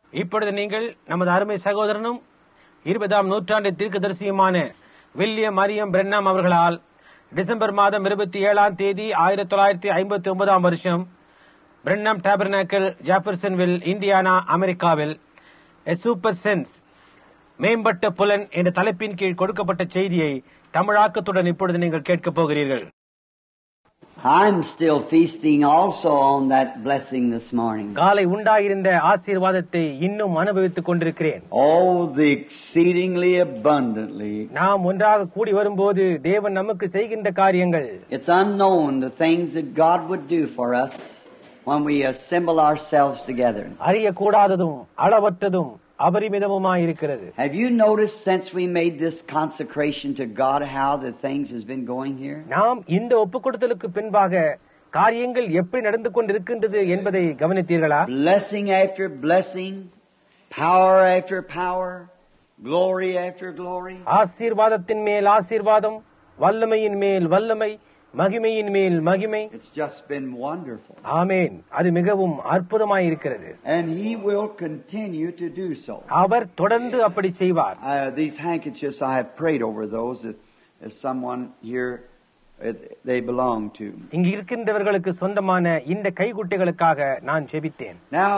இப்பொழுது நீங்கள் நமது அருமை சகோதரனும் 20ஆம் நூற்றாண்டு தீர்க்கதரிசியுமான வில்லியம் மரியம் பிரென்னாம் அவர்களால் டிசம்பர் மாதம் 27ஆம் தேதி 1959ஆம் வருஷம் பிரென்னாம் டாபர்னாக்கல் ஜெஃபர்சன்வில் இந்தியானா அமெரிக்காவில் எ சூப்பர் சென்ஸ் மேம்பட்ட புலன் என்ற தலைப்பின் கீழ் கொடுக்கப்பட்ட செய்தியை தமிழாக்கத்துடன் இப்பொழுது நீங்கள் கேட்கப் போகிறீர்கள். I'm still feasting also on that blessing this morning. காலை உண்டாயிருந்த ஆசீர்வாதத்தை இன்னும் அனுபவித்துக் கொண்டிருக்கிறேன். Oh, the exceedingly abundantly. நாம் ஒன்றாக கூடி வரும்போது தேவன் நமக்கு செய்கின்ற காரியங்கள். It's unknown the things that God would do for us when we assemble ourselves together. அறியக்கூடாததும் அளவற்றதும் அபரிமிதமுமாயிருக்கிறது. Have you noticed since we made this consecration to God how the things has been going here? நாம் இந்த ஒப்புக்கொடுத்தலுக்கு பின்பாக காரியங்கள் எப்படி நடந்து கொண்டிருக்கின்றது என்பதை கவனித்தீர்களா? Blessing after blessing, power after power, glory after glory. ஆசீர்வாதத்தின் மேல் ஆசீர்வாதம், வல்லமையின் மேல் வல்லமை, மகிமையின் மேல் மகிமை. It's just been wonderful. ஆமென். அது மிகவும் அற்புதமாயிருக்கிறது. And he will continue to do so. அவர் தொடர்ந்து அப்படி செய்வார். These handkerchiefs, I have prayed over those as someone here they belong to. இங்கு இருக்கின்றவர்களுக்கு சொந்தமான இந்த கைகுட்டைகளுக்காக நான் ஜெபித்தேன். Now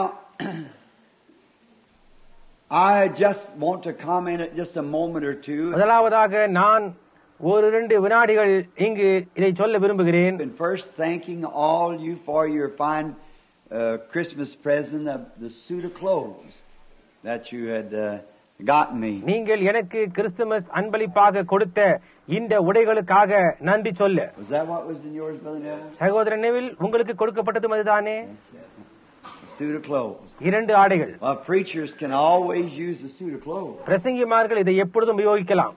I just want to comment at just a moment or two. முதலாவதாக நான் ஒரு 2 வினாடிகள் இங்கு இதை சொல்ல விரும்புகிறேன். And first thanking all you for your fine Christmas present of the suit of clothes that you had gotten me. நீங்கள் எனக்கு கிறிஸ்துமஸ் அன்பளிப்பாக கொடுத்த இந்த உடைகளுக்காக நன்றி சொல்ல. Was that what was in yours, Brother Neville? சகோதரன் நெவில், உங்களுக்கு கொடுக்கப்பட்டது அதுதானே? Suit of clothes. 2 ஆடைகள். Well, preachers can always use the suit of clothes. பிரசங்கிமார்கள் இதை எப்பொழுதும் உபயோகிக்கலாம்.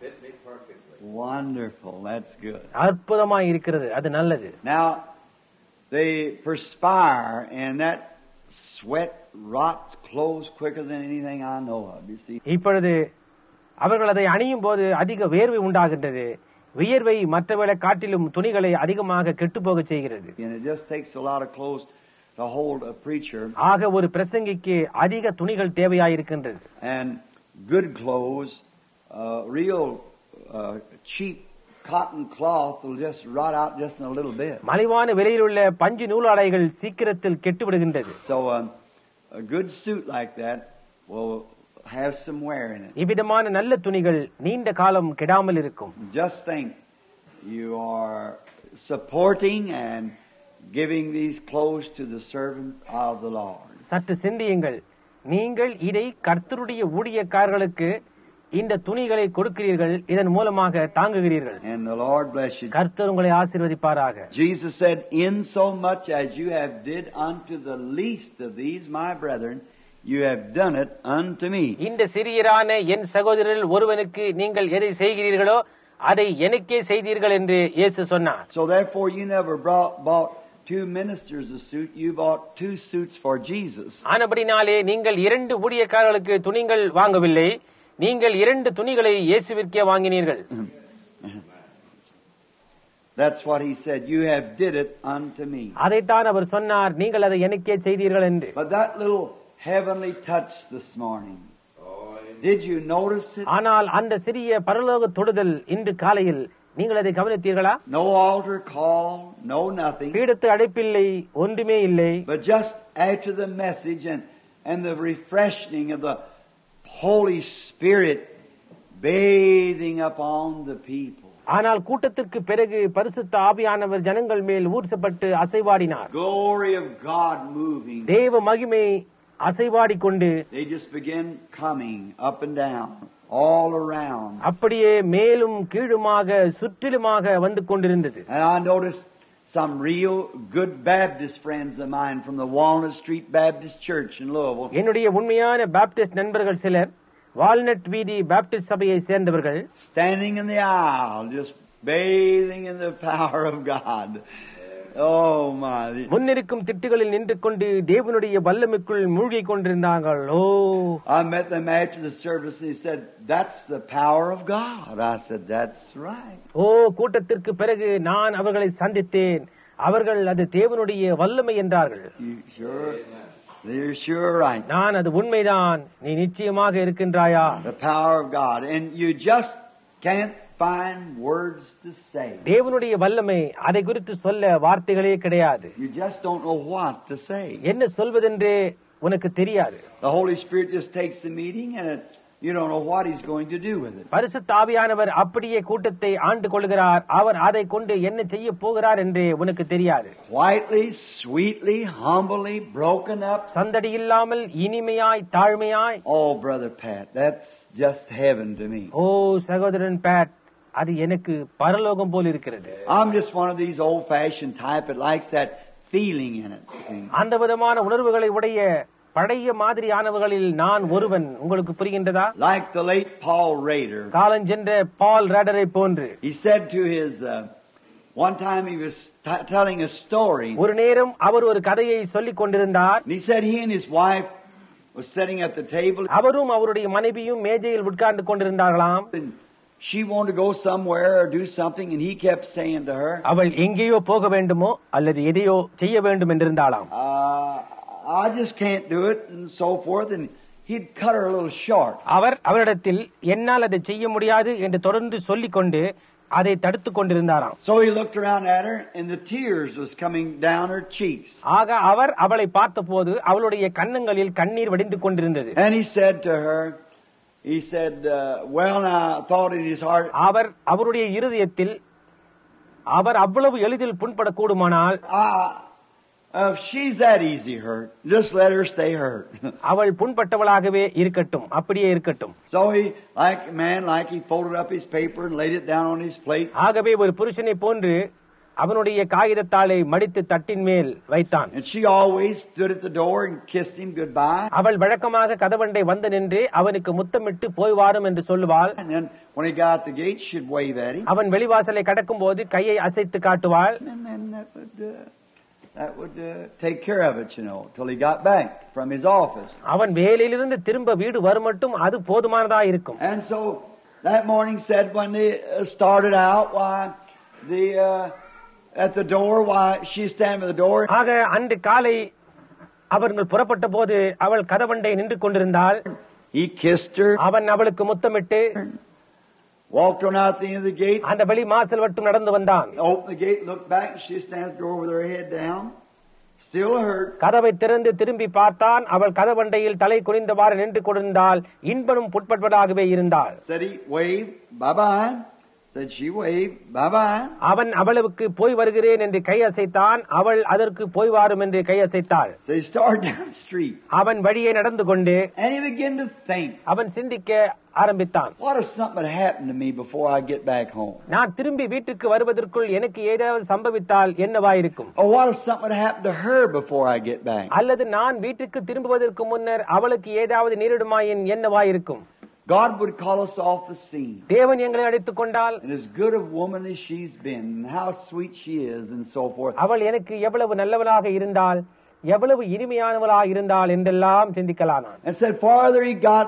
Wonderful. That's good. அற்புதமாய் இருக்கிறது. அது நல்லது. Now, they perspire and that sweat rots clothes quicker than anything I know of. You see? இப்பொழுது அவர்கள் அதை அணியும் போது அதிக வேர்வை உண்டாகின்றது. வியர்வை மற்றவர்களை காட்டிலும் துணிகளை அதிகமாக கெட்டுப்போக செய்கிறது. And it just takes a lot of clothes to hold a preacher. ஆக ஒரு பிரசங்கிக்கு அதிக துணிகள் தேவையாயிருக்கின்றது. And good clothes, real cheap cotton cloth will just rot out just in a little bit. மலிவான விலையில் உள்ள பஞ்சு நூலாடைகள் சீக்கிரத்தில் கெட்டு விடுகின்றது. So a good suit like that will have some wear in it. இவ்விதமான நல்ல துணிகள் நீண்ட காலம் கெடாமல் இருக்கும். Just think, you are supporting and giving these clothes to the servant of the Lord. சற்று சிந்தியுங்கள். நீங்கள் இதை கர்த்தருடைய ஊழியக்காரர்களுக்கு இந்த துணிகளை கொடுக்கிறீர்கள், இதன் மூலமாக தாங்குகிறீர்கள். And the Lord bless you. கர்த்தர் உங்களை ஆசீர்வதிப்பாராக. Jesus said, in so much as you have did unto the least of these my brethren, you have done it unto me. இந்த சிறியரான என் சகோதரரில் ஒருவனுக்கு நீங்கள் எதை செய்கிறீர்களோ அதை எனக்கே செய்தீர்கள் என்று இயேசு சொன்னார். So therefore you never bought 2 ministers a suit, you bought 2 suits for Jesus. ஆனபடினாலே நீங்கள் 2 ஊழியக்காரர்களுக்கு துணிகள் வாங்கவில்லை, நீங்கள் 2 துணிகளை இயேசுவிற்கே வாங்கினீர்கள். That's what he said, you have did it unto me. அதைத்தான் அவர் சொன்னார், நீங்கள் அதை எனக்கே செய்தீர்கள் என்று. But that little heavenly touch this morning, did you notice it? ஆனால் அந்த சிறிய பரலோக தொடுதல் இன்று காலையில் நீங்கள் அதை கவனித்தீர்களா? No altar call, no nothing. பீடத்து அழைப்பில்லை, ஒன்றுமே இல்லை. But just after the message and the refreshing of the Holy Spirit bathing upon the people. ஆனால் கூட்டத்திற்கு பிறகு பரிசுத்த ஆவியானவர் ஜனங்கள் மேல் ஊர்சப்பட்டு அசைவாடினார். Glory of God moving. தேவ மகிமை அசைவாடிக்கொண்டு They just began coming up and down all around. அப்படியே மேலும் கீழுமாக சுற்றிலுமாக வந்து கொண்டிருந்தது. And I noticed some real good Baptist friends of mine from the Walnut Street Baptist Church in Louisville. என்னுடைய உண்மையான Baptist நண்பர்கள் சிலர் வால்நட் வீதி பாப்டிஸ்ட் சபையை சேர்ந்தவர்கள் standing in the aisle just bathing in the power of God. Oh my. முன்னிருக்கும் திட்டுகளில் நின்று கொண்டு தேவனுடைய வல்லமைக்குள் மூழ்கிக் கொண்டிருந்தார்கள். I met them after the service and he said, that's the power of God. I said, that's right. கூட்டத்திற்கு பிறகு நான் அவர்களை சந்தித்தேன். அவர்கள் அது தேவனுடைய வல்லமை என்றார்கள். Sure. You're sure right. நான் அது உண்மைதான், நீ நிச்சயமாக இருக்கின்றாயா? The power of God. And you just can't find words to say. தேவனுடைய வல்லமை, அதை குறித்து சொல்ல வார்த்தைகளே கிடையாது. You just don't know what to say. என்ன சொல்வதென்றே உனக்கு தெரியாது. The Holy Spirit just takes the meeting and you don't know what He's going to do with it. பரிசுத்த ஆவியானவர் அப்படியே கூட்டத்தை ஆண்டு கொள்கிறார். அவர் அதை கொண்டு என்ன செய்ய போகிறார் என்றே உனக்கு தெரியாது. Quietly, sweetly, humbly, broken up. சந்தடி இல்லாமல் இனிமையாய் தாழ்மையாய். Oh, Brother Pat, that's just heaven to me. ஓ சகோதரன் பேட், அது எனக்கு பரலோகம் போல் இருக்கிறது. I'm just one of these old-fashioned type that likes that feeling in it. அந்த விதமான உணர்வுகளை உடைய பழைய மாதிரியானவர்களில் நான் ஒருவன். உங்களுக்கு புரிகின்றதா? Like the late Paul Rader. காலஞ்சென்ற பால் ரேடரை போன்று. He said to his one time he was telling a story. ஒரு நேரம் அவர் ஒரு கதையை சொல்லிக் கொண்டிருந்தார். And he said he and his wife was sitting at the table. அவரும் அவருடைய மனைவியும் மேஜையில் உட்கார்ந்து கொண்டிருந்தார்களாம். She wanted to go somewhere or do something, and he kept saying to her, அவள் எங்கேயோ போக வேண்டுமோ அல்லது எதையோ செய்ய வேண்டும் என்றிருந்தாளாம். I just can't do it, and so forth, and he'd cut her a little short. அவர் அவரிடத்தில் என்னால் அதை செய்ய முடியாது என்று தொடர்ந்து சொல்லிக் கொண்டு அதை தடுத்துக் கொண்டிருந்தாராம். So he looked around at her, and the tears was coming down her cheeks. ஆக அவர் அவளை பார்த்தபோது அவளுடைய கன்னங்களில் கண்ணீர் வடிந்து கொண்டிருந்தது. And he said to her, he said, well, now, thought in his heart, அவர் அவருடைய இருதயத்தில் அவர் அவ்வளவு எளிதில் புண்படக்கூடுமானால், if she's that easy hurt, just let her stay hurt. அவள் புண்பட்டவளாகவே இருக்கட்டும், அப்படியே இருக்கட்டும். So he, like a man, like he folded up his paper and laid it down on his plate. ஆகவே ஒரு புருஷனை போன்று அவனுடைய காகிதத்தாளை மடித்து தட்டின் மேல் வைத்தான். And she always stood at the door and kissed him goodbye. அவள் வழக்கமாக கதவண்டை வந்து நின்று அவனுக்கு முத்தமிட்டு போய் வாரும் என்று சொல்லுவாள். And then when he got at the gate, she'd wave at him. அவன் வெளிவாசலை கடக்கும் போது கையை அசைத்து காட்டுவாள். And then that would take care of it, you know, till he got back from his office. அவன் வேலையிலிருந்து திரும்ப வீடு வரும் மட்டும் அது போதுமானதா இருக்கும். And so that morning said when they started out, why the at the door, why she standing at the door. ஆக அன்று காலை அவர்கள் புறப்பட்ட போது அவள் கதவண்டை நின்று கொண்டிருந்தாள். He kissed her. அவன் அவளுக்கு முத்தமிட்டு walked on out the end of the gate. அந்த வெளி மாசல் வட்டும் நடந்து வந்தான். Opened the gate, looked back, she stands at the door with her head down. Still hurt. கதவை திறந்து திரும்பி பார்த்தான். அவள் கதவண்டையில் தலை குனிந்தவாறு நின்று கொண்டிருந்தாள். இன்பனும் புட்படுவதாகவே இருந்தாள். Said he waved, bye bye. Said she waved, bye bye. அவன் அவளுக்கு போய் வருகிறேன் என்று கை அசைத்தான். அவள் அதற்கு போய் வாரும் என்று கை அசைத்தாள். So he started down the street. அவன் வழியே நடந்து கொண்டு And he began to think, அவன் சிந்திக்க ஆரம்பித்தான். what if something had happened to me before I get back home? நான் திரும்பி வீட்டுக்கு வருவதற்குள் எனக்கு ஏதாவது சம்பவித்தால் என்னவாயிருக்கும்? Or what if something had happened to her before I get back? அல்லது நான் வீட்டுக்கு திரும்புவதற்கு முன்னர் அவளுக்கு ஏதாவது நேரிடுமாயின் என்னவாயிருக்கும்? God would call us off the scene. தேவன் எங்களை அழைத்துக் கொண்டால், And as good a woman as she's been, and how sweet she is, and so forth. அவள் எனக்கு எவ்வளவு நல்லவளாக இருந்தால், எவ்வளவு இனிமையானவளாக இருந்தால் என்றெல்லாம் சிந்திக்கலானான். And said farther he got,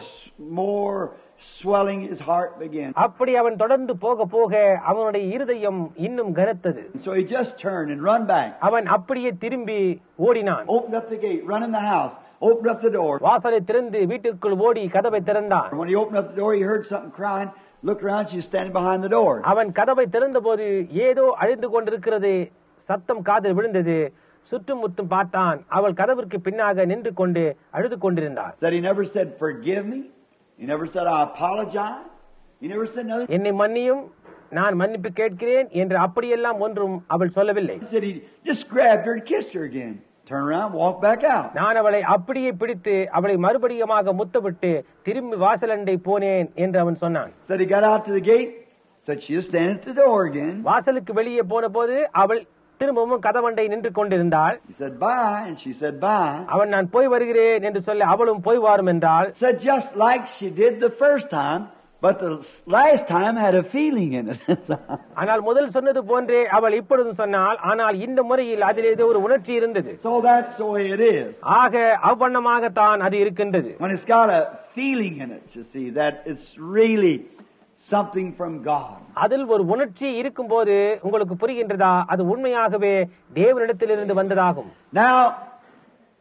more swelling his heart began. அப்படி அவன் தொடர்ந்து போக போக அவனுடைய இருதயம் இன்னும் கனத்தது. So he just turned and run back. அவன் அப்படியே திரும்பி ஓடினான். Opened up the gate, run in the house, opened up the door. வாசலை திறந்து வீட்டிற்குள் ஓடி கதவை திறந்தான். When he opened up the door, he heard something crying. Looked around, she was standing behind the door. அவன் கதவை திறந்தபோது ஏதோ அழிந்து கொண்டிருக்கிறது சத்தம் காதில் விழுந்தது. சுற்றும் முற்றும் பார்த்தான். அவள் கதவிற்கு பின்னாக நின்று கொண்டு அழுது கொண்டிருந்தாள். Said he never said forgive me. He never said I apologize. He never said nothing. என்னை மன்னியும், நான் மன்னிப்பு கேட்கிறேன் என்று அப்படியெல்லாம் ஒன்றும் அவள் சொல்லவில்லை. He said he just grabbed her and kissed her again. Turn around, walk back out. நான் அவளை அப்படியே பிடித்து அவளை மறுபடியுமாக முத்தமிட்டு திரும்பி வாசலண்டை போனேன் என்று அவன் சொன்னான். Said he got out to the gate. Said she was standing at the door again. வாசலுக்கு வெளியே போன போது அவள் திரும்பவும் கதவண்டை நின்று கொண்டிருந்தாள். He said bye, and she said bye. அவன் நான் போய் வருகிறேன் என்று சொல்ல அவளும் போய் வாரும் என்றாள். Said just like she did the first time, but the last time had a feeling in it. ஆனால் முதல் சொன்னது போன்றே அவள் இப்பொழுதும் சொன்னாள். ஆனால் இந்த முறையில் அதில் ஏதோ ஒரு உணர்ச்சி இருந்தது. So that's the way it is. ஆக அவ்வண்ணமாகத்தான் அது இருக்கின்றது. When it's got a feeling in it, you see, that it's really something from God. அதில் ஒரு உணர்ச்சி இருக்கும்போது உங்களுக்கு புரிகின்றதா? அது உண்மையாகவே தேவனிடத்திலிருந்து வந்ததாகும். Now,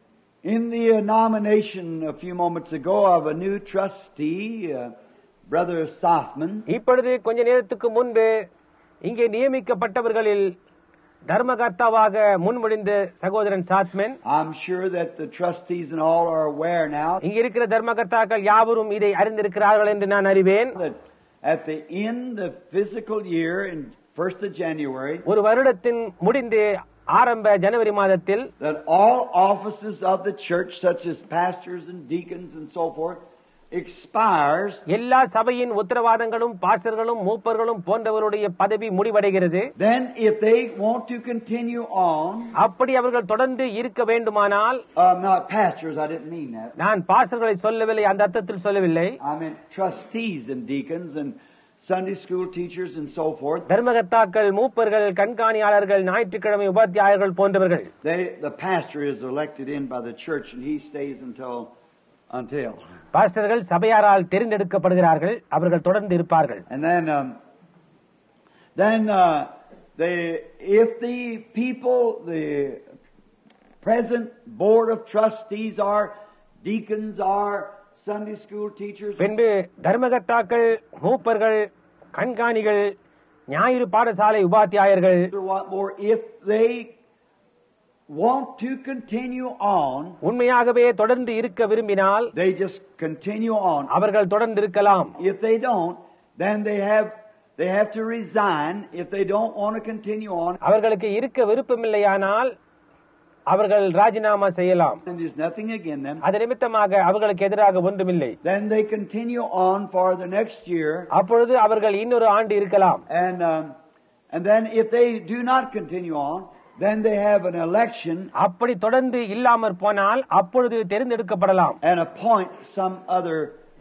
In the nomination a few moments ago of a new trustee, Brother Sothman, இப்பொழுது கொஞ்ச நேரத்துக்கு முன்பு இங்கே நியமிக்கப்பட்டவர்களில் தர்மகர்த்தாவாக முன்மொழிந்த சகோதரன் சாத்மன், I'm sure that the trustees and all are aware now இங்க இருக்கிற தர்மகர்த்தாக்கள் யாவரும் இதை அறிந்திருக்கிறார்கள் என்று நான் அறிவேன். that at the end of physical year, in 1st of January, ஒரு வருடத்தின் முடிந்து ஆரம்ப ஜனவரி மாதத்தில் that all offices of the church, such as pastors and deacons and so forth, expires. எல்லா சபையின் உத்தரவாதங்களும் பாஸ்டர்களும் மூப்பர்களும் போன்றவருடைய பதவி முடிவடைகிறது. Then if they want to continue on, அப்படி அவர்கள் தொடர்ந்து இருக்க வேண்டுமானால், not pastors, I didn't mean that. நான் பாஸ்டர்களை சொல்லவில்லை, அந்த அர்த்தத்தில் சொல்லவில்லை. I meant trustees and deacons and Sunday school teachers and so forth. தர்மகர்த்தாக்கள், மூப்பர்கள், கண்காணியாளர்கள், ஞாயிற்றுக்கிழமை உபாத்தியாயர்கள் போன்றவர்கள். The pastor is elected in by the church and he stays until. பாஸ்டர்கள் சபையாரால் தெரிந்தெடுக்கப்படுகிறார்கள், அவர்கள் தொடர்ந்து இருப்பார்கள். And then if the people, the present board of trustees are deacons, are Sunday school teachers, பின்பு தர்மகர்த்தாக்கள், மூப்பர்கள், கண்காணிகள், ஞாயிறு பாடசாலை உபாத்தியாயர்கள், if they want to continue on, உண்மையாகவே தொடர்ந்து இருக்க விரும்பினால், they just continue on. அவர்கள் தொடர்ந்து இருக்கலாம். If they don't, then they have to resign. If they don't want to continue on, அவர்களுக்கு இருக்க விருப்பமில்லையானால் அவர்கள் ராஜினாமா செய்யலாம். and there's nothing against them. அது நிமித்தமாக அவர்களுக்கு எதிராக ஒன்றுமில்லை. Then they continue on for the next year. அப்பொழுது அவர்கள் இன்னொரு ஆண்டு இருக்கலாம். And then if they do not continue on, then they have an election. அப்படி தொடர்ந்து இல்லாமற் போனால் அப்பொழுது தெரிந்தெடுக்கப்படலாம். And appoint some other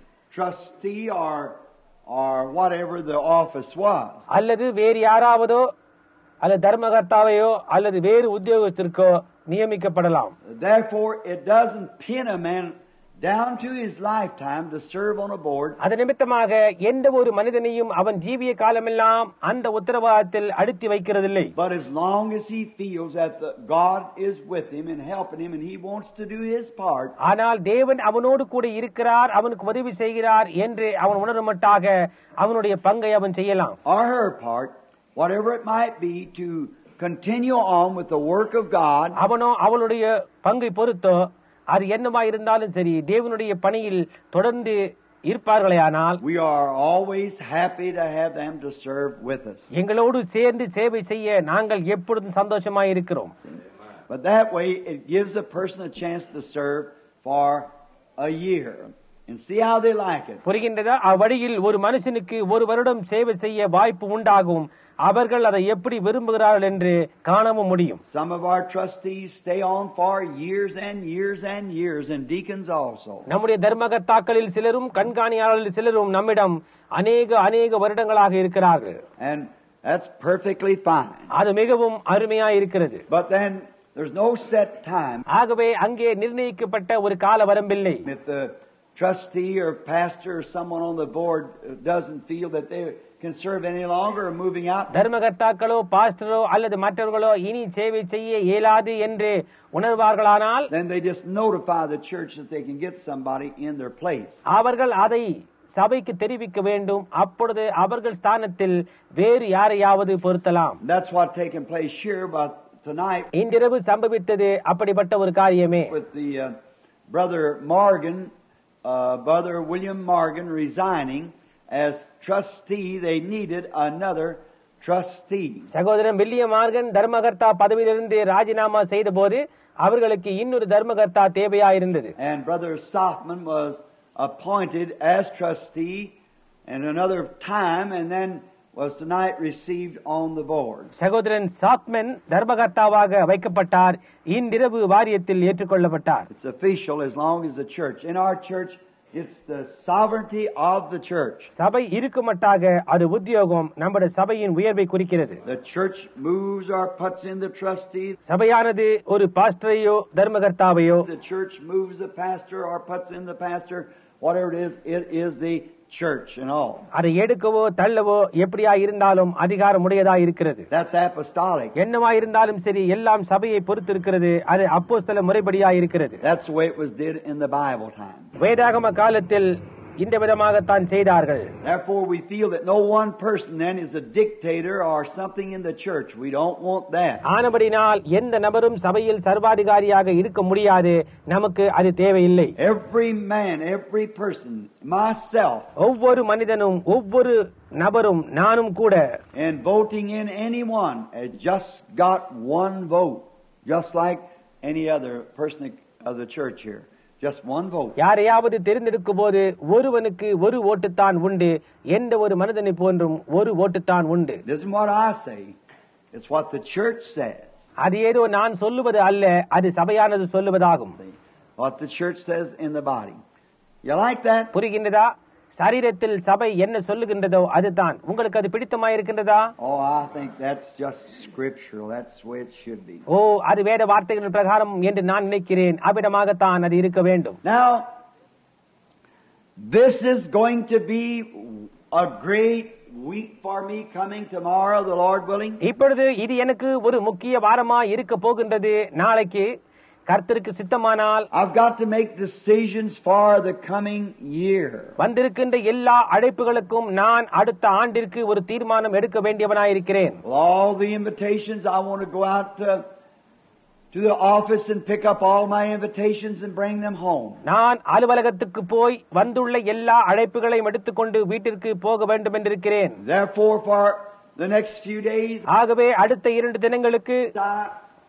trustee or whatever the office was. அல்லது வேறு யாராவதோ அல்லது தர்மகர்த்தாவையோ அல்லது வேறு உத்தியோகத்திற்கோ நியமிக்கப்படலாம். Therefore it doesn't pin a man down to his lifetime to serve on a board. அது நிமித்தமாக எந்த ஒரு மனிதனையும் அவன் ஜீவிய காலமெல்லாம் அந்த உத்தரவாதத்தில் அழுத்தி வைக்கிறதில்லை. But as long as he feels that God is with him and helping him and he wants to do his part. ஆனால் தேவன் அவனோடு கூட இருக்கிறார், அவனுக்கு உதவி செய்கிறார் என்று அவன் உணருமட்டாக அவனுடைய பங்கை அவன் செய்யலாம். Or her part, whatever it might be, to continue on with the work of God. அவனோ அவளுடைய பங்கை பொறுத்தோ அது என்னவா இருந்தாலும் சரி, தேவனுடைய பணியில் தொடர்ந்து இருப்பார்களேயானால், we are always happy to have them to serve with us. எங்களோடு சேர்ந்து சேவை செய்ய நாங்கள் எப்பொழுதும் சந்தோஷமாய் இருக்கிறோம். But that way it gives a person a chance to serve for a year and see how they like it. புரிகின்றதா? அவ்வழியில் ஒரு மனுஷனுக்கு ஒரு வருடம் சேவை செய்ய வாய்ப்பு உண்டாகும். அவர்கள் அதை எப்படி விரும்புகிறார்கள் என்று காணவும் முடியும். Some of our trustees stay on for years and years and years, and deacons also. நம்முடைய தர்மகர்த்தாக்களில் சிலரும் கண்காணியாளர்கள் சிலரும் நம்மிடம் அநேக வருடங்களாக இருக்கிறார்கள். And that's perfectly fine. அது மிகவும் அருமையாய் இருக்கிறது. But then there's no set time. ஆகவே அங்கே நிர்ணயிக்கப்பட்ட ஒரு கால வரம்பில்லை. If the trustee or pastor or someone on the board doesn't feel that they can serve any longer or moving out, தர்மகர்த்தாக்களோ பாஸ்டரோ அல்லது மற்றவர்களோ இனி சேவை செய்ய இயலாது என்று உணர்வார்களானால், then they just notify the church that they can get somebody in their place. அவர்கள் அதை சபைக்கு தெரிவிக்க வேண்டும். அப்பொழுது அவர்கள் ஸ்தானத்தில் வேறு யாரையாவது பொருத்தலாம். That's what taken place here but tonight. இன்றிரவு சம்பவித்தது அப்படிப்பட்ட ஒரு காரியமே. With the brother William Morgan resigning as trustee, they needed another trustee. சகோதரன் வில்லியம் மார்கன் தர்மகர்த்தா பதவியிலிருந்து ராஜினாமா செய்த போது அவர்களுக்கு இன்னொரு தர்மகர்த்தா தேவையாயிருந்தது. And brother Sothman was appointed as trustee in another time and then was tonight received on the board. சகோதரன் சாத்மன் தர்மகர்த்தாவாக வைக்கப்பட்டார், இன்றிரவு வாரியத்தில் ஏற்றுக்கொள்ளப்பட்டார். It's official as long as the church. In our church, it's the sovereignty of the church. சபை இருக்குமட்டாக அது உத்தியோகம், நம்முடைய சபையின் உயர்வை குறிக்கிறது. The church moves or puts in the trustee. சபையானது ஒரு பாஸ்டரையோ தர்மகர்த்தாவையோ, The church moves the pastor or puts in the pastor. Whatever it is the church and all. அதை எடுக்கவோ தள்ளவோ எப்படியா இருந்தாலும் அதிகாரம் உடையதா இருக்கிறது. That's apostolic. என்னவா இருந்தாலும் சரி எல்லாம் சபையை பொறுத்து இருக்கிறது. அது அப்போஸ்தல முறைப்படியா இருக்கிறது. That's the way it was did in the Bible time. வேதாகம காலத்தில் இந்த விதமாகத்தான் செய்தார்கள். Therefore we feel that no one person then is a dictator or something in the church. We don't want that. ஆனபடினால் எந்த நபரும் சபையில் சர்வாதிகாரியாக இருக்க முடியாது. நமக்கு அது தேவையில்லை. Every man, every person, myself, ஒவ்வொரு மனிதனும் ஒவ்வொரு நபரும் நானும் கூட and voting in anyone has just got one vote, just like any other person of the church here. Just one vote. யாரையாவது தெரிந்தெடுக்கும் போது ஒருவனுக்கு ஒரு ஓட்டுத்தான் உண்டு. எந்த ஒரு மனிதனை போன்றும் ஒரு ஓட்டுத்தான் உண்டு. This isn't what I say. It's what the church says. அது ஏதோ நான் சொல்லுவது அல்ல, அது சபையானது சொல்லுவதாகும். What the church says in the body. You like that? புரிகின்றதா? சரீரத்தில் சபை என்ன சொல்லுகின்றதோ அதுதான். உங்களுக்கு அது பிடித்தமாயிருக்கின்றதா? Oh, I think that's just scriptural. That's the way it should be. ஓ, அது வேத வார்த்தைகளின் பிரகாரம் என்று நான் நினைக்கிறேன். அவ்விதமாகத்தான் அது இருக்க வேண்டும். Now, this is going to be a great week for me coming tomorrow, the Lord willing. இப்பொழுது இது எனக்கு ஒரு முக்கிய வாரமா இருக்க போகின்றது. நாளைக்கு கர்த்தருக்கு சித்தமானால் I've got to make decisions for the coming year. வந்திருக்கின்ற எல்லா அழைப்புகளுக்கும் நான் அடுத்த ஆண்டிற்கு ஒரு தீர்மானம் எடுக்க வேண்டியவனாயிருக்கிறேன். All the invitations, I want to go out to the office and pick up all my invitations and bring them home. நான் அலுவலகத்துக்கு போய் வந்துள்ள எல்லா அழைப்புகளையும் எடுத்துக்கொண்டு வீட்டிற்கு போக வேண்டும் என்றிருக்கிறேன். Therefore, for the next few days, ஆகவே அடுத்த 2 தினங்களுக்கு I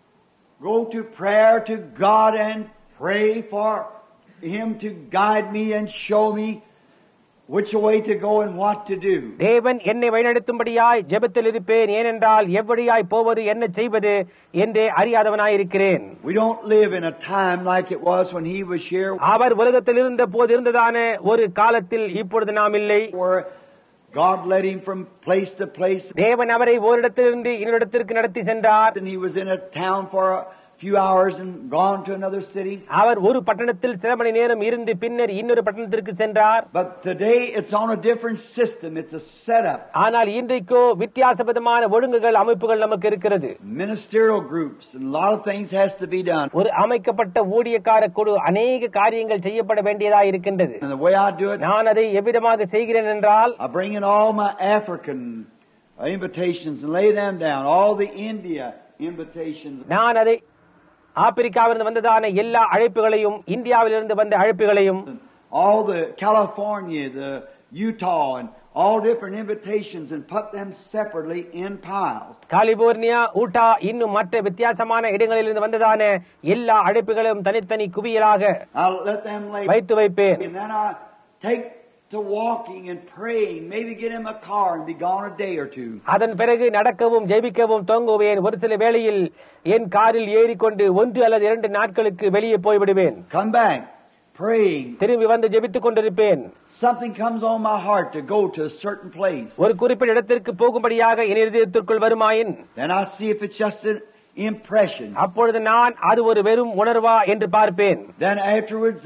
go to prayer to God and pray for Him to guide me and show me which way to go and what to do. தேவன் என்னை வழிநடத்தும்படியாய் ஜெபத்தில் இருப்பேன். ஏனென்றால் எவ்வழியாய் போவது என்ன செய்வது என்றே அறியாதவனாயிருக்கிறேன். We don't live in a time like it was when He was here, அவர் உலகத்தில் இருந்த போது இருந்ததான ஒரு காலத்தில் இப்பொழுது நாம் இல்லை. where God led Him from place to place, தேவன் அவரை ஓரிடத்திலிருந்து இன்னொரிடத்திற்கு நடத்தி சென்றார். and He was in a town for a few hours and gone to another city. அவர் ஒரு பட்டணத்தில் சில மணி நேரம் இருந்து பின்னர் இன்னொரு பட்டணத்திற்கு சென்றார். But today it's on a different system. It's a setup. ஆனால் இன்றைக்கோ வித்தியாசமான ஒழுங்குகள் அமைப்புகள் நமக்கு இருக்கிறது. Ministerial groups and a lot of things has to be done. ஒரு அமைக்கப்பட்ட ஊழியக்கார குழு அநேக காரியங்கள் செய்யப்பட வேண்டியதாக இருக்கின்றது. And the way I do it, நான் அதை எவ்விதமாக செய்கிறேன் என்றால் I bring in all my African invitations and lay them down. All the India invitations. நான் அதை ஆப்பிரிக்காவிலிருந்து வந்ததான எல்லா அழைப்புகளையும் இந்தியாவிலிருந்து வந்த அழைப்புகளையும் all the California, the Utah and all different invitations and put them separately in piles. California, Utah இன்னும் மற்ற வித்தியாசமான இடங்களிலிருந்து வந்ததான எல்லா அழைப்புகளையும் தனித்தனி குவியலாக I'll let them lay வைத்து வைப்பேன். and then I take to walking and praying, maybe get in a car and be gone a day or two. அதன் பிறகு நடக்கவும் ஜெபிக்கவும் தொங்குவேன். ஒரு சில வேளையில் என் காரில் ஏறிக்கொண்டு 1 அல்லது 2 நாட்களுக்கு வெளியே போய்விடுவேன். Come back, praying. திரும்பி வந்து ஜெபித்துக் கொண்டிருப்பேன். Something comes on my heart to go to a certain place. ஒரு குறிப்பிட்ட இடத்திற்கு போகும்படியாக என் இதயத்திற்குள் வருமாயின் Then I see if it's just an impression. அப்பொழுது நான் அது ஒரு வெறும் உணர்வா என்று பார்ப்பேன். Then afterwards,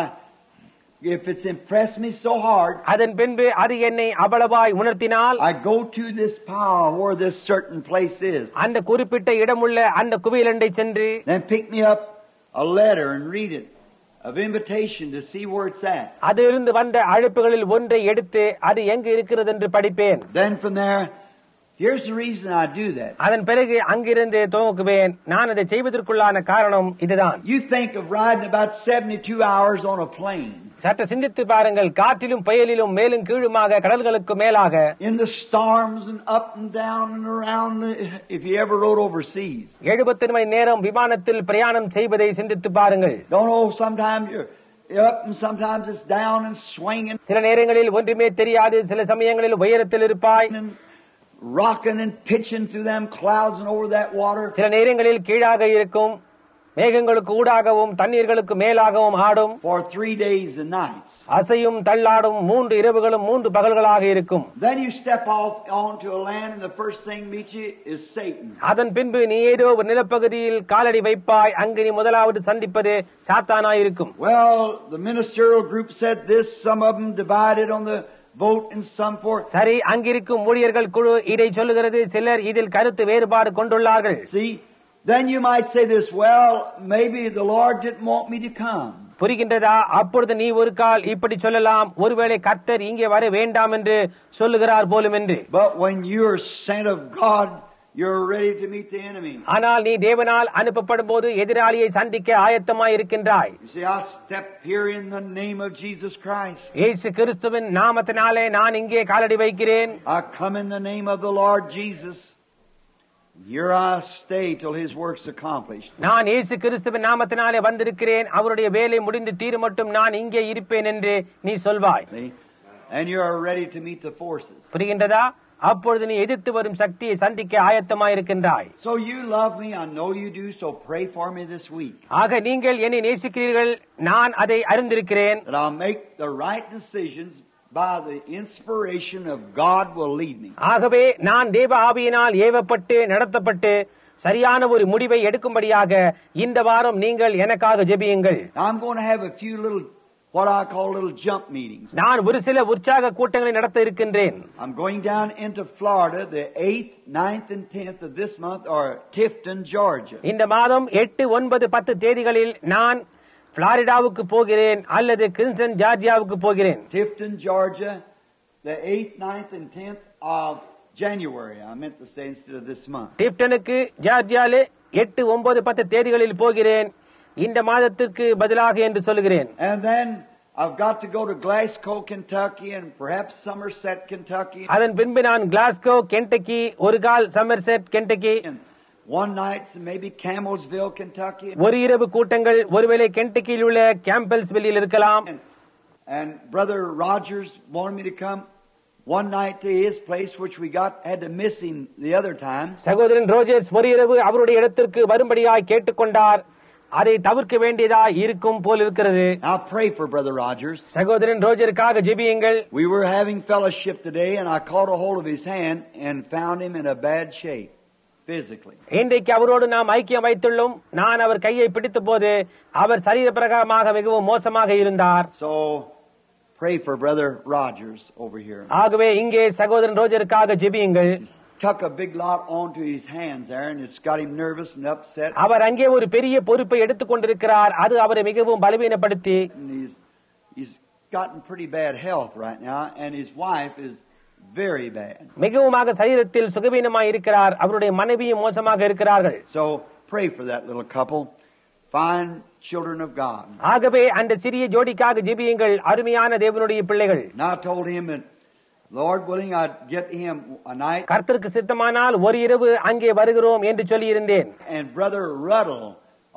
if it's impressed me so hard, அதன் பின்பு அது என்னை அவ்வளவாய் உணர்த்தினால் I go to this pile where this certain place is. அந்த குறிப்பிட்ட இடமுள்ள அந்த குவியலண்டை சென்று Then pick me up a letter and read it of invitation to see where it's at. அதிலிருந்து வந்த அழைப்புகளில் ஒன்றை எடுத்து அது எங்கு இருக்கிறது என்று படிப்பேன். Then from there, here's the reason I do that. அதன் பிறகு அங்கிருந்து துவங்குவேன். நான் அதை செய்வதற்குள்ளான காரணம் இதுதான். You think of riding about 72 hours on a plane. சற்று சிந்தித்து பாருங்கள். காற்றிலும் புயலிலும் மேலும் கீழுமாக கடல்களுக்கு மேலாக In the storms and up and down and around, if you ever rode overseas. 70 மணி நேரம் விமானத்தில் பிரயாணம் செய்வதை சிந்தித்து பாருங்கள். Don't know, sometimes you're up and sometimes it's down and swinging சில நேரங்களில் ஒன்றுமே தெரியாது. சில சமயங்களில் உயரத்தில் இருப்பாய். and rocking and pitching through them clouds and over that water. சில நேரங்களில் கீழாக இருக்கும். மேகங்களுக்கு ஊடாகவும் தண்ணீர்களுக்கு மேலாகவும் ஆடும். For 3 days and nights. அசையும் தள்ளாடும் 3 இரவுகளும் 3 பகல்களாக இருக்கும். Then you step off onto a land and the first thing meets you is Satan. அதன் பின்பு நீ ஏதோ ஒரு நிலப்பகுதியில் காலடி வைப்பாய். அங்கு நீ முதலாவது சந்திப்பது சாத்தானாயிருக்கும். Well, the ministerial group said this. Some of them divided on the vote and some for. சரி, அங்கிருக்கும் ஊழியர்கள் குழு இதை சொல்லுகிறது, சிலர் இதில் கருத்து வேறுபாடு கொண்டுள்ளார்கள். See, then you might say this, well, maybe the Lord didn't want me to come. புரிகின்றதா? அப்பொழுது நீ ஒரு கால் இப்படி சொல்லலாம், ஒருவேளை கர்த்தர் இங்கே வர வேண்டாம் என்று சொல்லுகிறார் போலும் என்று. But when you're sent of God, you're ready to meet the enemy. ஆனால் நீ தேவனால் அனுப்பப்படும் போது எதிராளியை சந்திக்க ஆயத்தமாய் இருக்கின்றாய். You see, I step here in the name of Jesus Christ. இயேசு கிறிஸ்துவின் நாமத்தினாலே நான் இங்கே காலடி வைக்கிறேன். I come in the name of the Lord Jesus. Here I stay till His work's accomplished. நான் இயேசு கிறிஸ்துவின் நாமத்தினாலே வந்திருக்கிறேன், அவருடைய வேலை முடிந்து தீரும் மட்டும் நான் இங்கே இருப்பேன் என்று நீ சொல்வாய். And you are ready to meet the forces. புரிகின்றதா? அப்பொழுது நீ எதிர்த்து வரும் சக்தியை சந்திக்க ஆயத்தமாயிருக்கின்றாய். So you love me, I know you do, so pray for me this week. ஆக நீங்கள் என்னை நேசிக்கிறீர்கள், நான் அதை அறிந்திருக்கிறேன். That I'll make the right decisions by the inspiration of God will lead me. ஆகவே நான் தேவ ஆவியினால் ஏவப்பட்டு நடத்தப்பட்டு சரியான ஒரு முடிவை எடுக்கும்படியாக இந்த வாரம் நீங்கள் எனக்காக ஜெபியுங்கள். I'm going to have a few little what I call little jump meetings. நான் ஒரு சில உற்சாக கூட்டங்களை நடத்த இருக்கின்றேன். I'm going down into Florida the 8th, 9th and 10th of this month or Tifton, Georgia. இந்த மாதம் 8, 9, 10 தேதிகளில் நான் புளோரிடாவுக்கு போகிறேன் அல்லது கின்சன் ஜார்ஜியாவுக்கு போகிறேன். Tifton, Georgia, the 8th, 9th and 10th of January. I meant to say instead of this month. டிப்டனுக்கு ஜார்ஜியாவிலே 8, 9, 10 தேதிகளில் போகிறேன், இந்த மாதத்திற்கு பதிலாக என்று சொல்கிறேன். And then I've got to go to Glasgow, Kentucky and perhaps Somerset, Kentucky. அதன் பின்பு நான் கிளாஸ்கோ, கென்டக்கி, ஒரு கால் Somerset, Kentucky, One night maybe Campbellsville, Kentucky. ஒரு இரவு கூட்டங்கள் ஒருவேளை கென்டக்கியில் உள்ள கேம்பல்ஸ்வில்லில் இருக்கலாம். And Brother Rogers wanted me to come one night to his place, which we had to miss him the other time. சகோதரன் ரோஜர்ஸ் ஒரு இரவு அவருடைய இடத்திற்கு வரும்படியாய் கேட்டுக்கொண்டார், அதை தவிர்க்க வேண்டியதாய் இருக்கும் போல் இருக்கிறது. Now pray for Brother Rogers. சகோதரன் ரோஜருக்காக ஜெபியுங்கள். We were having fellowship today and I caught a hold of his hand and found him in a bad shape. Physically. இன்றைக்கு அவரோடு நாம் ஐக்கியம் வைத்துள்ளோம். நான் அவர் கையை பிடித்த போது அவர் சரீர பிரகாரமாக மிகவும் மோசமாக இருந்தார். So pray for Brother Rogers over here. ஆகவே இங்கே சகோதரன் ரோஜருக்காக ஜெபியுங்கள். Tuck a big lot onto his hands there and it's got him nervous and upset. அவர் அங்கே ஒரு பெரிய பொறுப்பை எடுத்துக் கொண்டிருக்கிறார், அது அவரை மிகவும் பலவீனப்படுத்தி. He's gotten pretty bad health right now and his wife is very bad. மிகவுமாக சரீரத்தில் சுகவீனமாய் இருக்கிறார், அவருடைய மனைவியும் மோசமாக இருக்கிறார்கள். So pray for that little couple, fine children of God. ஆகவே அந்த சிறிய ஜோடிக்காக ஜெபியுங்கள், அருமையான தேவனுடைய பிள்ளைகள். Now I told him that Lord willing I'd get him a night. கர்த்தருக்கு சித்தமானால் ஒரு இரவு அங்கே வருகிறோம் என்று சொல்லி இருந்தேன். And Brother Ruddle,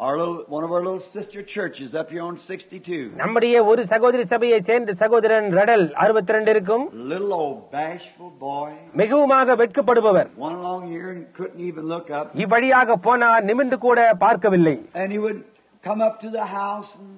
one of our little sister churches up here on 62. நம்முடைய ஒரு சகோதரி சபையை சேர்ந்த சகோதரன் ரடல் 62 இருக்கும். Little old bashful boy. மிகவுமாக வெட்கப்படுபவர். One along here and couldn't even look up. இவ்வழியாக போனார், நிமிர்ந்து கூட பார்க்கவில்லை. And he would come up to the house and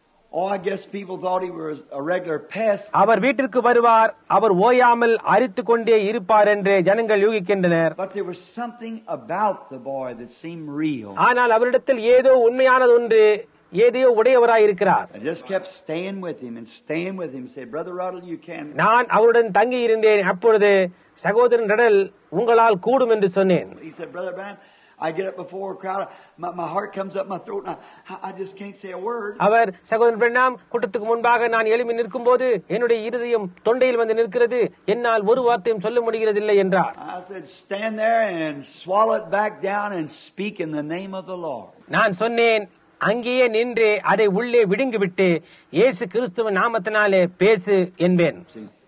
I guess people thought he was a regular pest. அவர் வீட்டிற்கு வருவார், அவர் ஓயாமல் அரித்துக் கொண்டே இருப்பார் என்று ஜனங்கள் யூகிக்கின்றனர். But there was something about the boy that seemed real. ஆனால் அவரிடத்தில் ஏதோ உண்மையானது ஒன்று, ஏதோ உடையவராய் இருக்கிறார். I just kept staying with him and staying with him. Said, Brother Ruddle, you can. நான் அவருடன் தங்கி இருந்தேன். அப்பொழுது சகோதரன் ரடல், உங்களால் கூடும் என்று சொன்னேன். He said, Brother Branham, I get up before a crowd, my heart comes up my throat and I just can't say a word. அவர் சகோதரன் பிரணாம், கூட்டத்துக்கு முன்பாக நான் எழும்பி நிற்கும் போது என்னுடைய இருதயம் தொண்டையில் வந்து நிற்கிறது, என்னால் ஒரு வார்த்தையும் சொல்ல முடிகிறதில்லை என்றார். I said, stand there and swallow it back down and speak in the name of the Lord. நான் சொன்னேன், அங்கேயே நின்று அதை உள்ளே விடுங்கிவிட்டு இயேசு கிறிஸ்துவின் நாமத்தினாலே பேசு என்பேன்.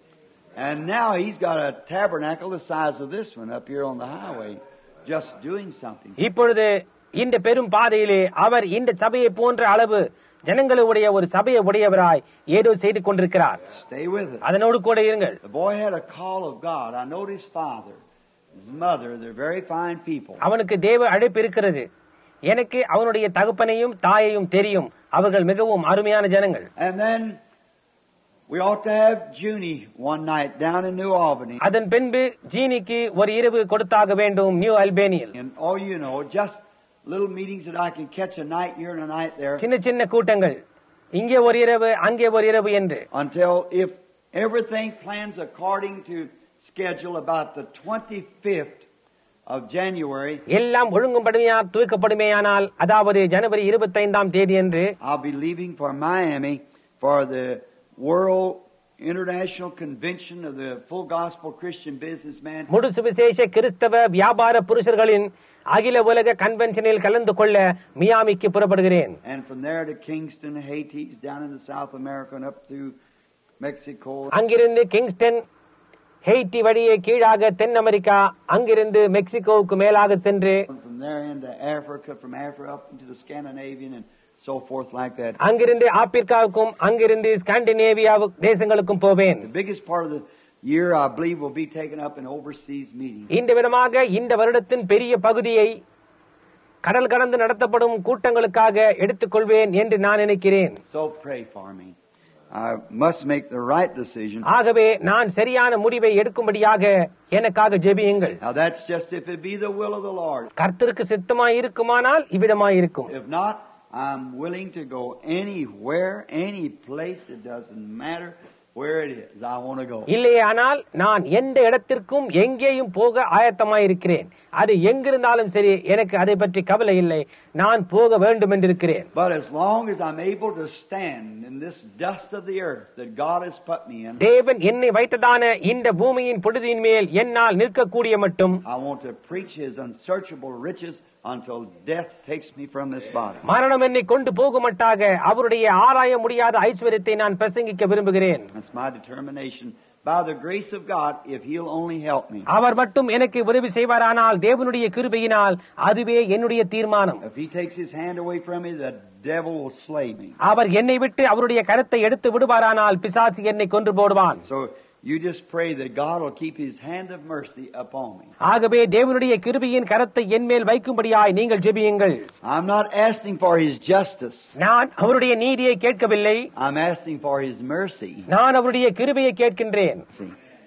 And now he's got a tabernacle the size of this one up here on the highway. Just doing something. இப்பொழுது இந்த பெரும் பாதையிலே அவர் இந்த சபையை போன்ற அளவு ஜனங்களுடைய ஒரு சபையை உடையவராய் ஏதோ செய்து கொண்டிருக்கிறார். Stay with it. அதனோடு கூட இருங்கள். The boy had a call of God. I know his father, his mother, they're very fine people. அவனுக்கு தேவ அழைப்பு இருக்கிறது. எனக்கு அவனுடைய தகப்பனையும் தாயையும் தெரியும், அவர்கள் மிகவும் அருமையான ஜனங்கள். And then we ought to have Junie one night down in New Albany. அதன் பின்பு ஜீனிக்கு ஒரு இரவு கொடுத்தாக வேண்டும் நியூ அல்பேனியில். And oh, you know, just little meetings that I can catch a night here and a night there. சின்ன சின்ன கூட்டங்கள், இங்கே ஒரு இரவு அங்கே ஒரு இரவு என்று. Until if everything plans according to schedule about the 25th of January. எல்லாம் ஒழுங்கும்படியாக துவக்கப்படுமேயானால் அதாவது ஜனவரி 25ஆம் தேதி அன்று I'll be leaving for Miami for the World International Convention of the Full Gospel Christian Businessman. முழு சுவிசேஷ கிறிஸ்தவ வியாபார புருஷர்களின் அகில உலக கன்வென்ஷனில் கலந்து கொள்ள மியாமிக்கு புறப்படுகிறேன். And from there to Kingston, Haiti, down in the South America and up through Mexico. அங்கிருந்து கிங்ஸ்டன், ஹெய்டி வழியே கீழாக தென் அமெரிக்கா, அங்கிருந்து மெக்சிகோவுக்கு மேலாக சென்று From there into Africa, from Africa up into the Scandinavian and so forth like that. அங்கிருந்து ஆப்பிரிக்காவுக்கும் அங்கிருந்து Scandinavia தேசங்களுக்கும் போவேன். The biggest part of the year, I believe, will be taken up in overseas meetings. இந்த விதமாக இந்த வருடத்தின் பெரிய பகுதியை கடல் கடந்து நடத்தப்படும் கூட்டங்களுக்காக எடுத்துக்கொள்வேன் என்று நான் நினைக்கிறேன். So pray for me. I must make the right decision. ஆகவே நான் சரியான முடிவை எடுக்கும்படியாக எனக்காக ஜெபியுங்கள். Now that's just if it be the will of the Lord. கர்த்தருக்கு சித்தமாய் இருக்குமானால் இவ்விதமாய் இருக்கும். If not, I'm willing to go anywhere, any place. It doesn't matter where it is. I want to go. இல்லையே ஆனால் நான் எந்த இடத்திற்கும் எங்கேயும் போக ஆயத்தமாயிருக்கிறேன். அது எங்கிருந்தாலும் சரி, எனக்கு அதை பற்றி கவலை இல்லை. நான் போக வேண்டும் என்றிருக்கிறேன். But as long as I'm able to stand in this dust of the earth that God has put me in, தேவன் என்னை வைத்ததான இந்த பூமியின் புழுதியின் மேல் என்னால் நிற்கக்கூடிய மட்டும் I want to preach His unsearchable riches until death takes me from this body. மரணம் என்னை கொண்டு போகுமட்டாக அவருடைய ஆராய முடியாத ஐஸ்வர்யத்தை நான் பிரசங்கிக்க விரும்புகிறேன். That's my determination. By the grace of God, if He'll only help me. அவர் மட்டும் எனக்கு உதவி செய்வாரானால் தேவனுடைய கிருபையினால் அதுவே என்னுடைய தீர்மானம். If He takes His hand away from me, the devil will slay me. அவர் என்னை விட்டு அவருடைய கரத்தை எடுத்து விடுவாரானால் பிசாசு என்னை கொன்று போடுவான். So you just pray that God will keep His hand of mercy upon me. ஆகவே தேவனுடைய கிருபையின் கரத்தை என் மேல் வைக்கும்படியாய் நீங்கள் ஜெபியுங்கள். I'm not asking for His justice. நான் அவருடைய நீதியை கேட்கவில்லை. I'm asking for His mercy. நான் அவருடைய கிருபையை கேட்கின்றேன். See,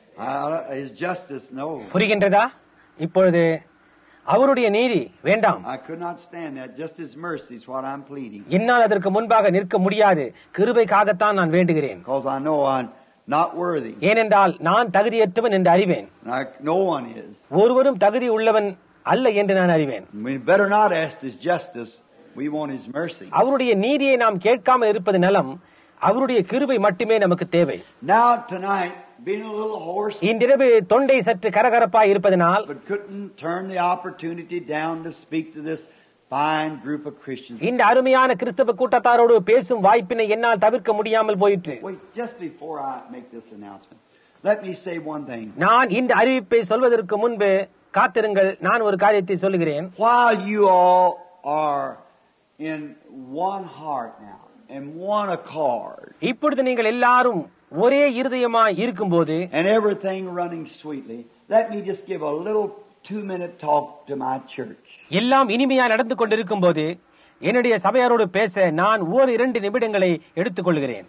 His justice, no. புரிகின்றதா? இப்பொழுது அவருடைய நீதி வேண்டாம். I could not stand that. Just His mercy is what I'm pleading. என்னால் அதற்கு முன்பாக நிற்க முடியாது. கிருபைக்காகத்தான் நான் வேண்டுகிறேன். Because I know I'm not worthy. ஏனென்றால் நான் தகுதியற்றவன் என்று அறிவேன். No one is. ஒருவரும் தகுதி உள்ளவன் அல்ல என்று நான் அறிவேன். We better not ask His justice. We want His mercy. அவருடைய நீதியை நாம் கேட்காமல் இருப்பது நலம். அவருடைய கிருபை மட்டுமே நமக்கு தேவை. Now tonight, being a little hoarse, இன்றிரவு தொண்டை சற்று கரகரப்பாய் இருப்பதனால் but couldn't turn the opportunity down to speak to this fine group of Christians. இந்த அருமையான கிறிஸ்தவ கூட்டத்தாரோடு பேசும் வாய்ப்பினை என்னால் தவிர்க்க முடியாமல் போயிற்று. Wait, just before I make this announcement, let me say one thing. நான் இந்த அறிவிப்பை சொல்வதற்கு முன்பு காத்திருங்கள். நான் ஒரு காரியத்தை சொல்லுகிறேன். While you all are in one heart now and one accord, இப்பொழுது நீங்கள் எல்லாரும் ஒரே இருதயமாய் இருக்கும்போது and everything running sweetly, let me just give a little 2-minute talk to my church. எல்லாம் இனிமையா நடந்து கொண்டிருக்கும் போது என்னுடைய சபையாரோடு பேச நான் 1-2 நிமிடங்களை எடுத்துக்கொள்கிறேன்.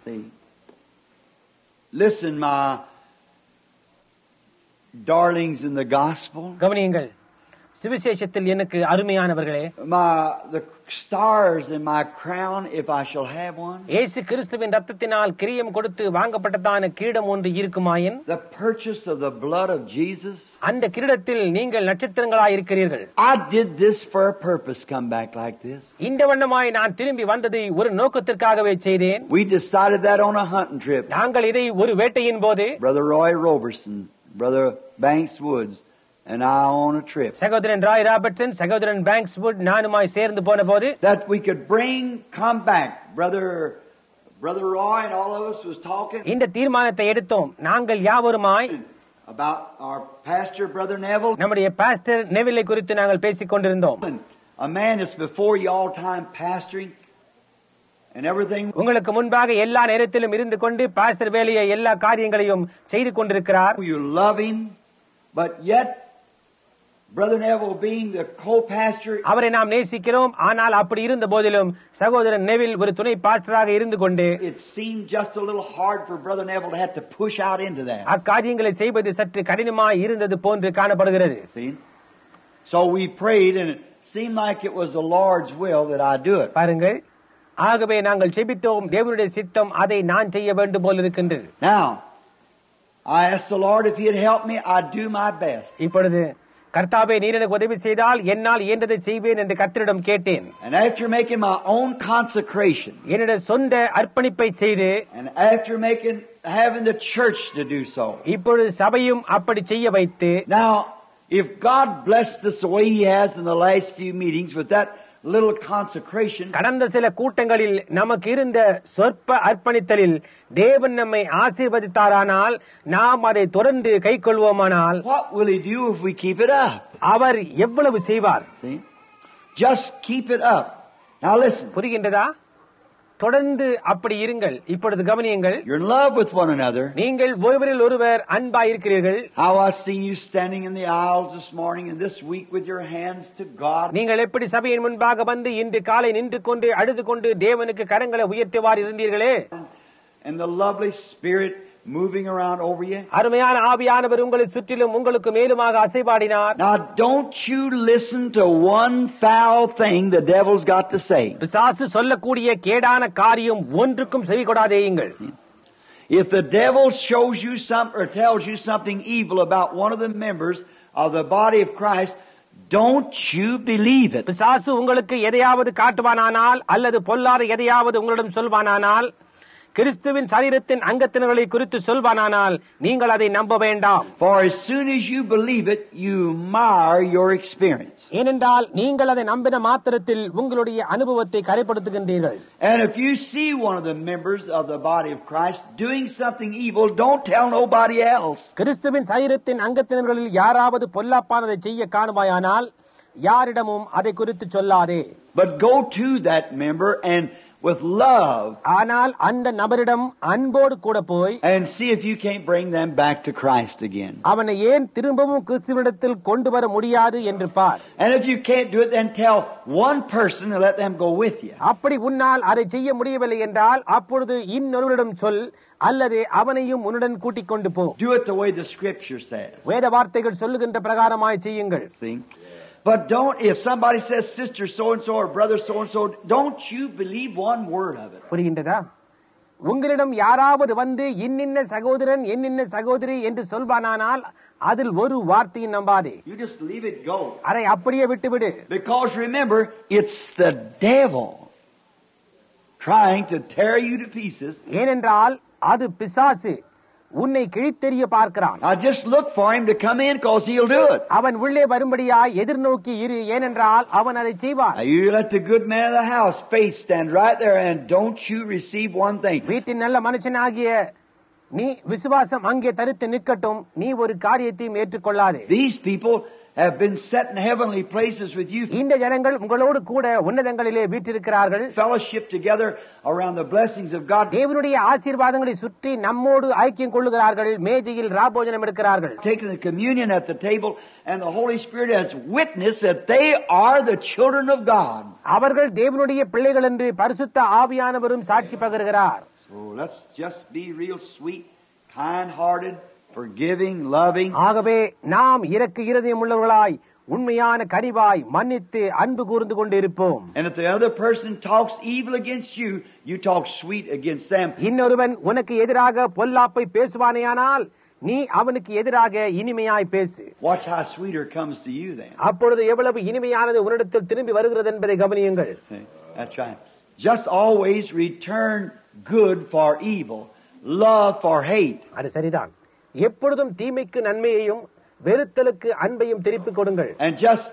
Listen, my darlings in the gospel. கவனியுங்கள், சுவிசேஷத்தில் எனக்கு அருமையானவர்களே, The stars in my crown, if I shall have one. இயேசு கிறிஸ்துவின் ரத்தத்தினால் கிரீடம் கொடுத்து வாங்கப்பட்டதான கிரீடம் ஒன்று இருக்குமாயின், The purchase of the blood of Jesus. அந்த கிரீடத்தில் நீங்கள் நட்சத்திரங்களாய் இருக்கிறீர்கள். I did this for a purpose, come back like this. இந்த வண்ணமாய் நான் திரும்பி வந்ததை ஒரு நோக்கத்திற்காகவே செய்தேன். We decided that on a hunting trip. நாங்கள் இதை ஒரு வேட்டையின் போது Brother Roy Robertson, Brother Banks Woods, and I on a trip. சகோதரன் ராய் ராபர்ட்சன், சகோதரன் பேங்க்ஸ் வுட், நானுமாய் சேர்ந்து போன போது That we could come back. Brother Roy and all of us was talking இந்த தீர்மானத்தை எடுத்தோம். நாங்கள் யாவருமாய் about our pastor, Brother Neville. நம்முடைய பாஸ்டர் நெவிலை குறித்து நாங்கள் பேசிக் கொண்டிருந்தோம். A man is before you all time pastoring and everything. உங்களுக்கு முன்பாக எல்லா நேரத்திலும் இருந்து கொண்டு பாஸ்டர் வேலையை எல்லா காரியங்களையும் செய்து கொண்டிருக்கிறார். You love him, but yet Brother Neville being the co-pastor, அவரை நாம் நேசிக்கிறோம். ஆனால் அப்படி இருந்த போதிலும் சகோதரன் நெவில் ஒரு துணை பாஸ்டராக இருந்து கொண்டு it seemed just a little hard for Brother Neville to have to push out into that. அக்காரியங்களை செய்வது சற்று கடினமாய் இருந்தது போன்று காணப்படுகிறது. See? So we prayed and it seemed like it was the Lord's will that I do it. பாருங்கள், ஆகவே நாங்கள் ஜெபித்தோம். தேவனுடைய சித்தம் அதை நான் செய்ய வேண்டும் போல் இருக்கின்றது. Now, I asked the Lord if He'd help me, I'd do my best. இப்பொழுது கர்த்தாவே நீர் எனக்கு உதவி செய்தால் என்னால் இயன்றதை செய்வேன் என்று கர்த்தரிடம் கேட்டேன். And after making my own consecration, என்னுடைய சொந்த அர்ப்பணிப்பை செய்து, and after having the church to do so, இப்பொழுது சபையும் அப்படி செய்ய வைத்து, now if God blessed us the way He has in the last few meetings with that little consecration, கடந்த சில கூட்டங்களில் நமக்கு இருந்த சொற்ப அர்ப்பணித்தலில் தேவன் நம்மை ஆசீர்வதித்தாரானால் நாம் அதை தொடர்ந்து கைக்கொள்வோமானால், what will He do if we keep it up? அவர் எவ்வளவு செய்வார்? See? Just keep it up. Now listen. புரிகின்றதா? தொடர்ந்து அப்படி இருங்கள். இப்பொழுது கவனியுங்கள். You're in love with one another. நீங்கள் ஒருவரில் ஒருவர் அன்பாய் இருக்கிறீர்கள். How I've seen you standing in the aisles this morning and this week with your hands to God. நீங்கள் எப்படி சபையின் முன்பாக வந்து இன்று காலை நின்று கொண்டு அழுது கொண்டு தேவனுக்கு கரங்களை உயர்த்திவார் இருந்தீர்களே. And the lovely Spirit moving around over you. அருமையான ஆவியானவர் உங்களை சுற்றிலும் உங்களுக்கு மேலுமாக அசைவாடினார். Now don't you listen to one foul thing the devil's got to say. பிசாசு சொல்லக்கூடிய கேடான காரியம் ஒன்றுக்கும் செவிகொடாதேயுங்கள். If the devil shows you something or tells you something evil about one of the members of the body of Christ, don't you believe it. பிசாசு உங்களுக்கு எதையாவது காட்டுவானானால் அல்லது பொல்லாத எதையாவது உங்களிடம் சொல்வானானால், கிறிஸ்துவின் சரீரத்தின் அங்கத்தினர்களை குறித்து சொல்வானானால் நீங்கள் அதை நம்ப வேண்டாம். For as soon as you believe it, you mar your experience. ஏனென்றால் நீங்கள் அதை நம்பின மாத்திரத்தில் உங்களுடைய அனுபவத்தை கரைப்படுத்துகின்றீர்கள். And if you see one of the members of the body of Christ doing something evil, don't tell nobody else. கிறிஸ்துவின் சரீரத்தின் அங்கத்தினர்களில் யாராவது பொல்லாப்பானதை செய்ய காணுமாயானால் யாரிடமும் அதை குறித்து சொல்லாதே. But go to that member and with love, ஆனால் அந்த நபரிடம் அன்போடு கூட போய், and see if you can't bring them back to Christ again. அவனை ஏன் திரும்பவும் கிறிஸ்துவினிடத்தில் கொண்டு வர முடியாது என்று பார். And if you can't do it, then tell one person and let them go with you. அப்படி உன்னால் அதை செய்ய முடியவில்லை என்றால் அப்பொழுது இன்னொருவரிடம் சொல் அல்லது அவனையும் உன்னுடன் கூட்டிக் கொண்டு போ. Do it the way the Scripture says. வேத வார்த்தைகள் சொல்லுகின்ற பிரகாரமாய் செய்யுங்கள். See? But don't, if somebody says sister so-and-so or brother so-and-so, don't you believe one word of it. புரிகின்றதா? உங்களிடம் யாராவது வந்து இன்னின்ன சகோதரன் என்னின்ன சகோதரி என்று சொல்வானானால் அதில் ஒரு வார்த்தையும் நம்பாதே. You just leave it go. அதை அப்படியே விட்டுவிடு. Because remember, it's the devil trying to tear you to pieces. ஏனென்றால் அது பிசாசு உன்னை கிழித்தெறிய பார்க்கிறான். I just look for him to come in because he'll do it. அவன் உள்ளே வரும்படியாய் எதிர்நோக்கி இரு, ஏனென்றால் அவன் அதை செய்வான். You let the good man of the house faith stand right there and don't you receive one thing. வீட்டின் நல்ல மனுஷனாகிய நீ விசுவாசம் அங்கே தரித்து நிற்கட்டும், நீ ஒரு காரியத்தையும் ஏற்றுக்கொள்ளாதே. These people have been set in heavenly places with you. இந்த ஜனங்கள் உங்களோடு கூட உன்னதங்களிலே வீற்றிருக்கிறார்கள். Fellowship together around the blessings of God. தேவனுடைய ஆசீர்வாதங்களை சுற்றி நம்மோடு ஐக்கியம் கொள்ளுகிறார்கள். மேஜையில் ராபோஜனம் எடுக்கிறார்கள். Taking the communion at the table, and the Holy Spirit has witnessed that they are the children of God. அவர்கள் தேவனுடைய பிள்ளைகள் என்று பரிசுத்த ஆவியானவரும் சாட்சி பகருகிறார். So let's just be real sweet, kind-hearted, forgiving, loving. ஆகவே நாம் இரக்க இருதயம் உள்ளவர்களாய் உண்மையான கனிவாய் மன்னித்து அன்பு கூர்ந்து கொண்டு இருப்போம். And if the other person talks evil against you, you talk sweet against them. இன்னொருவன் உனக்கு எதிராக பொல்லாப்பை பேசுவானேயானால் நீ அவனுக்கு எதிராக இனிமையாய் பேசு. Watch how sweeter comes to you then. அப்பொழுது எவ்வளவு இனிமையானது உன்னிடத்தில் திரும்பி வருகிறது என்பதை கவனியுங்கள். That's right. Just always return good for evil, love for hate. அது சரிதான். எப்பொழுதும் தீமைக்கு நன்மையையும் வெறுத்தலுக்கு அன்பையும் திருப்பிக் கொடுங்கள். And just,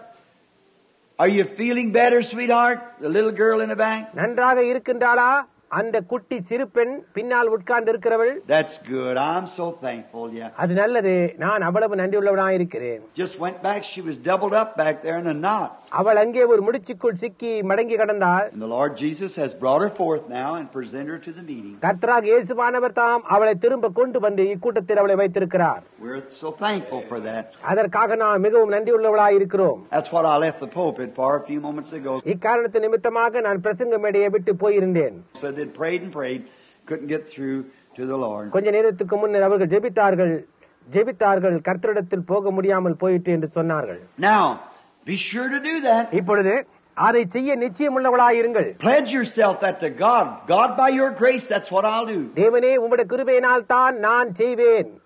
are you feeling better, sweetheart? The little girl in the back? நன்றாக இருக்கின்றாளா அந்த குட்டி சிறு பெண் பின்னால் உட்கார்ந்து இருக்கிறவள்? That's good. I'm so thankful. Yeah. அது நல்லது. நான் அவ்வளவு நன்றியுள்ளவனாய் இருக்கிறேன். Just went back. She was doubled up back there in a knot. அவள் அங்கே ஒரு முடிச்சுக்குள் சிக்கி மடங்கி கிடந்தாள். And the Lord Jesus has brought her forth now and presented her to the meeting. கர்த்தராகிய இயேசுவானவர் தாம் அவளை திரும்ப கொண்டு வந்து இக்கூட்டத்தில் அவளை வைத்திருக்கிறார். We're so thankful for that. அதற்காக நான் மிகவும் நன்றியுள்ளவளாய் இருக்கிறோம். That's what I left the pulpit for a few moments ago. இக்காரணத்து நிமித்தமாக நான் பிரசங்க மேடையை விட்டு போயிருந்தேன். So they prayed and prayed, couldn't get through to the Lord. கொஞ்ச நேரத்துக்கு முன்னர் அவர்கள் ஜெபித்தார்கள் கர்த்தரிடத்தில் போக முடியாமல் போயிட்டு என்று சொன்னார்கள். Now, be sure to do that. இப்பொழுது அதை செய்ய நிச்சயமுள்ளவளாயிருங்கள். Pledge yourself that to God. God, by your grace, that's what I'll do. தேவனே உம்முடைய கிருபையினால் தான் நான் செய்வேன்.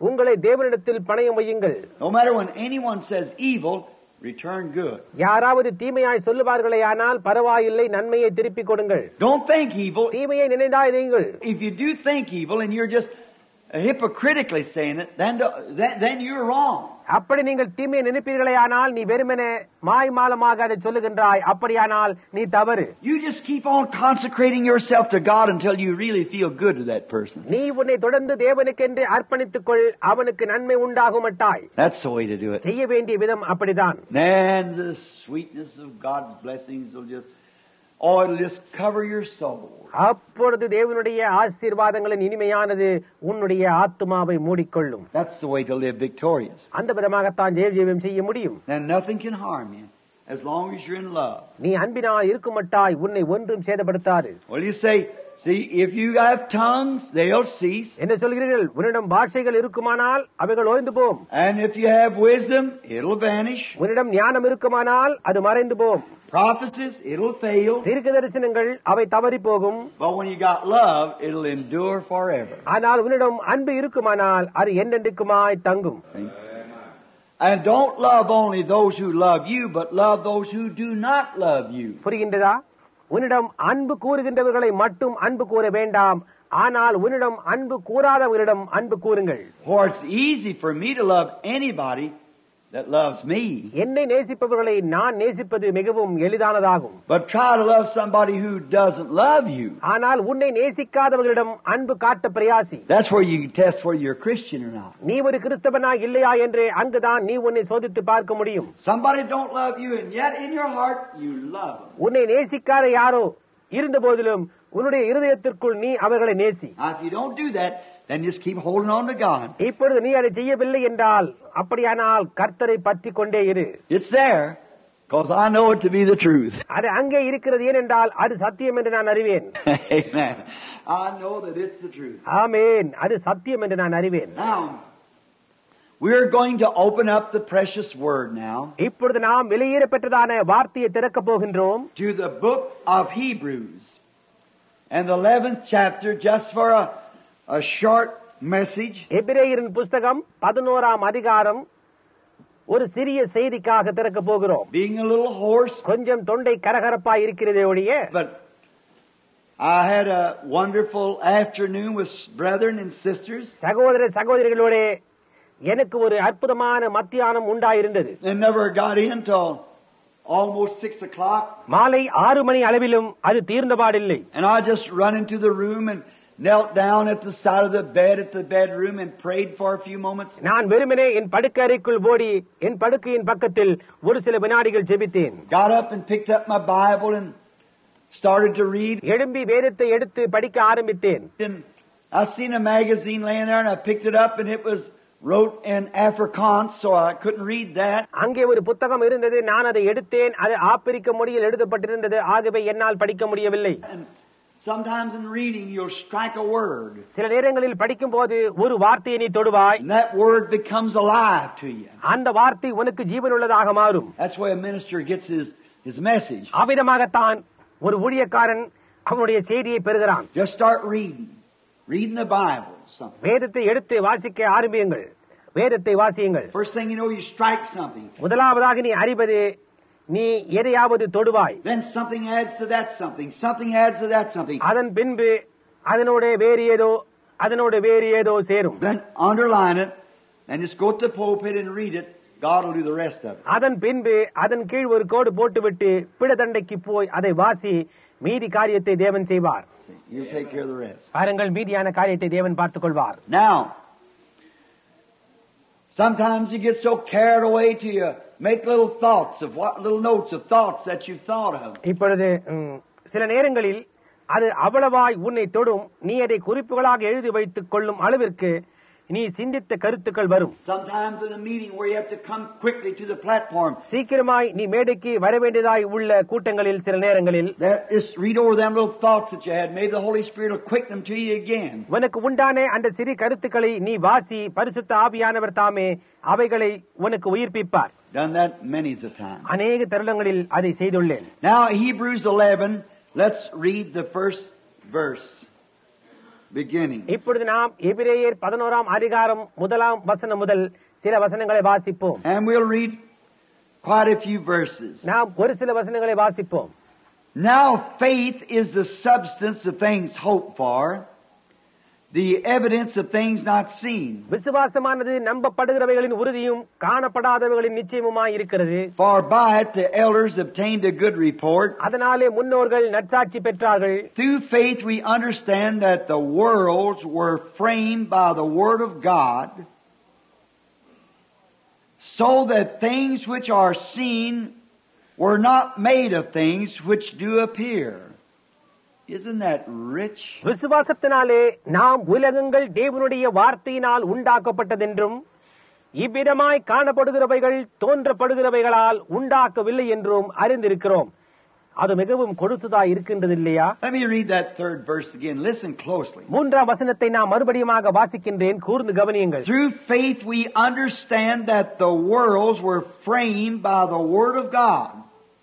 உங்களை தேவனிடத்தில் பணயம் வையுங்கள். No matter when anyone says evil, return good. யாராவது தீமையாய் சொல்லுவார்களே ஆனால் பரவாயில்லை, நன்மையை திருப்பிக் கொடுங்கள். Don't think evil. தீமையை நினைந்தாயிருங்கள். If you do think evil and you're just hypocritically saying it, then you're wrong. அப்படி நீங்கள் தீமையை நினைப்பீர்களே ஆனால் நீ வெறுமனே மாய்மாலமாக அதை சொல்லுகின்றாய். அப்படியானால் நீ தவறு. You just keep on consecrating yourself to God until you really feel good to that person. நீ உன்னை தொடர்ந்து தேவனுக்கென்று அர்ப்பணித்துக் கொள், அவனுக்கு நன்மை உண்டாகுமட்டாய். That's the way to do it. செய்ய வேண்டிய விதம் அப்படிதான். Then the sweetness of God's blessings will just cover your soul. அப்பொழுது தேவனுடைய ஆசீர்வாதங்களின் இனிமையானது உன்னுடைய ஆத்துமாவை மூடிக்கொள்ளும். That's the way to live victorious. அந்த விதமாகத்தான் ஜெயம் செய்ய முடியும். And nothing can harm you as long as you're in love. நீ அன்பினால் இருக்குமட்டாய் உன்னை ஒன்றும் சேதப்படுத்தாது. Well, you say, see, if you have tongues, they'll cease. என்ன சொல்கிறீர்கள்? உன்னிடம் பாஷைகள் இருக்குமானால் அவைகள் ஓய்ந்து போம். And if you have wisdom, it'll vanish. உன்னிடம் ஞானம் இருக்குமானால் அது மறைந்து போம். Prophecies, it'll fail. தீர்க்க தரிசனங்கள் அவை தவறி போகும். But when you got love, it'll endure forever. ஆனால் உன்னிடம் அன்பு இருக்குமானால் அது என்றென்றைக்குமாய் தங்கும். And don't love only those who love you, but love those who do not love you. புரிகின்றதா? உன்னிடம் அன்பு கூறுகின்றவர்களை மட்டும் அன்பு கூற வேண்டாம், ஆனால் உன்னிடம் அன்பு கூறாதவர்களிடம் அன்பு கூறுங்கள். For it's easy for me to love anybody that loves me. என்னை நேசிப்பவர்களை நான் நேசிப்பது மிகவும் எளிதானதாகும். But try to love somebody who doesn't love you. ஆனால் உன்னை நேசிக்காதவர்களிடம் அன்பு காட்ட பிரயாசி. That's where you can test whether you're a Christian or not. நீ ஒரு கிறிஸ்தவனா இல்லையா என்று அங்குதான் நீ உன்னை சோதித்து பார்க்க முடியும். Somebody don't love you and yet in your heart you love them. உன்னை நேசிக்காத யாரோ இருந்த போதிலும் உன்னுடைய இருதயத்திற்குள் நீ அவர்களை நேசி. Now if you don't do that, then just keep holding on to God. இப்பொழுது நீ அதை செய்யவில்லை என்றால் அப்படியானால் கர்த்தரை பற்றிக் கொண்டே இரு. It's there because I know it to be the truth. அது அங்கே இருக்கிறது, ஏனென்றால் அது சத்தியம் என்று நான் அறிவேன். Amen. I know that it's the truth. ஆமென். அது சத்தியம் என்று நான் அறிவேன். Now we're going to open up the precious word now. இப்பொழுது நாம் வெளியேற பெற்றதான வார்த்தையை திறக்க போகின்றோம். To the book of Hebrews and the 11th chapter, just for a short message. எபிரேயரின் புஸ்தகம் 11ஆம் அதிகாரம் ஒரு சிறிய செய்திக்காக திறக்க போகிறோம். Being a little hoarse, கொஞ்சம் தொண்டை கரகரப்பாய் இருக்கிறதே ஒழிய, but I had a wonderful afternoon with brethren and sisters. சகோதர சகோதரிகளோட எனக்கு ஒரு அற்புதமான மத்தியானம் உண்டாயிருந்தது. And never got in till almost 6 o'clock. மாலை 6 மணி அளவிலும் அது தீர்ந்தபாடில்லை. And I just run into the room and knelt down at the side of the bed at the bedroom and prayed for a few moments. நான் வெறுமனே என் படுக்கை அறைக்குள் ஓடி என் படுக்கையின் பக்கத்தில் ஒரு சில வினாடிகள் ஜெபித்தேன். Got up and picked up my Bible and started to read. எழும்பி வேதத்தை எடுத்து படிக்க ஆரம்பித்தேன். And I seen a magazine laying there and I picked it up and it was wrote in Afrikaans, so I couldn't read that. அங்கே ஒரு புத்தகம் இருந்தது, நான் அதை எடுத்தேன். அது ஆப்பிரிக்க மொழியில் எழுதப்பட்டிருந்தது, ஆகவே என்னால் படிக்க முடியவில்லை. Sometimes in reading you'll strike a word. சில நேரங்களில் படிக்கும் போது ஒரு வார்த்தையை நீ தொடுவாய். And that word becomes alive to you. அந்த வார்த்தை உனக்கு ஜீவனுள்ளதாக மாறும். That's why a minister gets his message. அவ்விதமாகத்தான் ஒரு ஊழியக்காரன் அவனுடைய செய்தியை பெறுகிறான். Just start reading the Bible. வேதத்தை எடுத்து வாசிக்க ஆரம்பியுங்கள். வேதத்தை வாசியுங்கள். First thing you know, you strike something. முதலாவதாக நீ அறிவது நீ எதையாவது தொடுவாய். Then something adds to that something. Something adds to that something. அதன் பின்பு அதனோட வேறு ஏதோ சேரும். Then underline it and just go to the pulpit and read it. God will do the rest of it. அதன் பின்பு அதன் கீழ் ஒரு கோடு போட்டுவிட்டு பிடதண்டைக்கு போய் அதை வாசி, மீதி காரியத்தை தேவன் செய்வார். You take care of the rest. பாருங்கள், மீதியான காரியத்தை தேவன் பார்த்துக் கொள்வார். Now, sometimes you get so carried away to you make little notes of thoughts that you've thought of. இப்பொழுது சில நேரங்களில் அது அவ்வளவாய் உன்னை தொடும், நீ அதை குறிப்புகளாக எழுதி வைத்துக் கொள்ளும் அளவிற்கு நீ சிந்தித்த கருத்துக்கள் வரும். Sometimes in a meeting where you have to come quickly to the platform. சீக்கிரமாய் நீ மேடைக்கு வர வேண்டியதாய் உள்ள கூட்டங்களில் சில நேரங்களில் just read over them little thoughts that you had. Maybe the Holy Spirit will quicken them to you again. உனக்கு உண்டான அந்த சிறு கருத்துக்களை நீ வாசி, பரிசுத்த ஆவியானவர் தாமே அவைகளை உனக்கு உயிர்ப்பிப்பார். Done that many a time. அநேக தருணங்களில் அதை செய்துள்ளேன். Now Hebrews 11, let's read the first verse. beginning. இப்பொழுது நாம் எபிரேயர் 11ஆம் அதிகாரம் 1ஆம் வசனம் முதல் சில வசனங்களை வாசிப்போம். And we'll read quite a few verses. நாம் ஒரு சில வசனங்களை வாசிப்போம். Now faith is the substance of things hoped for, the evidence of things not seen. விசுவாசமானது நம்பப்படுகிறவைகளின் உறுதியும் காணப்படாதவைகளின் நிச்சயமுமாய் இருக்கிறது. For by it the elders obtained a good report. அதனாலே முன்னோர்கள் நற்சாட்சி பெற்றார்கள். Through faith we understand that the worlds were framed by the word of God, so that things which are seen were not made of things which do appear. Isn't that rich? விசுவாசத்தினாலே நாம் உலகங்கள் தேவனுடைய வார்த்தையினால் உண்டாக்கப்பட்டதென்றும் இவ்விதமாய் காணப்படுகிறவைகள் தோன்றப்படுகிறவைகளால் உண்டாக்கவில்லை என்றும் அறிந்திருக்கிறோம். அது மிகவும் கொடுத்ததா இருக்கின்றது இல்லையா? Let me read that third verse again. Listen closely. மூன்றாம் வசனத்தை நான் மறுபடியுமாக வாசிக்கின்றேன். கூர்ந்து கவனியுங்கள். Through faith we understand that the worlds were framed by the word of God,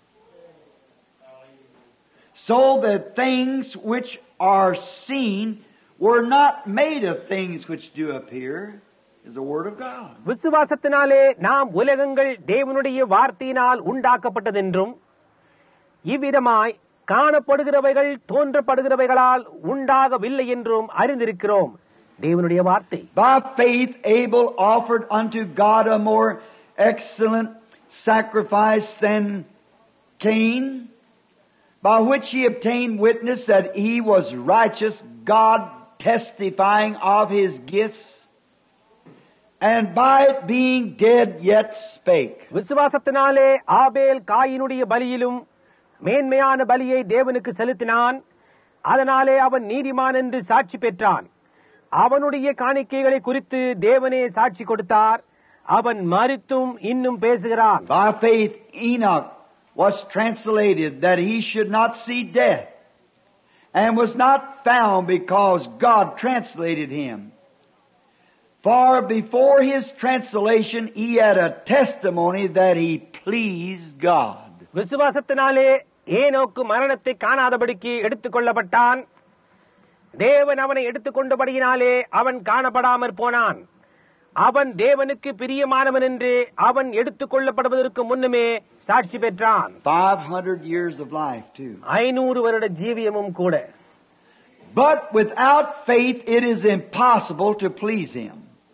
so that things which are seen were not made of things which do appear, is the word of God. விசுவாசத்தினாலே நாம் உலகங்கள் தேவனுடைய வார்த்தையினால் உண்டாக்கப்பட்டதென்றும் இவ்விதமாய் காணப்படுகிறவைகள் தோன்றப்படுகிறவைகளால் உண்டாகவில்லை என்றும் அறிந்திருக்கிறோம். தேவனுடைய வார்த்தை. By faith Abel offered unto God a more excellent sacrifice than Cain, by which he obtained witness that he was righteous, God testifying of his gifts, and by it being dead yet spake. விசுவாசத்தினாலே ஆபேல் காயினுடைய பலியிலும் மேன்மையான பலியை தேவனுக்கு செலுத்தினான். அதனாலே அவன் நீதிமான் என்று சாட்சி பெற்றான். அவனுடைய காணிக்கைகளை குறித்து தேவனே சாட்சி கொடுத்தார். அவன் மரித்தும் இன்னும் பேசுகிறான். By faith Enoch was translated that he should not see death, and was not found because God translated him. For before his translation he had a testimony that he pleased God. விசுவாசத்தினாலே ஏனோக்கு மரணத்தை காணாதபடிக்கு எடுத்துக் கொள்ளப்பட்டான். தேவன் அவனை எடுத்துக்கொண்டபடியினாலே அவன் காணப்படாமற் போனான். அவன் தேவனுக்கு பிரியமானவன் என்று அவன் எடுத்துக் கொள்ளப்படுவதற்கு முன்னமே சாட்சி பெற்றான். 500 years of life too. 500 வருட ஜீவியமும் கூட. But without faith it is impossible to please him.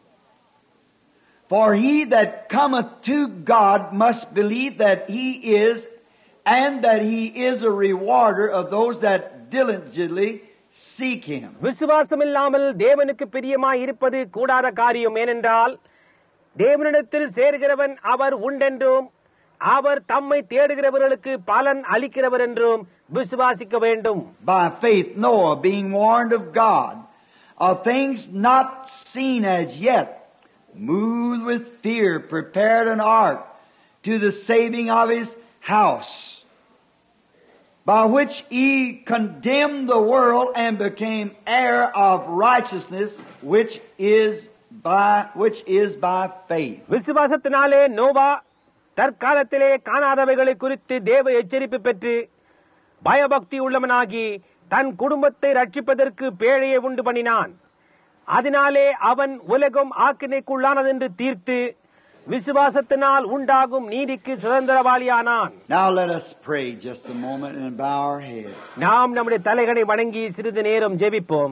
For he that cometh to God must believe that he is, and that he is a rewarder of those that diligently seek him. விசுவாசம் இல்லாமல் தேவனுக்கு பிரியமாய் இருப்பது கூடாத காரியம். ஏனென்றால் தேவனிடத்தில் சேர்கிறவன் அவர் உண்டென்றும் அவர் தம்மை தேடுகிறவர்களுக்கு பலன் அளிக்கிறவர் என்றும் விசுவாசிக்க வேண்டும். By faith Noah, being warned of God of things not seen as yet, moved with fear, prepared an ark to the saving of his house, by which he condemned the world and became heir of righteousness, which is by faith. விசுவாசத்தினாலே நோவா தற்காலத்திலே காணாதவைகளை குறித்து தேவ எச்சரிப்பு பெற்று பயபக்தி உள்ளவனாகி தன் குடும்பத்தை ரட்சிப்பதற்கு பேழையை உண்டு பண்ணினான். அதனாலே அவன் உலகம் ஆக்கினைக்குள்ளானதென்று தீர்த்து விசுவாசத்தினால் உண்டாகும் நீதிக்கு சுதந்திரவாளியானான். Now let us pray just a moment and bow our heads. நாம் நம்முடைய தலைகளை வணங்கி சிறிது நேரம் ஜெபிப்போம்.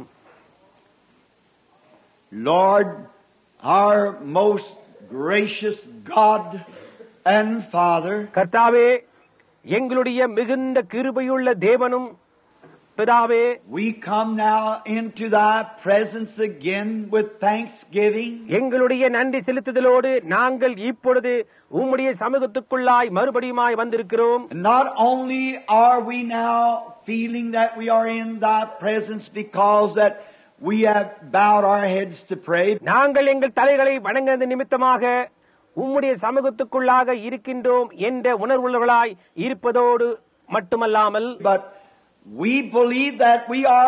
Lord, our most gracious God and Father, கர்த்தாவே, எங்களுடைய மிகுந்த கிருபையுள்ள தேவனும் பிதாவே, we come now into thy presence again with thanksgiving. எங்களுடைய நன்றி செலுத்துதலோடு நாங்கள் இப்பொழுது உம்முடைய சமூகத்துக்குள்ளாய் மறுபடியுமாய் வந்திருக்கிறோம். Not only are we now feeling that we are in thy presence because that we have bowed our heads to pray, நாங்கள் எங்கள் தலைகளை வணங்குவது நிமித்தமாக உம்முடைய சமூகத்துக்குள்ளாக இருக்கின்றோம் என்ற உணர்வுள்ளவர்களாய் இருப்பதோடு மட்டுமல்லாமல், but we believe that we are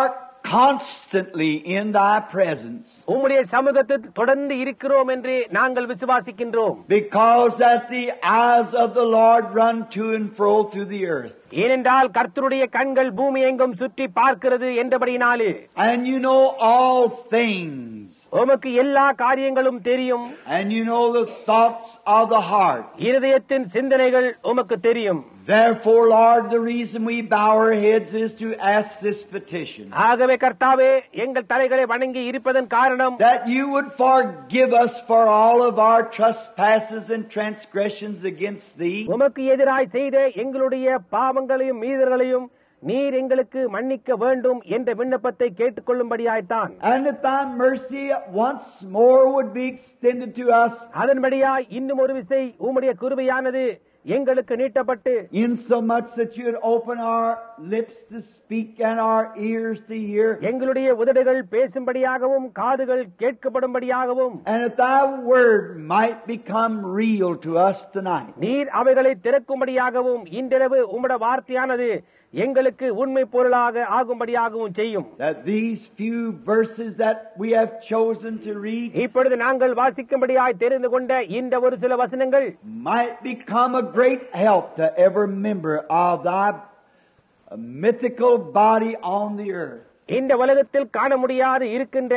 constantly in thy presence, உம்முடைய சமூகத்தில் தொடர்ந்து இருக்கிறோம் என்று நாங்கள் விசுவாசிக்கின்றோம். because that the eyes of the Lord run to and fro through the earth. ஏனென்றால் கர்த்தருடைய கண்கள் பூமி எங்கும் சுற்றி பார்க்கிறது என்றபடினாலே, And you know all things. உமக்கு எல்லா காரியங்களும் தெரியும். And you know the thoughts of the heart. இருதயத்தின் சிந்தனைகள் உமக்கு தெரியும். Therefore, Lord, the reason we bow our heads is to ask this petition. ஆகவே கர்த்தாவே, எங்கள் தலைகளை வணங்கி இருப்பதன் காரணம், That you would forgive us for all of our trespasses and transgressions against thee. உமக்கு எதிராய் செய்த எங்களுடைய பாவங்களையும் மீறல்களையும் நீர் எங்களுக்கு மன்னிக்க வேண்டும் என்ற விண்ணப்பத்தை கேட்டுக்கொள்ளும்படியாய்த்தான். And that thy mercy once more would be extended to us. அதன்படியாய் இன்னும் ஒரு விசை உம்முடைய கிருபையானது எங்களுக்கு நீட்டப்பட்டு, In so much that you would open our lips to speak and our ears to hear. எங்களுடைய உதடுகள் பேசும்படியாகவும் காதுகள் கேட்கப்படும்படியாகவும், And that thy word might become real to us tonight. நீர் அவைகளை திறக்கும்படியாகவும் இன்றிரவு உம்முடைய வார்த்தையானது எங்களுக்கு உண்மை பொருளாக ஆகும்படியாகவும் செய்யும். That these few verses that we have chosen to read இப்பொழுது நாங்கள் வாசிக்கும்படியாய் தெரிந்து கொண்ட இந்த ஒரு சில வசனங்கள் might become a great help to every member of thy mythical body on the earth. இந்த உலகத்தில் காண முடியாது இருக்கின்ற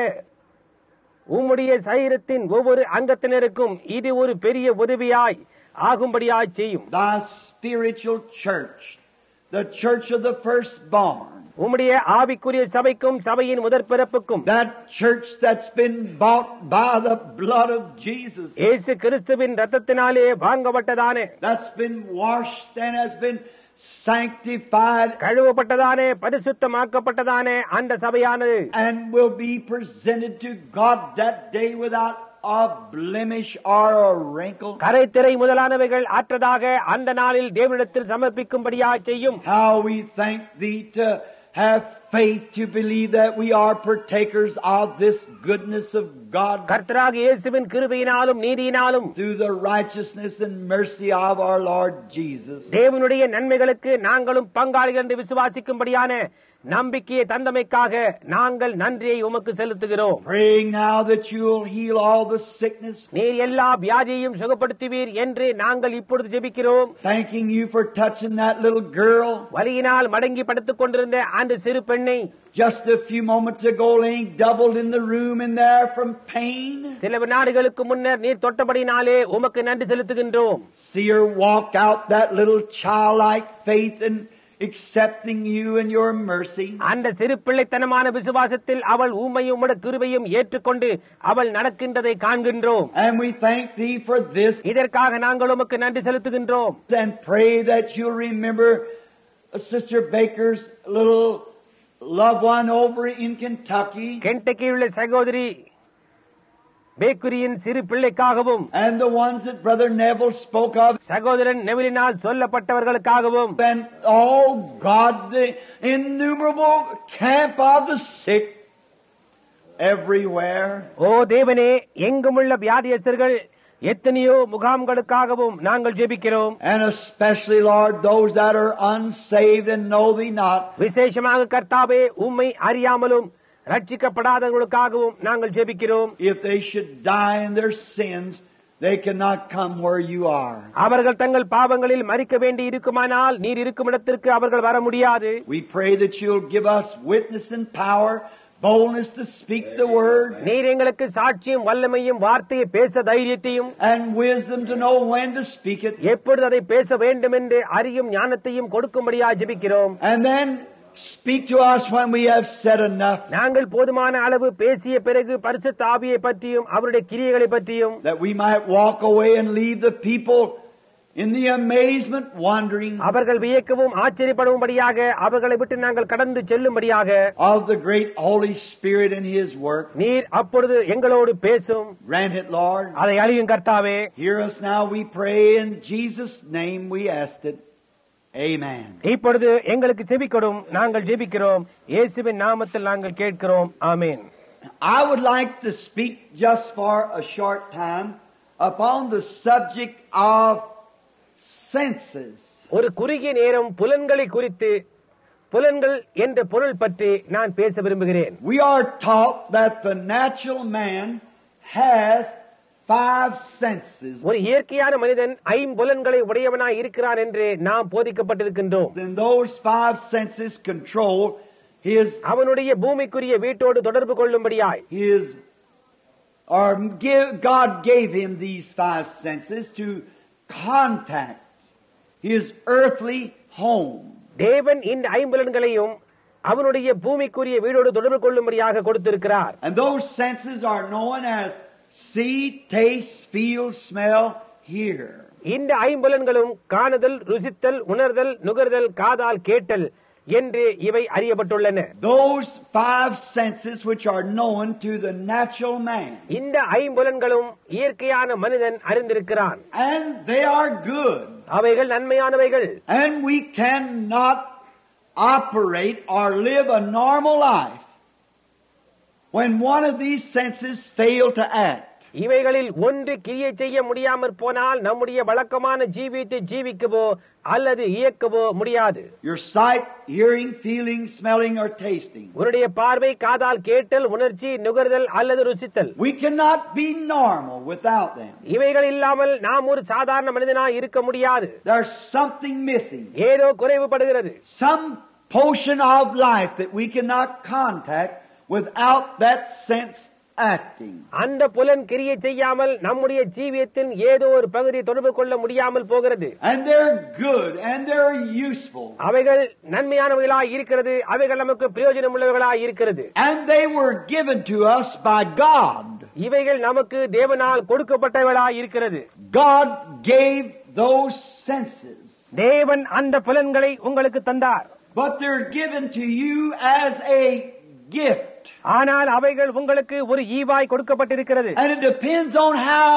உம்முடைய சரீரத்தின் ஒவ்வொரு அங்கத்தினருக்கும் இது ஒரு பெரிய உதவியாய் ஆகும்படியாய் செய்யும். Thy spiritual church, the church of the firstborn, உம்முடைய ஆவிக்குரிய சபைக்கும் சபையின் முதற் பிறப்புக்கும், that church that's been bought by the blood of Jesus, இயேசு கிறிஸ்துவின் இரத்தத்தினாலே வாங்கப்பட்டதானே, that's been washed and has been sanctified, கழுவப்பட்டதானே, பரிசுத்தமாக்கப்பட்டதானே அந்த சபையானது, and will be presented to God that day without a blemish or a wrinkle. கரைத்திரை முதலானவைகள் அற்றதாக அந்த நாளில் தேவனிடத்தில் சமர்ப்பிக்கும்படியாக செய்யும். How we thank thee to have faith to believe that we are partakers of this goodness of God கர்த்தராகிய இயேசுவின் கிருபையினாலும் நீதியினாலும் through the righteousness and mercy of our Lord Jesus. தேவனுடைய நன்மைகளுக்கு நாங்களும் பங்காளிகள் என்று விசுவாசிக்கும்படியான நம்பிக்கையை தந்தமைக்காக நாங்கள் நன்றியை உமக்கு செலுத்துகிறோம். Praying now that you'll heal all the sickness. நீர் எல்லா வியாதியையும் சுகப்படுத்துவீர் என்று நாங்கள் இப்பொழுது ஜெபிக்கிறோம். Thanking you for touching that little girl வலியினால் மடங்கி படுத்துக் கொண்டிருந்த அந்த சிறு பெண்ணை just a few moments ago laying doubled in the room in there from pain. சில நாடுகளுக்கு முன்னர் நீர் தொட்டபடினாலே உமக்கு நன்றி செலுத்துகின்றோம். See her walk out that little childlike faith and accepting you and your mercy. அந்த சிறு பிள்ளைத்தனமான விசுவாசத்தில் அவள் ஊமையும் உம்முடைய கிருபையும் ஏற்றுக்கொண்டு அவள் நடக்கின்றதை காண்கின்றோம். And we thank thee for this இதற்காக நாங்கள் உமக்கு நன்றி செலுத்துகின்றோம். and pray that you'll remember Sister Baker's little loved one over in Kentucky கென்டக்கியில் உள்ள சகோதரி பேக்குரியின் சிறு பிள்ளைக்காகவும் and the ones that Brother Neville spoke of, சகோதரன் நெவிலினால் சொல்லப்பட்டவர்களுக்காகவும், and oh God, the innumerable camp of the sick everywhere. ஓ தேவனே, எங்குமுள்ள வியாதியஸ்தர்கள் எத்தனையோ முகாம்களுக்காகவும் நாங்கள் ஜெபிக்கிறோம். And especially, Lord, those that are unsaved and know thee not. விசேஷமாக கர்த்தாவே, உம்மை அறியாமலும் ரட்சிக்கப்படாதவர்களுக்காகவும் நாங்கள் ஜெபிக்கிறோம். If they should die in their sins, they cannot come where you are. அவர்கள் தங்கள் பாவங்களில் மரிக்க வேண்டி இருக்குமானால் நீர் இருக்கும் இடத்திற்கு அவர்கள் வர முடியாது. We pray that you'll give us witness and power, boldness to speak the word, நீர் எங்களுக்கு சாட்சியும் வல்லமையும் வார்த்தையை பேச தைரியத்தையும் and wisdom to know when to speak it. எப்பொழுது அதை பேச வேண்டும் என்று அறியும் ஞானத்தையும் கொடுக்கும்படியாக ஜெபிக்கிறோம். And then speak to us when we have said enough, நாங்கள் போதுமான அளவு பேசிய பிறகு பரிசுத்த ஆவியை பற்றியும் அவருடைய கிரியைகளை பற்றியும், that we might walk away and leave the people in the amazement wondering அவர்கள் வியக்கவும் ஆச்சரியப்படும்படியாக அவர்களை விட்டு நாங்கள் கடந்து செல்லும்படியாக of the great Holy Spirit and His work. நீர் அப்பொழுது எங்களோடு பேசும். Grant it, Lord. அதை அழியும் கர்த்தாவே. Hear us now, we pray. In Jesus' name we asked it. Amen. இப்பொழுது எங்களுக்கு செபிக்கொடும், நாங்கள் ஜெபிக்கிறோம். இயேசுவின் நாமத்தில் நாங்கள் கேட்கிறோம். ஆமென். I would like to speak just for a short time upon the subject of senses. ஒரு குறுகிய நேரம் புலன்களை குறித்து புலன்கள் என்ற பொருள் பற்றி நான் பேச விரும்புகிறேன். We are taught that the natural man has 5 senses. ஒரு இயற்கையான மனிதன் ஐம்புலன்களை உடையவனாய் இருக்கிறான் என்று நாம் போதிக்கப்பட்டிருக்கின்றோம். And those 5 senses control his அவனுடைய பூமிக்குரிய வீட்டோடு தொடர்பு கொள்ளும்படியாய் God gave him these 5 senses to contact his earthly home. தேவன் இந்த ஐம்புலன்களையும் அவனுடைய பூமிக்குரிய வீடோடு தொடர்பு கொள்ளும்படியாக கொடுத்திருக்கிறார். And those senses are known as see, taste, feel, smell, hear. இந்த ஐம்புலன்களும் காணுதல், ருசித்தல், உணர்தல், நுகர்தல், காதால் கேட்டல் என்று இவை அறியப்பட்டுள்ளன. Those 5 senses which are known to the natural man. இந்த ஐம்புலன்களும் இயற்கையான மனிதன் அறிந்திருக்கிறான். And they are good. அவைகள் நன்மையானவைகள். And we cannot operate or live a normal life when one of these senses fail to act. இவைகளில் ஒன்று கிரியை செய்ய முடியாமற் போனால் நம்முடைய வழக்கமான ஜீவித்தை ஜீவிக்கவோ அல்லது இயக்கவோ முடியாது. Your sight, hearing, feeling, smelling or tasting. உன்னுடைய பார்வை, காதால் கேட்டல், உணர்ச்சி, நுகர்தல் அல்லது ருசித்தல். We cannot be normal without them. இவைகள் இல்லாமல் நாம் ஒரு சாதாரண மனிதனாய் இருக்க முடியாது. There's something missing. ஏதோ குறைவுபடுகிறது. Some portion of life that we cannot contact without that sense acting. அந்த புலன் கிரியை செய்யாமல் நம்முடைய ஜீவியத்தின் ஏதோ ஒரு பகுதியை தொடர்பு கொள்ள முடியாமல் போகிறது. And they're good and they're useful. அவைகள் நன்மையானவைகளாய் இருக்கிறது, அவைகள் நமக்கு பிரயோஜனம் உள்ளவைகளாய் இருக்கிறது. And they were given to us by God. இவைகள் நமக்கு தேவனால் கொடுக்கப்பட்டவைகளாய் இருக்கிறது. God gave those senses. தேவன் அந்த புலன்களை உங்களுக்கு தந்தார். But they're given to you as a gift. ஆனால் அவைகள் உங்களுக்கு ஒரு ஈவாய் கொடுக்கப்பட்டிருக்கிறது. And it depends on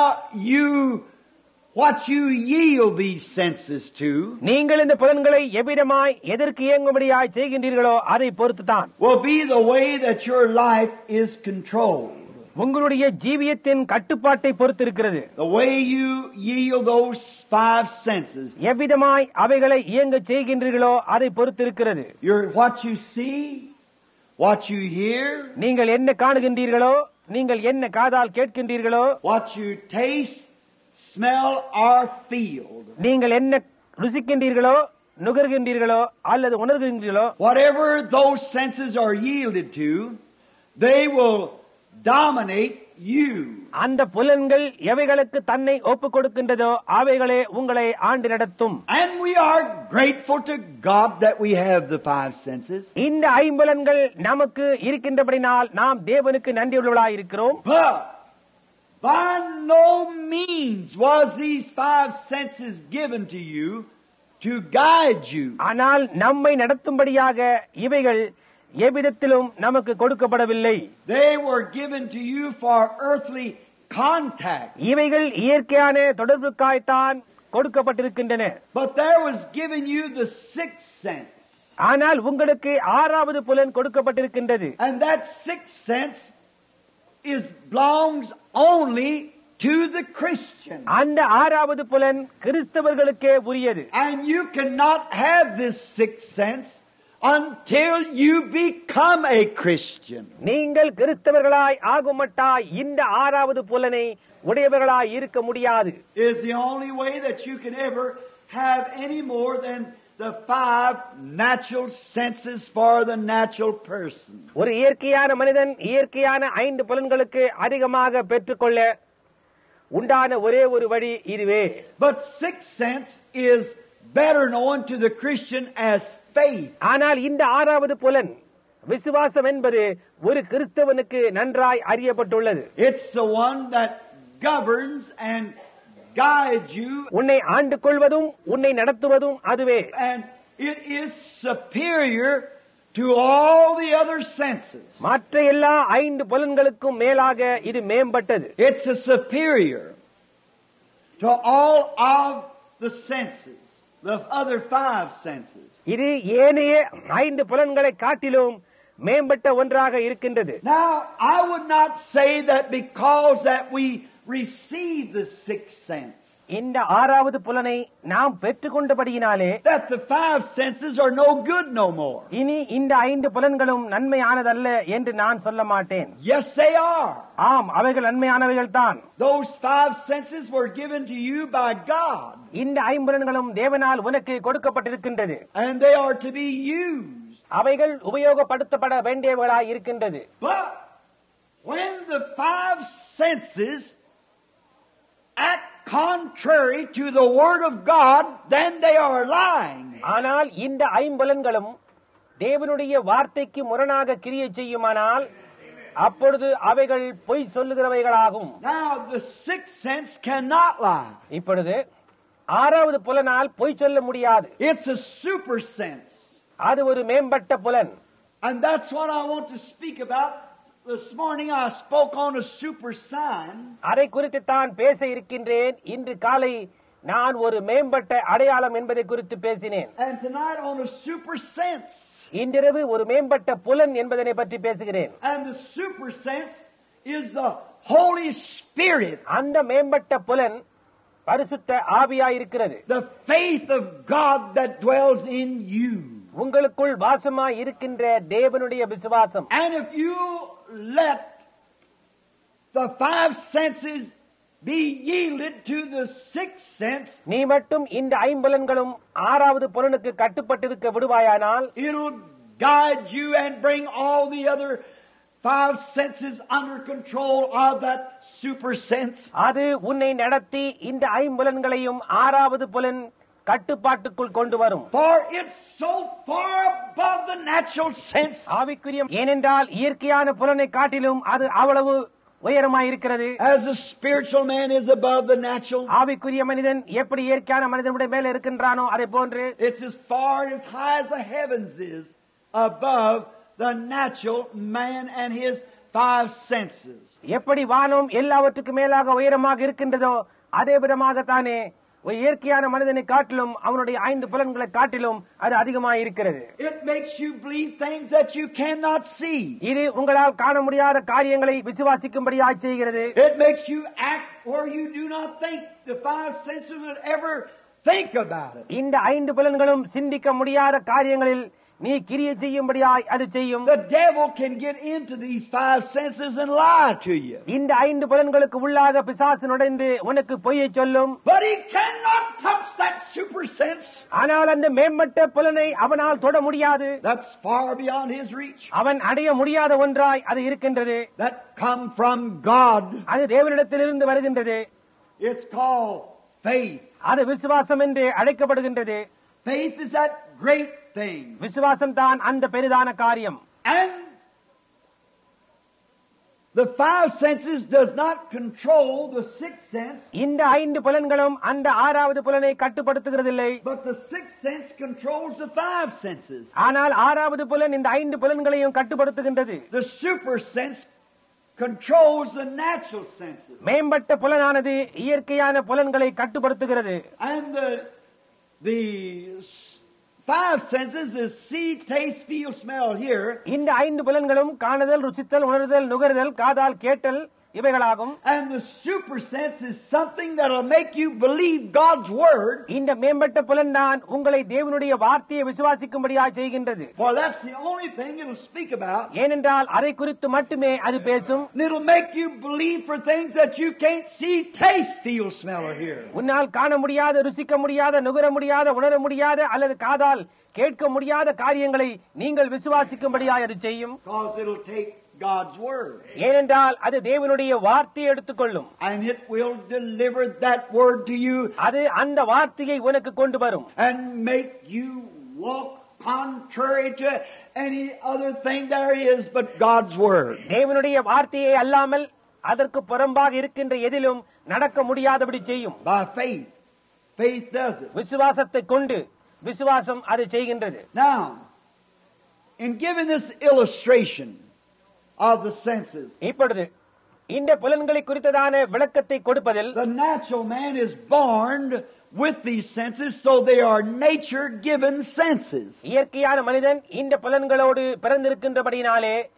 what you yield these senses to. நீங்கள் இந்த புலன்களை எவ்விதமாய் எதற்கு இயங்கும்படியாய் செய்கின்றீர்களோ அதை பொறுத்துதான் will be the way that your life is controlled. உங்களுடைய ஜீவியத்தின் கட்டுப்பாட்டை பொறுத்திருக்கிறது. The way you yield those 5 senses. எவ்விதமாய் அவைகளை இயங்க செய்கின்றீர்களோ அதை பொறுத்திருக்கிறது. What you see, what you hear, நீங்கள் என்ன காணுகின்றீர்களோ, நீங்கள் என்ன காதால் கேட்கின்றீர்களோ, what you taste, smell or feel, நீங்கள் என்ன ருசிக்கின்றீர்களோ, நுகர்கின்றீர்களோ அல்லது உணர்கின்றீர்களோ, whatever those senses are yielded to, they will dominate you. அந்த புலன்கள் எவைகளுக்கு தன்னை ஒப்புக் கொடுக்கின்றதோ அவைகளே உங்களை ஆண்டு நடத்தும். And we are grateful to God that we have the 5 senses. இந்த ஐம்புலன்கள் நமக்கு இருக்கின்றபடினால் நாம் தேவனுக்கு நன்றியுள்ளவர்களாய் இருக்கிறோம். But by no means was these 5 senses given to you to guide you. ஆனால் நம்மை நடத்தும்படியாக இவைகள் எவ்விதத்திலும் நமக்கு கொடுக்கப்படவில்லை. They were given to you for earthly contact. இவைகள் இயற்கையான தொடர்புக்காய்த்தான் கொடுக்கப்பட்டிருக்கின்றன. But there was given you the 6th sense. ஆனால் உங்களுக்கு 6வது புலன் கொடுக்கப்பட்டிருக்கின்றது. And that 6th sense belongs only to the Christian. அந்த 6வது புலன் கிறிஸ்தவர்களுக்கே உரியது. And you cannot have this 6th sense until you become a Christian. நீங்கள் கிறிஸ்தவர்களாய் ஆகுமட்டாய் இந்த 6வது புலனை உடையவர்களாய் இருக்க முடியாது. It is the only way that you can ever have any more than the 5 natural senses for the natural person. ஒரு இயற்கையான மனிதன் இயற்கையான 5 புலன்களுக்கு அதிகமாக பெற்றுக்கொள்ள உண்டான ஒரே ஒரு வழி இதுவே. But 6th sense is better known to the Christian as faith. ஆனால் இந்த 6வது புலன் விசுவாசம் என்பது ஒரு கிறிஸ்தவனுக்கு நன்றாய் அறியப்பட்டுள்ளது. It's the one that governs and guides you. உன்னை ஆண்டு கொள்வதும் உன்னை நடத்துவதும் அதுவே. And it is superior to all the other senses. மற்ற எல்லா 5 புலன்களுக்கும் மேலாக இது மேம்பட்டது. It's a superior to all of the senses. The other 5 senses. இது ஏனைய 5 புலன்களை காட்டிலும் மேம்பட்ட ஒன்றாக இருக்கின்றது. Now, I would not say that because that we receive the 6th sense. இந்த ஆறாவது புலனை நாம் பெற்றுக்கொண்டபடியினாலே that the five senses are no good no more. இனி இந்த 5 புலன்களும் நன்மையானதல்ல என்று நான் சொல்ல மாட்டேன். Yes, they are. ஆம், அவைகள் நன்மையானவைகள் தான். Those five senses were given to you by God. இந்த 5 புலன்களும் தேவனால் உனக்கு கொடுக்கப்பட்டிருக்கின்றது. And they are to be used. அவைகள் உபயோகப்படுத்தப்பட வேண்டியவைகளாய் இருக்கின்றது. But when the five senses act contrary to the Word of God, then they are lying. ஆனால் இந்த 5 புலன்களும் தேவனுடைய வார்த்தைக்கு முரணாக கிரியை செய்யுமானால் அப்பொழுது அவைகள் பொய் சொல்லுகிறவைகளாகும். Now the sixth sense cannot lie. இப்பொழுது ஆறாவது புலனால் பொய் சொல்ல முடியாது. It's a super sense. அது ஒரு மேம்பட்ட புலன். And that's what I want to speak about. This morning I spoke on a super sign. அதை குறித்து தான் பேச இருக்கின்றேன். இன்று காலை நான் ஒரு மேம்பட்ட அடையாளம் என்பதை குறித்து பேசினேன். And tonight on a super sense. இன்றிரவு ஒரு மேம்பட்ட புலன் என்பதனை பற்றி பேசுகிறேன். And the super sense is the Holy Spirit. அந்த மேம்பட்ட புலன் பரிசுத்த ஆவியாய் இருக்கிறது. The faith of God that dwells in you. உங்களுக்குள் வாசமாய் இருக்கின்ற தேவனுடைய விசுவாசம். And if you let the five senses be yielded to the sixth sense, நீ மட்டும் இந்த 5 புலன்களும் ஆறாவது புலனுக்கு கட்டுப்பட்டிருக்க விடுவாயானால் it'll guide you and bring all the other five senses under control of that super sense. அது உன்னை நடத்தி இந்த 5 புலன்களையும் ஆறாவது புலன் கட்டுப்பாட்டுக்குள் கொண்டு வரும். For it's so far above the natural sense. ஆவிக்குரிய, ஏனென்றால் இயற்கையான புலனை காட்டிலும் அது அவ்வளவு உயரமாய் இருக்கிறது. As the spiritual man is above the natural, ஆவிக்குரிய மனிதன் எப்படி இயற்கையான மனிதனுடைய மேல இருக்கின்றானோ அதே போன்று it's as far as high as the heavens is above the natural man and his five senses. எப்படி வானம் எல்லாவற்றுக்கும் மேலாக உயரமாக இருக்கின்றதோ அதே விதமாகத்தானே இயற்கையான மனிதனை காட்டிலும் அவனுடைய 5 புலன்களை காட்டிலும் அது அதிகமாக இருக்கிறது. It makes you believe things that you cannot see. இது உங்களால் காண முடியாத காரியங்களை விசுவாசிக்கும்படியாக செய்கிறது. It makes you act where you do not think the five senses would ever think about it. இந்த 5 புலன்களும் சிந்திக்க முடியாத காரியங்களில் நீ கிரியை செய்யும்படியாய் அது செய்யும். The devil can get into these five senses and lie to you. இந்த 5 புலன்களுக்கு உள்ளாக பிசாசு நுழைந்து உனக்கு பொய்யை சொல்லும். But he cannot touch that super sense. ஆனால் அந்த மேம்பட்ட புலனை அவனால் தொட முடியாது. That's far beyond his reach. அவன் அடைய முடியாத ஒன்றாய் அது இருக்கின்றது. That come from God. அது தேவனிடத்திலிருந்து வருகின்றது. It's called faith. அது விசுவாசம் என்று அழைக்கப்படுகின்றது. Faith is that great thing. விசுவாசம் தான் அந்த பெரிதான காரியம். And the five senses does not control the sixth sense. இந்த 5 புலன்களும் அந்த ஆறாவது புலனை கட்டுப்படுத்துகிறதில்லை. But the sixth sense controls the five senses. ஆனால் ஆறாவது புலன் இந்த 5 புலன்களையும் கட்டுப்படுத்துகின்றது. The super sense controls the natural senses. மேம்பட்ட புலனானது இயற்கையான புலன்களை கட்டுப்படுத்துகிறது. And the five senses is see, taste, feel, smell, hear. இந்த 5 புலன்களும் காணுதல், ருசித்தல், உணர்தல், நுகர்தல், காதால் கேட்டல் இவைகளாகும். And the super sense is something that will make you believe God's word. இந்த மேம்பட்ட புலன் தான் உங்களை தேவனுடைய வார்த்தையை விசுவாசிக்கும்படியாக செய்கின்றது. For that's the only thing it'll speak about. ஏனென்றால் அதை குறித்து மட்டுமே அது பேசும். And it'll make you believe for things that you can't see, taste, feel, smell, or hear. உன்னால் காண முடியாத, ருசிக்க முடியாத, நுகர முடியாத, உணர முடியாத அல்லது காதால் கேட்க முடியாத காரியங்களை நீங்கள் விசுவாசிக்கும்படியாக அது செய்யும். Because it'll take God's word. ஏனென்றால் அது தேவனுடைய வார்த்தையை எடுத்துக்கொள்ளும். And it will deliver that word to you. அது அந்த வார்த்தையை உனக்கு கொண்டு வரும். And make you walk contrary to any other thing there is but God's word. தேவனுடைய வார்த்தையை அல்லாமல் அதற்கு புறம்பாக இருக்கின்ற எதிலும் நடக்க முடியாதபடி செய்யும். By faith. Faith does it. விசுவாசத்தை கொண்டு விசுவாசம் அதை செய்கின்றது. Now, in giving this illustration of the senses, இப்பொழுது இந்த புலன்களை குறித்ததான விளக்கத்தை கொடுப்பதில் the natural man is born with these senses, so they are nature given senses. இயற்கையான மனிதன் இந்த புலன்களோடு பிறந்திருக்கின்றபடியினாலே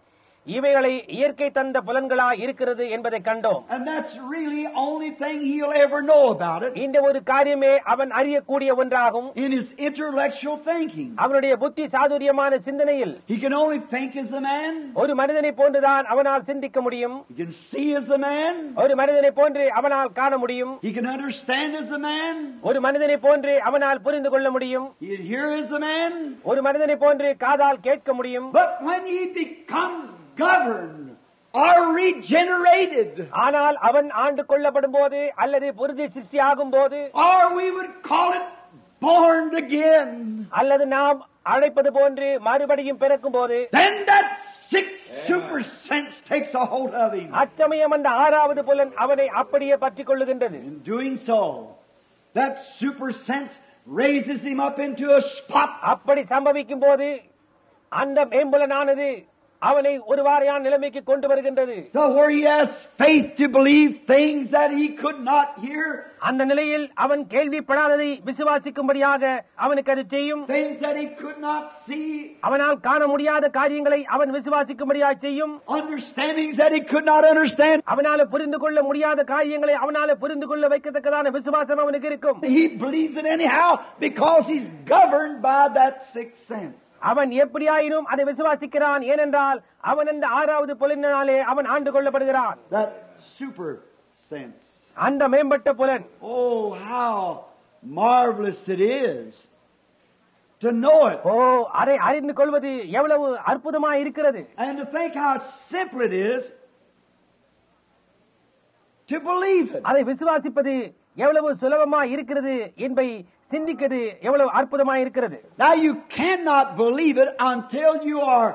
இவைகளை இயற்கை தந்த புலன்களாய் இருக்கிறது என்பதை கண்டோம். And that's really only thing he'll ever know about it. இந்த ஒரு காரியமே அவன் அறியக்கூடிய ஒன்றாகும். In his intellectual thinking. அவனுடைய புத்தி சாதுரியமான சிந்தனையில் He can only think as a man. ஒரு மனிதனை போன்றுதான் அவனால் சிந்திக்க முடியும். He can see as a man. ஒரு மனிதனை போன்று அவனால் காண முடியும். He can understand as a man. ஒரு மனிதனை போன்று அவனால் புரிந்து கொள்ள முடியும். He can hear as a man. ஒரு மனிதனை போன்று காதால் கேட்க முடியும். But when he becomes governed or regenerated, ஆனால் அவன் ஆண்டு கொள்ளப்படும் போது அல்லது புதிய சிருஷ்டி ஆகும் போது, or we would call it born again, அல்லது நாம் அழைப்பது போன்று மறுபடியும் பிறக்கும் போது, then that sixth super sense takes a hold of him. அச்சமயம் அந்த ஆறாவது புலன் அவனை அப்படியே பற்றிக் கொள்ளுகின்றது. In doing so, that super sense raises him up into a spot. அப்படி சம்பவிக்கும் போது அந்த மேம்புலனானது அவனை ஒரு வாரியான நிலைமைக்கு கொண்டு வருகின்றது. So where he has faith to believe things that he could not hear. அந்த நிலையில் அவன் கேள்விப்படாததை விசுவாசிக்கும்படியாக அவனுக்கு அது செய்யும். Things that he could not see. அவனால் காண முடியாத காரியங்களை அவன் விசுவாசிக்கும்படியாக செய்யும். Understandings that he could not understand. அவனால புரிந்து கொள்ள முடியாத காரியங்களை அவனால புரிந்து கொள்ள வைக்கத்தக்கதான விசுவாசம் அவனுக்கு இருக்கும். He believes it anyhow because he's governed by that sixth sense. அவன் எப்படியாயினும் அதை விசுவாசிக்கிறான். ஏனென்றால் அவன் அந்த ஆறாவது புலனாலே அவன் ஆண்டு கொள்ளப்படுகிறான். That super sense. அந்த மேம்பட்ட புலன். Oh, how marvelous it is to know it. ஓ, அதை அறிந்து கொள்வது எவ்வளவு அற்புதமாய் இருக்கிறது. And to think how simple it is to believe it. அதை விசுவாசிப்பது எவ்வளவு சுலபமாய் இருக்கிறது என்பதை சிந்திக்கிறது எவ்வளவு அற்புதமாய் இருக்கிறது. Now you cannot believe it until you are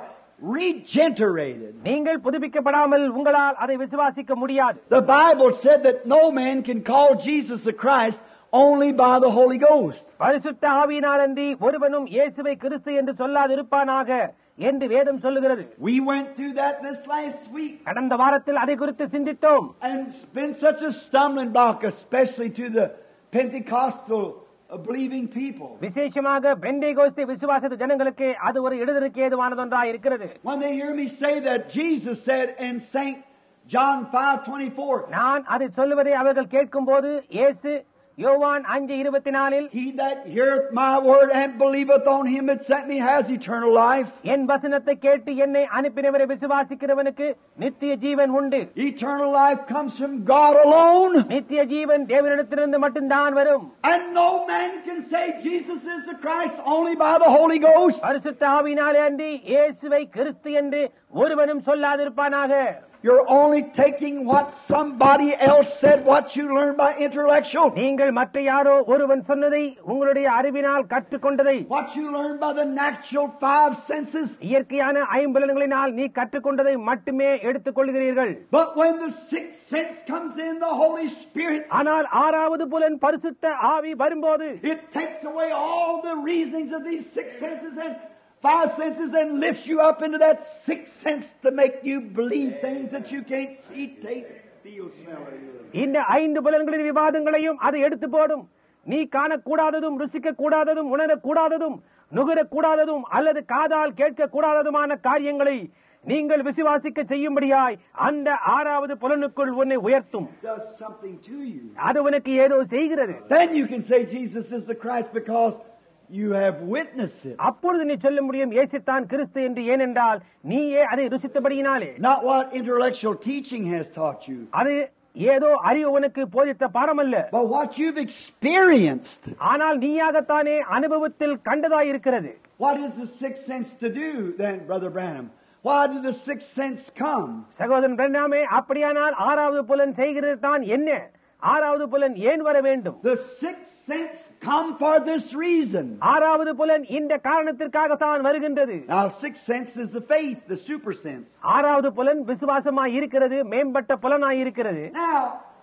regenerated. நீங்கள் புதுப்பிக்கப்படாமல் உங்களால் அதை விசுவாசிக்க முடியாது. The Bible said that no man can call Jesus the Christ only by the Holy Ghost. பரிசுத்த ஆவியினாலன்றி ஒருவனும் இயேசுவை கிறிஸ்து என்று சொல்லாதிருப்பானாக என்று வேதம் சொல்லுகிறது. We went through that this last week. கடந்த வாரத்தில் அதை குறித்து சிந்தித்தோம். And it's been such a stumbling block, especially to the Pentecostal believing people. விசேஷமாக பெந்தேகோஸ்தே விசுவாச ஜனங்களுக்கு அது ஒரு இடருக்கு ஏதுவானதொன்றாய் இருக்கிறது. When they hear me say that Jesus said in St. John 5:24, நான் அதை சொல்லுவதை அவர்கள் கேட்கும்போது இயேசு யோவான் 5:24 He that heareth my word and believeth on him that sent me has eternal life. என் வசனத்தை கேட்டு என்னை அனுப்பினவரை விசுவாசிக்கிறவனுக்கு நித்திய ஜீவன் உண்டு. Eternal life comes from God alone. நித்திய ஜீவன் தேவனிடத்திலிருந்து மட்டும்தான் வரும். And no man can say Jesus is the Christ only by the Holy Ghost. பரிசுத்த ஆவியினாலே அன்றி இயேசுவை கிறிஸ்து என்று ஒருவனும் சொல்லாதிருப்பானாக. You're only taking what somebody else said, what you learned by intellectual. நீங்கள் மற்ற யாரோ ஒருவன் சொன்னதை உங்களுடைய அறிவினால் கற்றுக்கொண்டதை, What you learned by the natural five senses. இயற்கையான ஐம்புலன்களினால் நீ கற்றுக்கொண்டதை மட்டுமே எடுத்துக் கொள்கிறீர்கள். But when the sixth sense comes in, the Holy Spirit, ஆனால் ஆறாவது புலன் பரிசுத்த ஆவி வரும்போது it takes away all the reasonings of these six senses and five senses and lifts you up into that sixth sense to make you believe things that you can't see, taste, feel, smell, or hear. இந்த ஐந்து புலன்களின் விவாதங்களையும் அது எடுத்து போடும். நீ காணக்கூடாததும் ருசிக்க கூடாததும் உணரக்கூடாததும் நுகரக்கூடாததும் அல்லது காதால் கேட்க கூடாததுமான காரியங்களை நீங்கள் விசுவாசிக்க செய்யும்படியாய் அந்த ஆறாவது புலனுக்குள் உன்னை உயர்த்தும். Does something to you. அது உனக்கு ஏதோ செய்கிறது. Then you can say Jesus is the Christ because you have witnessed it. அப்பொழுது நீ சொல்ல முடியும் இயேசுதான் கிறிஸ்து என்று. ஏனென்றால் நீயே அதை ருசித்தபடியினாலே. Not what intellectual teaching has taught you. அது ஏதோ அறிவு உனக்கு போதித்த பாடம் அல்ல. But what you've experienced. ஆனால் நீயாகத்தானே அனுபவத்தில் கண்டதாய் இருக்கிறது. What is the sixth sense to do then, Brother Branham? Why did the sixth sense come? சகோதரன் பிரண்ணாமே, அப்படியானால் ஆறாவது புலன் செய்கிறது தான் என்ன? ஆறாவது புலன் ஏன் வர வேண்டும்? The sixth sense come for this reason. ஆறாவது புலன் இந்த காரணத்திற்காக தான் வருகின்றது. Now, sixth sense is the faith, the super sense. ஆறாவது புலன் விசுவாசமாய் இருக்கிறது, மேம்பட்ட புலனாய் இருக்கிறது. Now,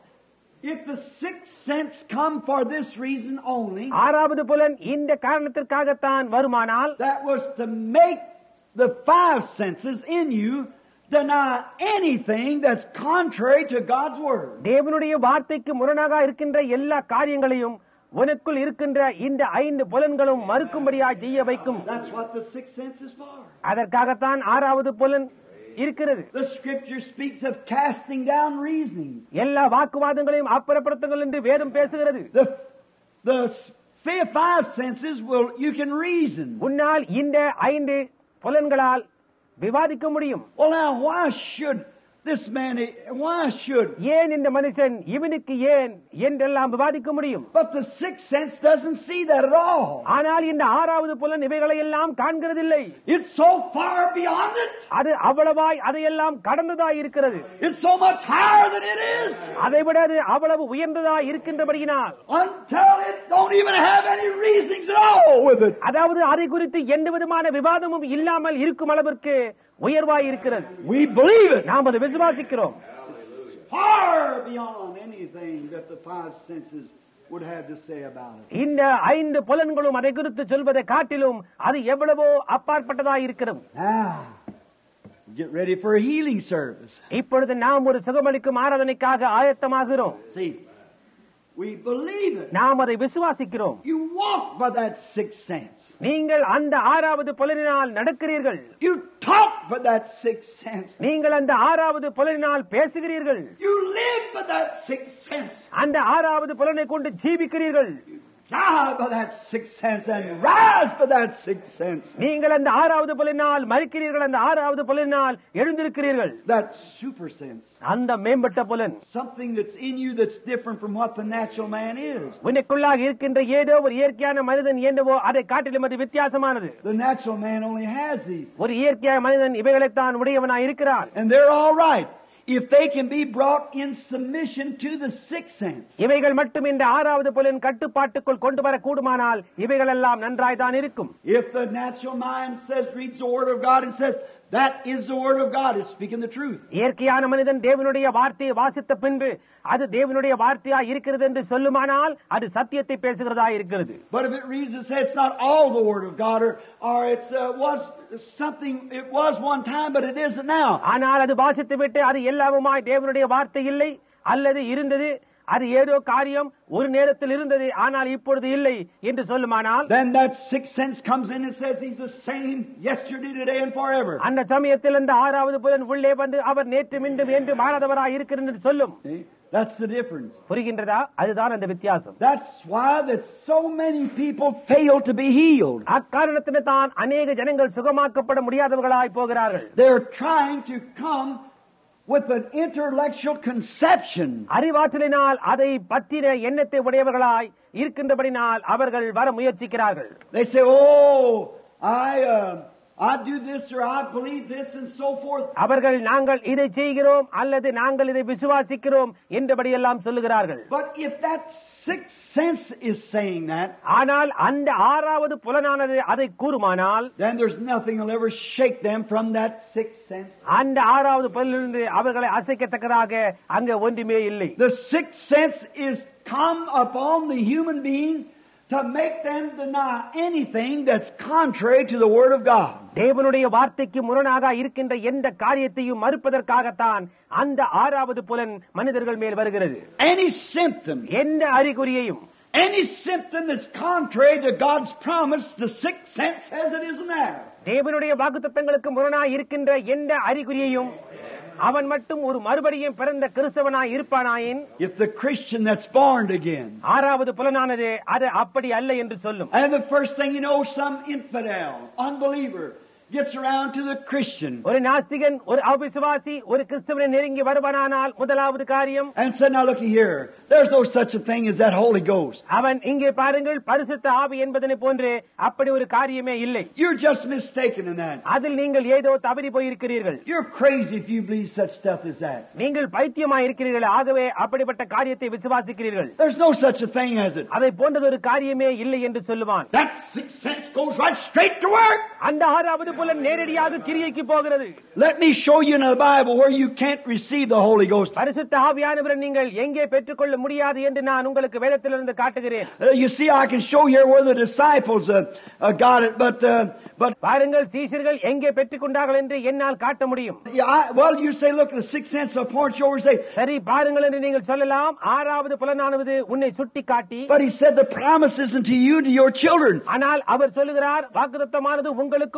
if the sixth sense come for this reason only, ஆறாவது புலன் இந்த காரணத்திற்காக தான் வருமானால், that was to make the five senses in you deny anything that's contrary to God's word. தேவனுடைய வார்த்தைக்கு முரணாக இருக்கின்ற எல்லா காரியங்களையும் உனக்குள் இருக்கின்ற இந்த ஐந்து புலன்களும் மறுக்கும்படியாக செய்ய வைக்கும். That's what the sixth sense is for. அதற்காகத்தான் ஆறாவது புலன் இருக்கிறது. The Scripture speaks of casting down reasonings. எல்லா வாக்குவாதங்களையும் அப்புறப்படுத்துங்கள் என்று வேதம் பேசுகிறது. The five senses you can reason. உன்னால் இந்த 5 புலன்களால் விவாதிக்க முடியும். Well, now why should ஏன் இந்த மனுஷன் இவனுக்கு ஏன் என்றெல்லாம் விவாதிக்க முடியும். But the sixth sense doesn't see that at all. ஆனால் இந்த 6வது புலன் இவைகளை எல்லாம் காண்கிறதில்லை. It's so far beyond it. அது அவ்வளவாய் அதையெல்லாம் கடந்ததாய் இருக்கிறது. It's so much higher than it is. அதைவிட அது அவ்வளவு உயர்ந்ததாய் இருக்கின்றபடியினால் until it don't even have any reasonings at all with it. அதாவது அதை குறித்து எந்த விதமான விவாதமும் இல்லாமல் இருக்கும் அளவிற்கு உயர்வாய் இருக்கிறது. We believe it. நாம் அதை விசுவாசிக்கிறோம். Far beyond anything that the five senses would have to say about it. இந்த 5 புலன்களும் அதை குறித்து சொல்வதை காட்டிலும் அது எவ்வளவோ அப்பாற்பட்டதாய் இருக்கிறது. Get ready for a healing service. இப்பொழுது நாம் ஒரு சுகமளிக்கும் ஆராதனைக்காக ஆயத்தமாகிறோம். See, we believe it. நாம் அதை விசுவாசிக்கிறோம். You walk by that sixth sense. நீங்கள் அந்த 6வது புலனினால் நடக்கிறீர்கள். You talk by that sixth sense. நீங்கள் அந்த 6வது புலனினால் பேசுகிறீர்கள். You live by that sixth sense. அந்த 6வது புலனை கொண்டு ஜீவிக்கிறீர்கள். Die by that sixth sense and rise by that sixth sense. நீங்கள் அந்த 6வது புலனினால் மரிக்கிறீர்கள். அந்த 6வது புலனினால் எழுந்திருக்கிறீர்கள். That super sense. அந்த மேம்பட்ட புலன். Something that's in you that's different from what the natural man is. உனக்குள்ளாக இருக்கின்ற ஏதோ ஒரு இயற்கையான மனிதன் என்னவோ அதை காட்டிலும் அது வித்தியாசமானது. The natural man only has these. ஒரு இயற்கையான மனிதன் இவைகளைத்தான் உடையவனாய் இருக்கிறான். And they're all right if they can be brought in submission to the sixth sense. இவைகள் மட்டும் இந்த 6வது புலன் கட்டுப்பாட்டுக்குள் கொண்டு வர கூடுமானால் இவைகள் எல்லாம் நன்றாய் தான் இருக்கும். If the natural mind reads the word of God and says that is the word of God, is speaking the truth. இயற்கையான மனிதன் தேவனுடைய வார்த்தையை வாசித்த பின்பு அது தேவனுடைய வார்த்தையா இருக்கிறது என்று சொல்லுமானால் அது சத்தியத்தை பேசுகிறதா இருக்கிறது. But if it reads and says it's not all the word of God or it was something, it was one time but it isn't now. ஆனால் அது வாசித்து விட்டு அது எல்லாமுமாய் தேவனுடைய வார்த்தை இல்லை அல்லது இருந்தது, அது ஏதோ காரியம் ஒரு நேரத்தில் இருந்தது ஆனால் இப்பொழுது இல்லை என்று சொல்லுமானால் then that sixth sense comes in and says he's the same yesterday, today and forever. அந்த சமயத்தில் அந்த 6வது புலன் உள்ளே வந்து அவர் நேற்று மீண்டும் என்று மாறாதவராய் இருக்கிறார் என்று சொல்லும். That's the difference. புரிகின்றதா? அதுதான் அந்த வித்தியாசம். That's why that so many people fail to be healed. அக்காரணத்தினால் தான் अनेक ஜனங்கள் சுகமாக்கப்பட முடியாதவர்களாய் போகிறார்கள். They're trying to come with an intellectual conception. அறிவாற்றலினால் அதை பற்றின எண்ணத்தை உடையவர்களாய் இருக்கின்றபடினால் அவர்கள் வர முயற்சிக்கிறார்கள். They say, "Oh, I do this or I believe this and so forth." அவர்கள் நாங்கள் இதை செய்கிறோம் அல்லது நாங்கள் இதை விசுவாசிக்கிறோம் என்றபடியெல்லாம் சொல்லுகிறார்கள். But if that sixth sense is saying that, ஆனால் அந்த 6வது புலனானது அதை கூறுமானால் then there's nothing will ever shake them from that sixth sense. அந்த 6வது புலனிலிருந்து அவர்களை அசைக்கத்தக்கதாக அங்கே ஒன்றுமே இல்லை. The sixth sense is come upon the human being to make them deny anything that's contrary to the word of God. தேவனுடைய வார்த்தைக்கு முரணாக இருக்கின்ற எந்த காரியத்தையும் மறுப்பதற்காகத்தான் அந்த 6வது புலன் மனிதர்கள் மேல் வருகிறது. Any symptom, எந்த அறிகுறியையும், any symptom that's contrary to God's promise, the sixth sense says it isn't there. தேவனுடைய வாக்குத்தத்தங்களுக்கு முரணாக இருக்கின்ற எந்த அறிகுறியையும் அவன் மட்டும் ஒரு மறுபடியும் பிறந்த கிறிஸ்தவனாய் இருப்பானாயின், if the Christian that's born again, 6வது புலனானது அது அப்படி அல்ல என்று சொல்லும். and the first thing you know, some infidel, unbeliever gets around to the Christian ஒரு நாஸ்திகன், ஒரு அவிசுவாசி ஒரு கிறிஸ்தவனை நெருங்கி வருவானானால் முதலாவது காரியம் and said, "Now look here, there's no such a thing as that Holy Ghost. அவன் இங்கே பாருங்கள் பரிசுத்த ஆவி என்பதனை போன்று அப்படி ஒரு காரியமே இல்லை. You're just mistaken in that. அதில் நீங்கள் ஏதோ தவறி போயிருக்கிறீர்கள். You're crazy if you believe such stuff as that. நீங்கள் பைத்தியமாய் இருக்கிறீர்கள், ஆகவே அப்படிப்பட்ட காரியத்தை விசுவாசிக்கிறீர்கள். There's no such a thing as it." அதை போன்றது ஒரு காரியமே இல்லை என்று சொல்லுவான். That sixth sense goes right straight to work. அந்த 6வது புலன் நேரடியாக கிரியைக்கு போகிறது. Let me show you in the Bible where you can't receive the Holy Ghost. பரிசுத்த ஆவியானவரை நீங்கள் எங்கே பெற்றுக்கொள்ள முடியாது என்று நான் உங்களுக்கு வேதத்திலிருந்து காட்டுகிறேன். You see, I can show here where the disciples got it, but பாருங்கள் சீஷர்கள் எங்கே பெற்றுக்கொண்டார்கள் என்று என்னால் காட்ட முடியும். well, you say, look, the sixth sense will point you over and say, சரி பாருங்கள் என்று நீங்கள் சொல்லலாம். 6வது புலனானது உன்னை சுட்டி காட்டி, but he said the promise isn't to you, to your children. ஆனால் அவர் சொல்லுகிறார் வாக்குத்தத்தமானது உங்களுக்கும் உங்கள்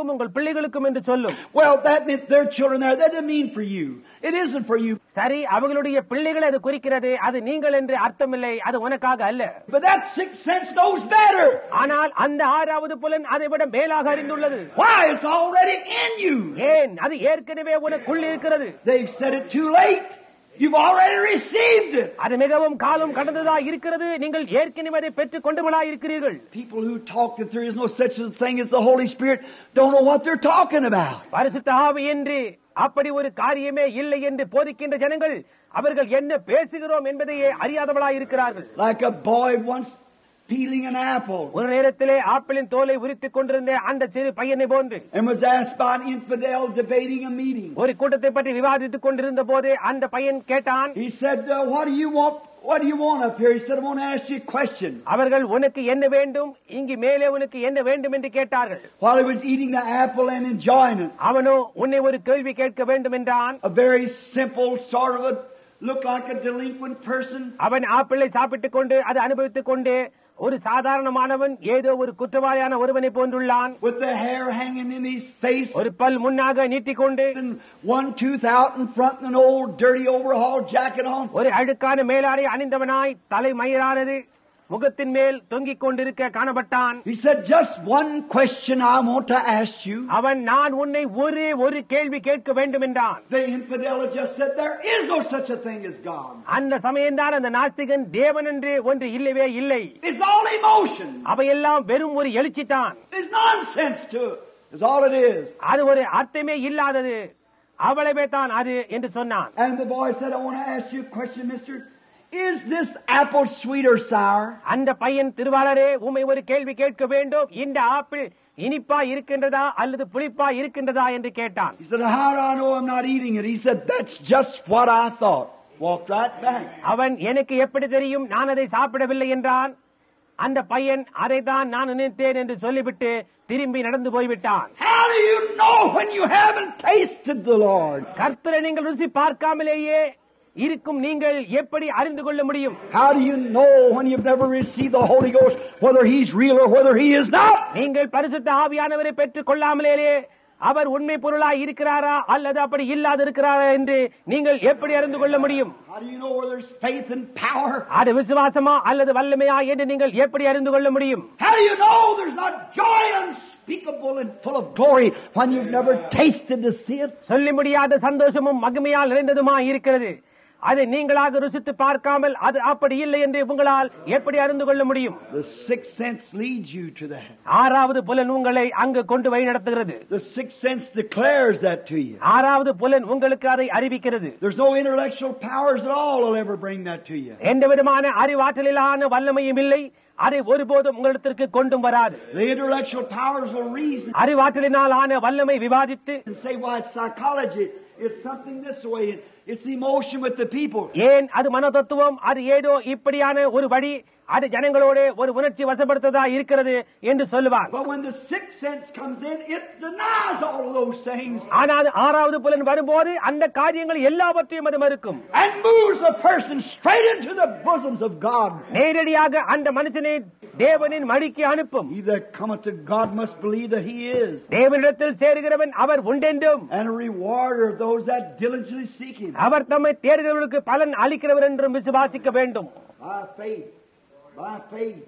பிள்ளைகளுக்கும் என்று சொல்லும். Well, that meant their children there. That didn't mean for you. It isn't for you. சரி, அவர்களுடைய பிள்ளைகளை அது குறிக்கிறது. அது நீங்கள் என்று அர்த்தமில்லை. அது உனக்காக அல்ல. But that sixth sense knows better. ஆனால் அந்த ஆறாவது புலன் அதை விட மேலாக அறிந்துள்ளது. Why? It's already in you. ஏன்? அது ஏற்கனவே உனக்குள் இருக்கிறது. They've said it too late. You've already received it. அது மிகவும் காலம் கடந்ததா இருக்கிறது. நீங்கள் ஏற்கனவே அதை பெற்றுக் கொண்டவர்களா இருக்கிறீர்கள். People who talk that there is no such a thing as the Holy Spirit don't know what they're talking about. பரிசுத்த ஆவி என்று அப்படி ஒரு காரியமே இல்லை என்று போதிக்கின்ற ஜனங்கள் அவர்கள் என்ன பேசுகிறோம் என்பதையே அறியாதவர்களா இருக்கிறார்கள். Like a boy once peeling an apple. ஒரு நேரத்திலே ஆப்பிளின் தோலை உரித்துக் கொண்டிருந்த அந்த சிறு பையனை போன்று And was asked by an infidel debating a meeting. ஒரு கூட்டத்தை பற்றி விவாதித்துக் கொண்டிருந்த போது அந்த பையன் கேட்டான். He said, what do you want? What do you want up here? He said, I want to ask you a question. அவர்கள் உனக்கு என்ன வேண்டும், இங்கு மேலே உனக்கு என்ன வேண்டும் என்று கேட்டார்கள். While he was eating the apple and enjoying it. அவனோ உன்னை ஒரு கேள்வி கேட்க வேண்டும் என்றான். A very simple sort of look like a delinquent person. அவன் ஆப்பிளை சாப்பிட்டுக் கொண்டு அதை அனுபவித்துக் கொண்டு ஒரு சாதாரணமானவன் ஏதோ ஒரு குற்றவாளியான ஒருவனை போன்றுள்ளான். With the hair hanging in his face. ஒரு பல் முன்னாக நீட்டிக்கொண்டு And one tooth out in front and an old dirty overhaul jacket on. ஒரு அழுக்கான மேலாடை அணிந்தவனாய் தலை மயிரானது முகத்தின் மேல் தொங்கிக் கொண்டிருக்க காணப்பட்டான். He said, just one question I want to ask you. அவன் நான் உன்னை ஒரே ஒரு கேள்வி கேட்க வேண்டும் என்றான். The infidel just said, there is no such a thing as God. அந்த சமயம்தான் அந்த நாஸ்திகன் தேவன் என்று ஒன்று இல்லவே இல்லை. It's all emotion. அவையெல்லாம் வெறும் ஒரு எழுச்சி தான். There's nonsense to it. That's all it is. அது ஒரு அர்த்தமே இல்லாதது, அவ்வளவே தான் அது என்று சொன்னான். And the boy said, I want to ask you a question, mister. Is this apple sweet or sour? அந்த பையன், திருவாளரே, உம்மை ஒரு கேள்வி கேட்க வேண்டும். இந்த ஆப்பிள் இனிப்பா இருக்கின்றதா அல்லது புளிப்பா இருக்கின்றதா என்று கேட்டான். He said, how do I know I'm not eating it? He said, that's just what I thought. Walked right back. அவன், எனக்கு எப்படி தெரியும், நான் அதை சாப்பிடவில்லை என்றான். அந்த பையன், அதைதான் நான் நினைத்தேன் என்று சொல்லிவிட்டு திரும்பி நடந்து போய்விட்டான். How do you know when you haven't tasted the Lord? கர்த்தரை நீங்கள் ருசி பார்க்காமலேயே இருக்கும் நீங்கள் எப்படி அறிந்து கொள்ள முடியும்? How do you know when you've never received the Holy Ghost whether He's real or whether He is not? நீங்கள் பரிசுத்த ஆவியானவரை பெற்றுக் கொள்ளாமலேயே அவர் உண்மை பொருளாய் இருக்கிறாரா அல்லது அப்படி இல்லாது இருக்கிறாரா என்று நீங்கள் எப்படி அறிந்து கொள்ள முடியும்? How do you know whether there's faith and power? அது விசுவாசமா அல்லது வல்லமையா என்று நீங்கள் எப்படி அறிந்து கொள்ள முடியும்? How do you know there's not joy unspeakable and full of glory when you've never tasted to see it? சொல்லி முடியாத சந்தோஷமும் மகிமையால் நிறைந்ததுமா இருக்கிறது. அதை நீங்களாக ருசித்து பார்க்காமல் அது அப்படி இல்லை என்று உங்களால் எப்படி அறிந்து கொள்ள முடியும்? The sixth sense leads you to that. ஆறாவது புலன் உங்களை அங்கு கொண்டு வழி நடத்துகிறது. The sixth sense declares that to you. ஆறாவது புலன் உங்களுக்கு அதை அறிவிக்கிறது. There's no intellectual powers at all will ever bring that to you. எந்த விதமான அறிவாற்றலிலான வல்லமையும் இல்லை, அதை ஒருபோதும் உங்களிடத்திற்கு கொண்டும் வராது. The intellectual powers will reason அறிவாற்றலினால் ஆன வல்லமை விவாதித்து and say, why, it's psychology. It's something this way. It's emotion with the people. ஏன் அது மனோதத்துவம், அது ஏதோ இப்படியான ஒரு வழி, அது ஜனங்களோட ஒரு உணர்ச்சி வசப்படுத்ததா இருக்கிறது என்று சொல்லுவார். But when the sixth sense comes in, it denies all of those things. ஆனால் ஆறாவது புலன் வரும்போது அந்த காரியங்கள் எல்லாவற்றையும் அது மறுக்கும். And moves the person straight into the bosoms of God. நேரடியாக அந்த மனுஷனை தேவனின் மடிக்கு அனுப்பும். He that cometh to God must believe that He is. தேவனிடத்தில் சேருகிறவன் அவர் உண்டென்றும், And a rewarder of those that diligently seek Him. அவர் தம்மை தேடுகிறவர்களுக்கு பலன் அளிக்கிறவர் என்றும் விசுவாசிக்க வேண்டும். By faith. By faith.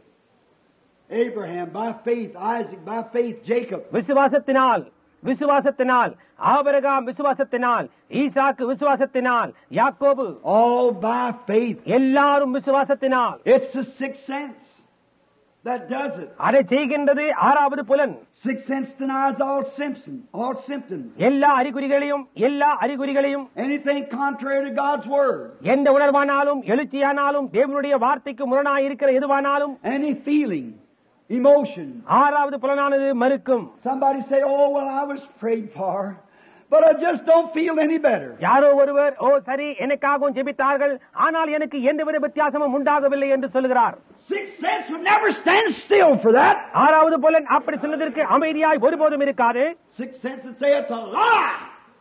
Abraham, by faith. Isaac, by faith. Jacob. விசுவாசத்தினால், விசுவாசத்தினால் ஆபிரகாம், விசுவாசத்தினால் ஈசாக்கு, விசுவாசத்தினால் யாக்கோபு, All by faith. எல்லாரும் விசுவாசத்தினால். It's the sixth sense that does it. அதை செய்கின்றது ஆறாவது புலன். Sixth sense denies all symptoms. எல்லா அறிகுறிகளையும் Anything contrary to God's word. எந்த உணர்வானாலும் எழுச்சியானாலும் தேவனுடைய வார்த்தைக்கு முரணாய் இருக்கிற எதுவானாலும் Any feeling, emotion. ஆறாவது புலனானது மறுக்கும். Somebody say, oh, well, I was prayed for, but I just don't feel any better. யாரோ ஒருவர், ஓ சரி, எனக்காகவும் ஜெபித்தார்கள், ஆனால் எனக்கு எந்தவித வித்தியாசமும் உண்டாகவில்லை என்று சொல்கிறார். Sixth sense would never stand still for that. ஆறாவது புலன் அப்படி சொன்னதற்கு அமைதியாய் ஒருபோதும் இருக்காது. Sixth sense would say it's a lie.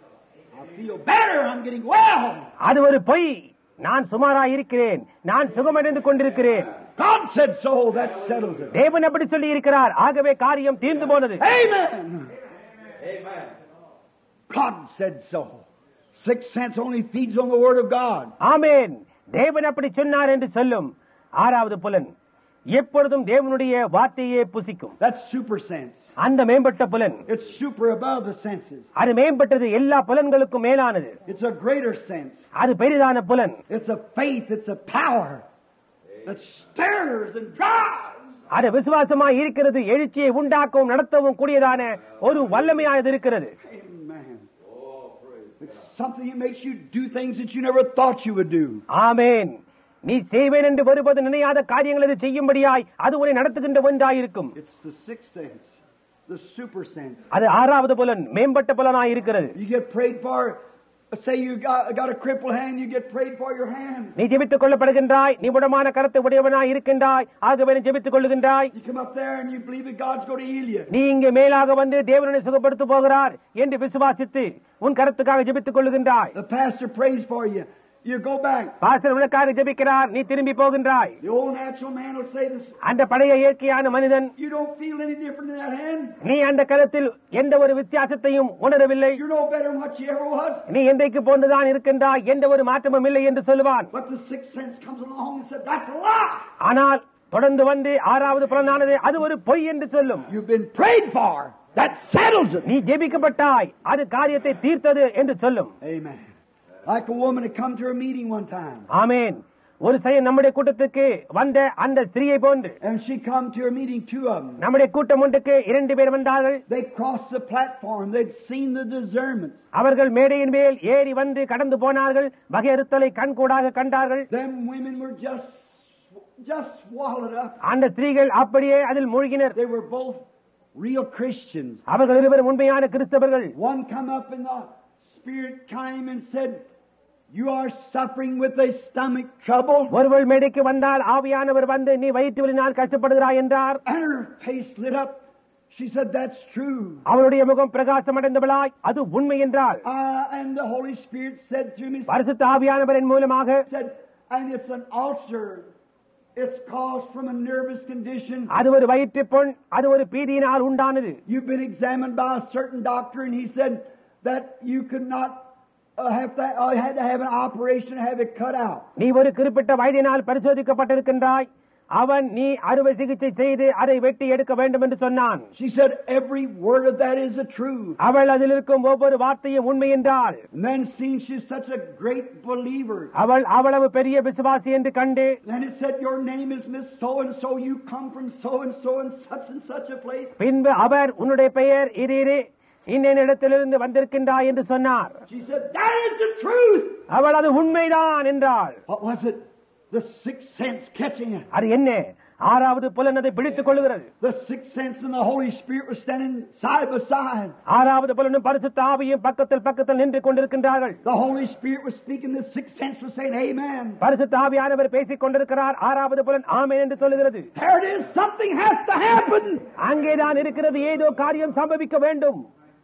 I feel better. I'm getting well. அது ஒரு பொய். நான் சுமாராய் இருக்கிறேன், நான் சுகமடைந்து கொண்டிருக்கிறேன். God said so. That settles it. தேவன் அப்படி சொல்லி இருக்கிறார், ஆகவே காரியம் தீர்ந்து போனது. Amen. God said so. Sixth sense only feeds on the Word of God. ஆமென். தேவன் அப்படி சொன்னார் என்று சொல்லும் ஆறாவது புலன் எப்பொழுதும் தேவனுடைய வார்த்தையே புசிக்கும். That's super sense. அந்த மேம்பட்ட புலன் It's super above the senses. அது மேம்பட்டது, எல்லா புலன்களுக்கும் மேலானது. It's a greater sense. அது பெரிதான புலன். It's a faith, it's a power that stirs and drives. அது விசுவாசமாய் இருக்கிறது, எழுச்சியை உண்டாக்கவும் நடத்தவும் கூடியதான ஒரு வல்லமையானது இருக்கிறது. Amen. It's something that makes you do things that you never thought you would do. ஆமென். நீ செய்வேன் என்று வருவது நினையாத காரியங்களை இது செய்யும்படியாய் அது உன்னை நடத்துகின்ற ஒன்றாயிருக்கும். It's the sixth sense, the super sense. அது ஆறாவது புலன், மேம்பட்ட புலனாய் இருக்கிறது. You get prayed for. Say you got a crippled hand, you get prayed for your hand. நீ ஜெபித்துக் கொள்ளப்படுகின்றாய், நீ முடமான கரத்தை உடையவனாய் இருக்கின்றாய், ஆகவே நீ ஜெபித்துக் கொள்ளுகின்றாய். You come up there and you believe that God's going to heal you. நீ இங்கே மேலாக வந்து தேவனை சுகப்படுத்த போகிறார் என்று விசுவாசித்து உன் கரத்துக்காக ஜெபித்துக் கொள்ளுகின்றாய். The pastor prays for you. You go back. Pastor உனக்காக ஜெபிக்கிறார், நீ திரும்பி போகின்றாய். The old natural man will say this. அந்த பழைய இயற்கையான மனிதன், You don't feel any different in that hand. நீ அந்த கரத்தில் எந்த ஒரு வித்தியாசத்தையும் உணரவில்லை, You're no better than what you ever was. நீ என்றைக்கு போன்றுதான் இருக்கின்றாய், எந்த ஒரு மாற்றமும் இல்லை என்று சொல்லுவான். But the sixth sense comes along and said, that's a lie. ஆனால் தொடர்ந்து வந்து ஆறாவது புலனானது அது ஒரு பொய் என்று சொல்லும். You've been prayed for. That settles it. நீ ஜெபிக்கப்பட்டாய், அது காரியத்தை தீர்த்தது என்று சொல்லும். Amen. Like a woman had come to her meeting one time. ஆமென். ஒரு செயல் நம்முடைய கூட்டத்துக்கு வந்த அந்த ஸ்திரியை போன்று And she come to her meeting, two of them. நம்முடைய கூட்டம் ஒன்றுக்கு 2 பேர் வந்தார்கள். They crossed the platform. They'd seen the discernments. அவர்கள் மேடையின் மேல் ஏறி வந்து கடந்து போனார்கள், வகையறுத்தலை கண்கூடாக கண்டார்கள். Them women were just swallowed up. அந்த ஸ்திரீகள் அப்படியே அதில் மூழ்கினர். They were both real Christians. அவர்கள் இருவரும் உண்மையான கிறிஸ்தவர்கள். One come up in the spirit came and said, you are suffering with a stomach trouble. ஒருவர் மேடைக்கு வந்தால் ஆவியானவர் வந்து நீ வயிற்று வலியினால் கஷ்டப்படுகிறாய் என்றார். And her face lit up. She said, that's true. அவருடைய முகம் பிரகாசம் அடைந்தவளாய் அது உண்மை என்றாள். And the Holy Spirit said through me, பரிசுத்த ஆவியானவரின் மூலமாக said, and it's an ulcer. It's caused from a nervous condition. அது ஒரு வயிற்று புண், அது ஒரு பீதியினால் உண்டானது. You've been examined by a certain doctor and he said that you could not had to have an operation to have it cut out. நீ ஒரு குறிப்பிட்ட வயதினால் பரிசோதிக்கப்பட்டிருக்கின்றாய், அவன் நீ அறுவை சிகிச்சை செய்து அதை வெட்டி எடுக்க வேண்டும் என்று சொன்னான். She said every word of that is the truth. அவள் அதில் இருக்கும் ஒவ்வொரு வார்த்தையும் உண்மை என்றாள். And then seeing she's such a great believer. அவள் அவ்வளவு பெரிய விசுவாசி என்று கண்டு, And it said your name is Miss so and so, you come from so and such a place. பின்பு அவர் உன்னுடைய பெயர் இது இன்ன இடத்திலிருந்து வந்திருக்கின்றாய் என்று சொன்னார். She said that is the truth. அவள் அது உண்மைதான் என்றாள். What was it? The sixth sense catching it. அது என்ன? ஆறாவது புலன் அதை பிடித்துக் கொள்கிறது. The sixth sense and the Holy Spirit were standing side by side. ஆறாவது புலனும் பரிசுத்த ஆவியும் பக்கத்தில் நின்று கொண்டிருக்கின்றார்கள். The Holy Spirit was speaking, the sixth sense was saying amen. பரிசுத்த ஆவியானவர் பேசிக் கொண்டிருக்கிறார், ஆறாவது புலன் ஆமென் என்று சொல்லுகிறது. There it is, something has to happen. அங்கேதான் இருக்கிறது, ஏதோ காரியம் சம்பவிக்க வேண்டும்.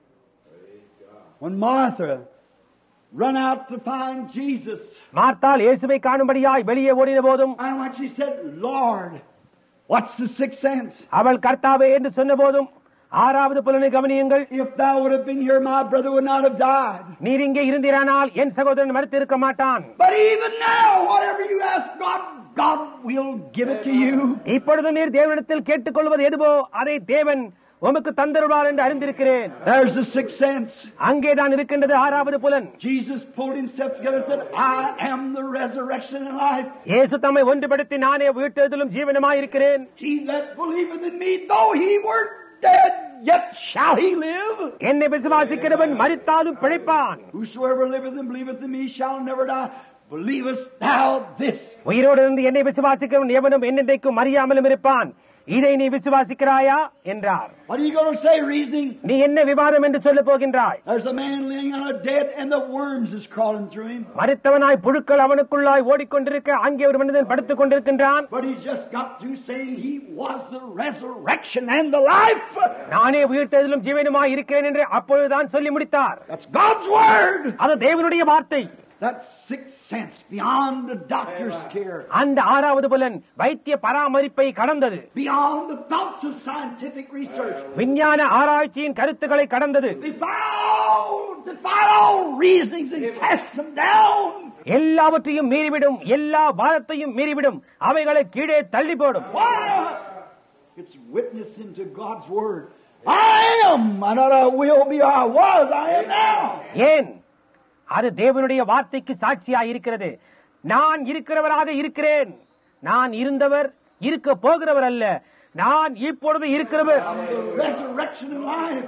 When Martha run out to find Jesus, மார்த்தாள் இயேசுவை காணும்படியாய் வெளியே ஓடின போதும், and when she said, Lord, what's the sixth sense? அவள் கர்த்தாவே என்று சொன்ன போதும் ஆறாவது புலனை கவனியுங்கள். If thou would have been here, my brother would not have died. நீர் இங்கே இருந்தீரானால் என் சகோதரன் மரித்திருக்க மாட்டான். But even now, whatever you ask God will give it to you. இப்பொழுது நீர் தேவனிடத்தில் கேட்டுக்கொள்வது எதுவோ அதை தேவன் உமக்கு தந்தருவார் என்று அறிந்திருக்கிறேன். There's the sixth sense. அங்கேதான் இருக்கின்றது ஆறாவது புலன். Jesus pulled himself together and said, I am the resurrection and life. இயேசு தம்மை ஒன்றுபடுத்தி நானே உயிர்த்தெழுதலும் ஜீவனுமாய் இருக்கிறேன். He that believeth in me, though he were dead, yet shall he live. என்னை விசுவாசிக்கிறவன் மரித்தாலும் பிழைப்பான். Whosoever liveth and believeth in me shall never die. Believest thou this? உயிரோடு இருந்து என்னை விசுவாசிக்கிறவன் எவனும் என்னென்றைக்கும் அறியாமலும் இருப்பான். இதை நீ விசுவாசிக்கிறாயா என்றார். What are you going to say, reasoning? நீ என்ன விவாதம் என்று சொல்ல போகின்றாய்? There's a man laying on a dead and the worms is crawling through him. மரித்தவனாய் புழுக்கள் அவனுக்குள்ளாய் ஓடிக்கொண்டிருக்க அங்கே ஒரு மனிதன் படுத்துக் கொண்டிருக்கின்றான். But he's just got through saying he was the resurrection and the life. நானே உயிர்த்தெழுதலும் ஜீவனுமாய் இருக்கிறேன் என்று அப்பொழுதுதான் சொல்லி முடித்தார். That's God's word. அது தேவனுடைய வார்த்தை. That sixth sense beyond the doctor's care, அந்த ஆறாவது புலன் வைத்திய பராமரிப்பை கடந்தது. beyond the thoughts of scientific research. விஞ்ஞான ஆராய்ச்சியின் கருத்துக்களை கடந்தது. Defy all reasonings and cast them down. எல்லாவற்றையும் மீறிவிடும், எல்லா வாதத்தையும் மீறிவிடும், அவைகளை கீழே தள்ளி போடும். Why? It's witnessing to God's word. I am, not I will be, I was, I am now. ஏன்? அது தேவனுடைய வார்த்தைக்கு சாட்சியாய் இருக்கிறது. நான் இருக்கிறவராக இருக்கிறேன். நான் இருந்தவர், இருக்க போகிறவர் அல்ல. நான் இப்பொழுது இருக்கிறவர். Resurrection and life.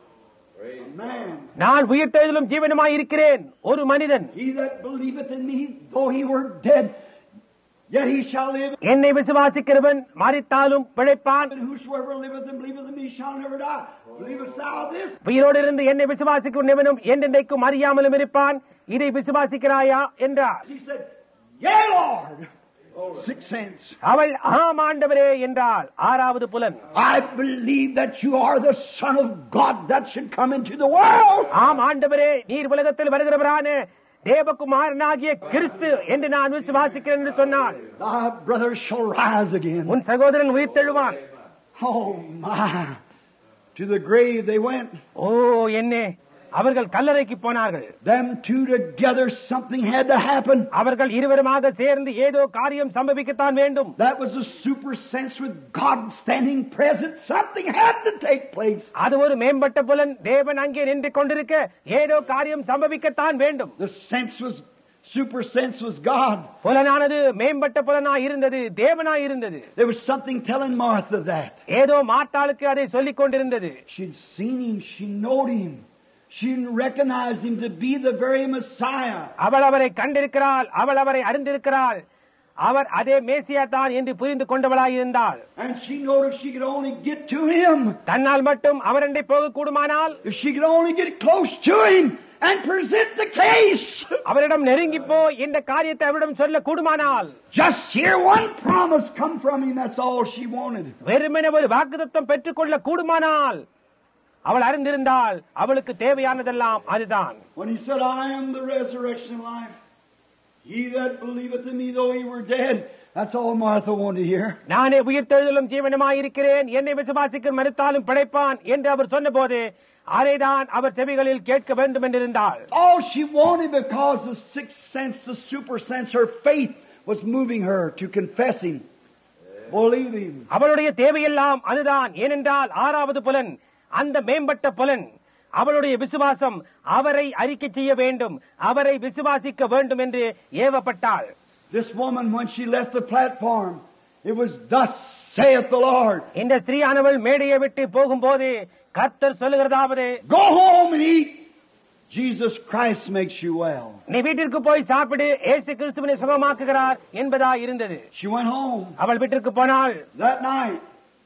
Man. நான் உயிர்த்தெழுதலும் ஜீவனுமாய் இருக்கிறேன். ஒரு மனிதன் He that believeth in me, though he were dead, yet he shall live. என்னை விசுவாசிக்கிறவன் மரித்தாலும் பிழைப்பான். And whosoever liveth and believeth in me shall never die. Believest thou this? உயிரோடு இருந்து என்னை விசுவாசிக்கும் எவனும் என்றென்றைக்கும் அறியாமலும் இருப்பான். இதை விசுவாசிக்கிறாயா என்றார். He said, Yea, Lord. Sixth sense. அவள் ஆம் ஆண்டவரே என்றாள். ஆறாவது புலன். I believe that you are the Son of God that should come into the world. ஆம் ஆண்டவரே, நீர் உலகத்தில் வருகிறவரான தேவகுமாரனாகிய கிறிஸ்து என்று நான் விசுவாசிக்கிறேன் என்று சொன்னாள். Thy brother shall rise again. உன் சகோதரன் உயிர்த்தெழுவான். Oh my. To the grave they went. ஓ என்னே, அவர்கள் கல்லறைக்கு போனார்கள். Them two together, something had to happen. அவர்கள் இருவருமாக சேர்ந்து ஏதோ காரியம் சம்பவிக்கத்தான் வேண்டும். That was a super sense with God standing present. Something had to take place. அது ஒரு மேம்பட்ட புலன். தேவன் அங்கே நின்று கொண்டிருக்க ஏதோ காரியம் சம்பவிக்கத்தான் வேண்டும். The sense was, super sense was God. புலனானது மேம்பட்ட புலனாய் இருந்தது, தேவனாய் இருந்தது. There was something telling Martha that. ஏதோ மார்த்தாளுக்கு அதை சொல்லிக் கொண்டிருந்தது. She'd seen him, she knowed him. She recognized him to be the very Messiah. அவள் அவரை கண்டிருக்கிறாள், அவள் அவரை அறிந்திருக்கிறாள். அவர் அதே மேசியா தான் என்று புரிந்து கொண்டவளாய் இருந்தாள். And she knew if she could only get to him, தன்னால் மட்டும் அவரண்டை போக கூடுமானால், if she could only get close to him and present the case, அவரிடம் நெருங்கி போய் இந்த காரியத்தை அவரிடம் சொல்ல கூடுமானால், just hear one promise come from him, that's all she wanted. வெறுமனே ஒரு வாக்குத்தத்தம் பெற்றுக்கொள்ள கூடுமானால், அவள் அறிந்திருந்தாள் அவளுக்கு தேவையானதெல்லாம் அதுதான். When he said, I am the resurrection and life, he that believeth in me though he were dead, that's all Martha wanted to hear. நானே உயிர்த்தெழுதலும் ஜீவனுமாய் இருக்கிறேன், என்னை விசுவாசிக்க மறுத்தாலும் பிழைப்பான் என்று அவர் சொன்னபோது அதைதான் அவர் செவிகளில் கேட்க வேண்டும் என்றிருந்தாள். All she wanted, because the sixth sense, the super sense, her faith was moving her to confess him, believe him. அவளுடைய தேவையெல்லாம் அதுதான். ஏனென்றால் ஆறாவது புலன், அந்த மேம்பட்ட புலன், அவளுடைய விசுவாசம் அவரை அறிக்கை செய்ய வேண்டும், அவரை விசுவாசிக்க வேண்டும் என்று ஏவப்பட்டாள். This woman, when she left the platform, it was thus saith the Lord. இந்த ஸ்திரீயானவள் மேடையை விட்டு போகும்போது கர்த்தர் சொல்லுகிறதாவது, Go home and eat. Jesus Christ makes you well. நீ வீட்டிற்கு போய் சாப்பிடு, இயேசு கிறிஸ்துவினை சுகமாக்குகிறார் என்பதா இருந்தது. She went home. அவள் வீட்டிற்கு போனாள். That night,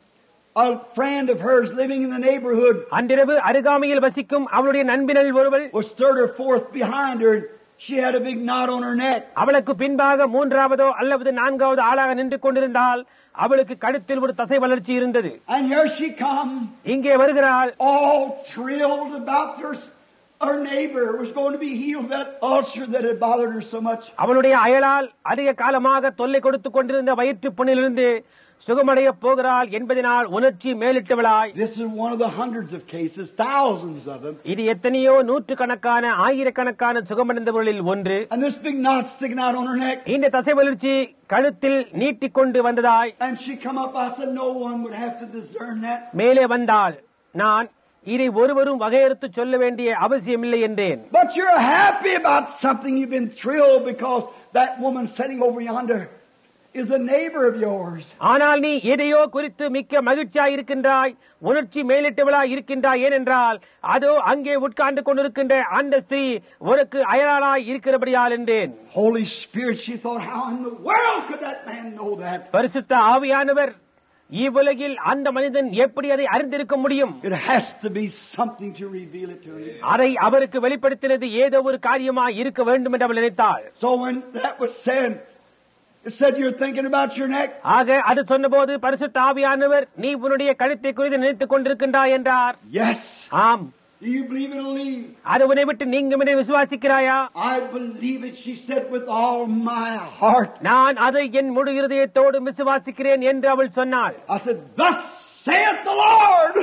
a friend of hers living in the neighborhood அன்றிரவு அருகாமையில் வசிக்கும் அவளுடைய நண்பினள் ஒருவள் was third or fourth behind her. She had a big knot on her neck. அவளுக்கு பின்பாக மூன்றாவதோ அல்லது நான்காவது ஆளாக நின்று கொண்டிருந்தால் அவளுக்கு கழுத்தில் ஒரு தசை வளர்ச்சி இருந்தது. And here she come, இங்கே வருகிறாள். all thrilled about her neighbor was going to be healed that ulcer that had bothered her so much. அவளுடைய அயலால் அதிக காலமாக தொல்லை கொடுத்துக் கொண்டிருந்த வயிற்று புண்ணிலிருந்து சுகமடைய போகிறாள் என்பதனால் உணர்ச்சி மேலிட்டவளாய், This is one of the hundreds of cases, thousands of them. இது எத்தனையோ நூற்றுக்கணக்கான ஆயிரக்கணக்கான சுகமடைந்தவர்களில் ஒன்று. And this big knot sticking out on her neck. இந்த தசை வளர்ச்சி கழுத்தில் நீட்டிக்கொண்டு வந்ததாய். And she come up, I said no one would have to discern that. மேலே வந்தாள். நான் இதை ஒருவரும் வகையறுத்து சொல்ல வேண்டிய அவசியமில்லை என்றேன். But you're happy about something, you've been thrilled because that woman sitting over yonder is a neighbor of yours. ஆனால் நீ எதையோ குறித்து மிக்க மகிழ்ச்சியாய் இருக்கின்றாய், உணர்ச்சி மேலிட்டவளாய் இருக்கின்றாய். ஏனென்றால் அதோ அங்கே உட்கார்ந்து கொண்டிருக்கின்ற அந்த ஸ்திரீ உனக்கு அயலாளாய் இருக்கிறபடியால் என்றேன். Holy Spirit, she thought, how in the world could that man know that? பரிசுத்த ஆவியானவர், இவ்வுலகில் அந்த மனிதன் எப்படி அதை அறிந்திருக்க முடியும்? It has to be something to reveal it to him. அதை அவருக்கு வெளிப்படுத்தினது ஏதோ ஒரு காரியமாய் இருக்க வேண்டும் என்று அவள் நினைத்தாள். So when that was said, it said you're thinking about your neck. ஆக அது சொன்னபோது பரிசுத்த ஆவியானவர், நீ உன்னுடைய கழுத்தை குறித்து நினைத்துக் கொண்டிருக்கின்றாய் என்றார். Yes. ஆம், Do you believe it'll leave? அது உன்னை விட்டு நீங்கும் என்று விசுவாசிக்கிறாயா? I believe it, she said, with all my heart. நான் அதை என் முழு இருதயத்தோடு விசுவாசிக்கிறேன் என்று அவள் சொன்னாள். I said, thus saith the Lord.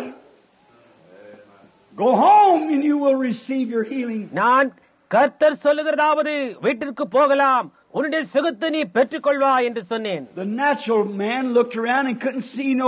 Go home and you will receive your healing. நான் கர்த்தர் சொல்லுகிறதாவது வீட்டிற்கு போகலாம், உன்னுடைய சுகத்தை நீ பெற்றுக்கொள்வா என்று சொன்னேன். The natural man looked around and couldn't see no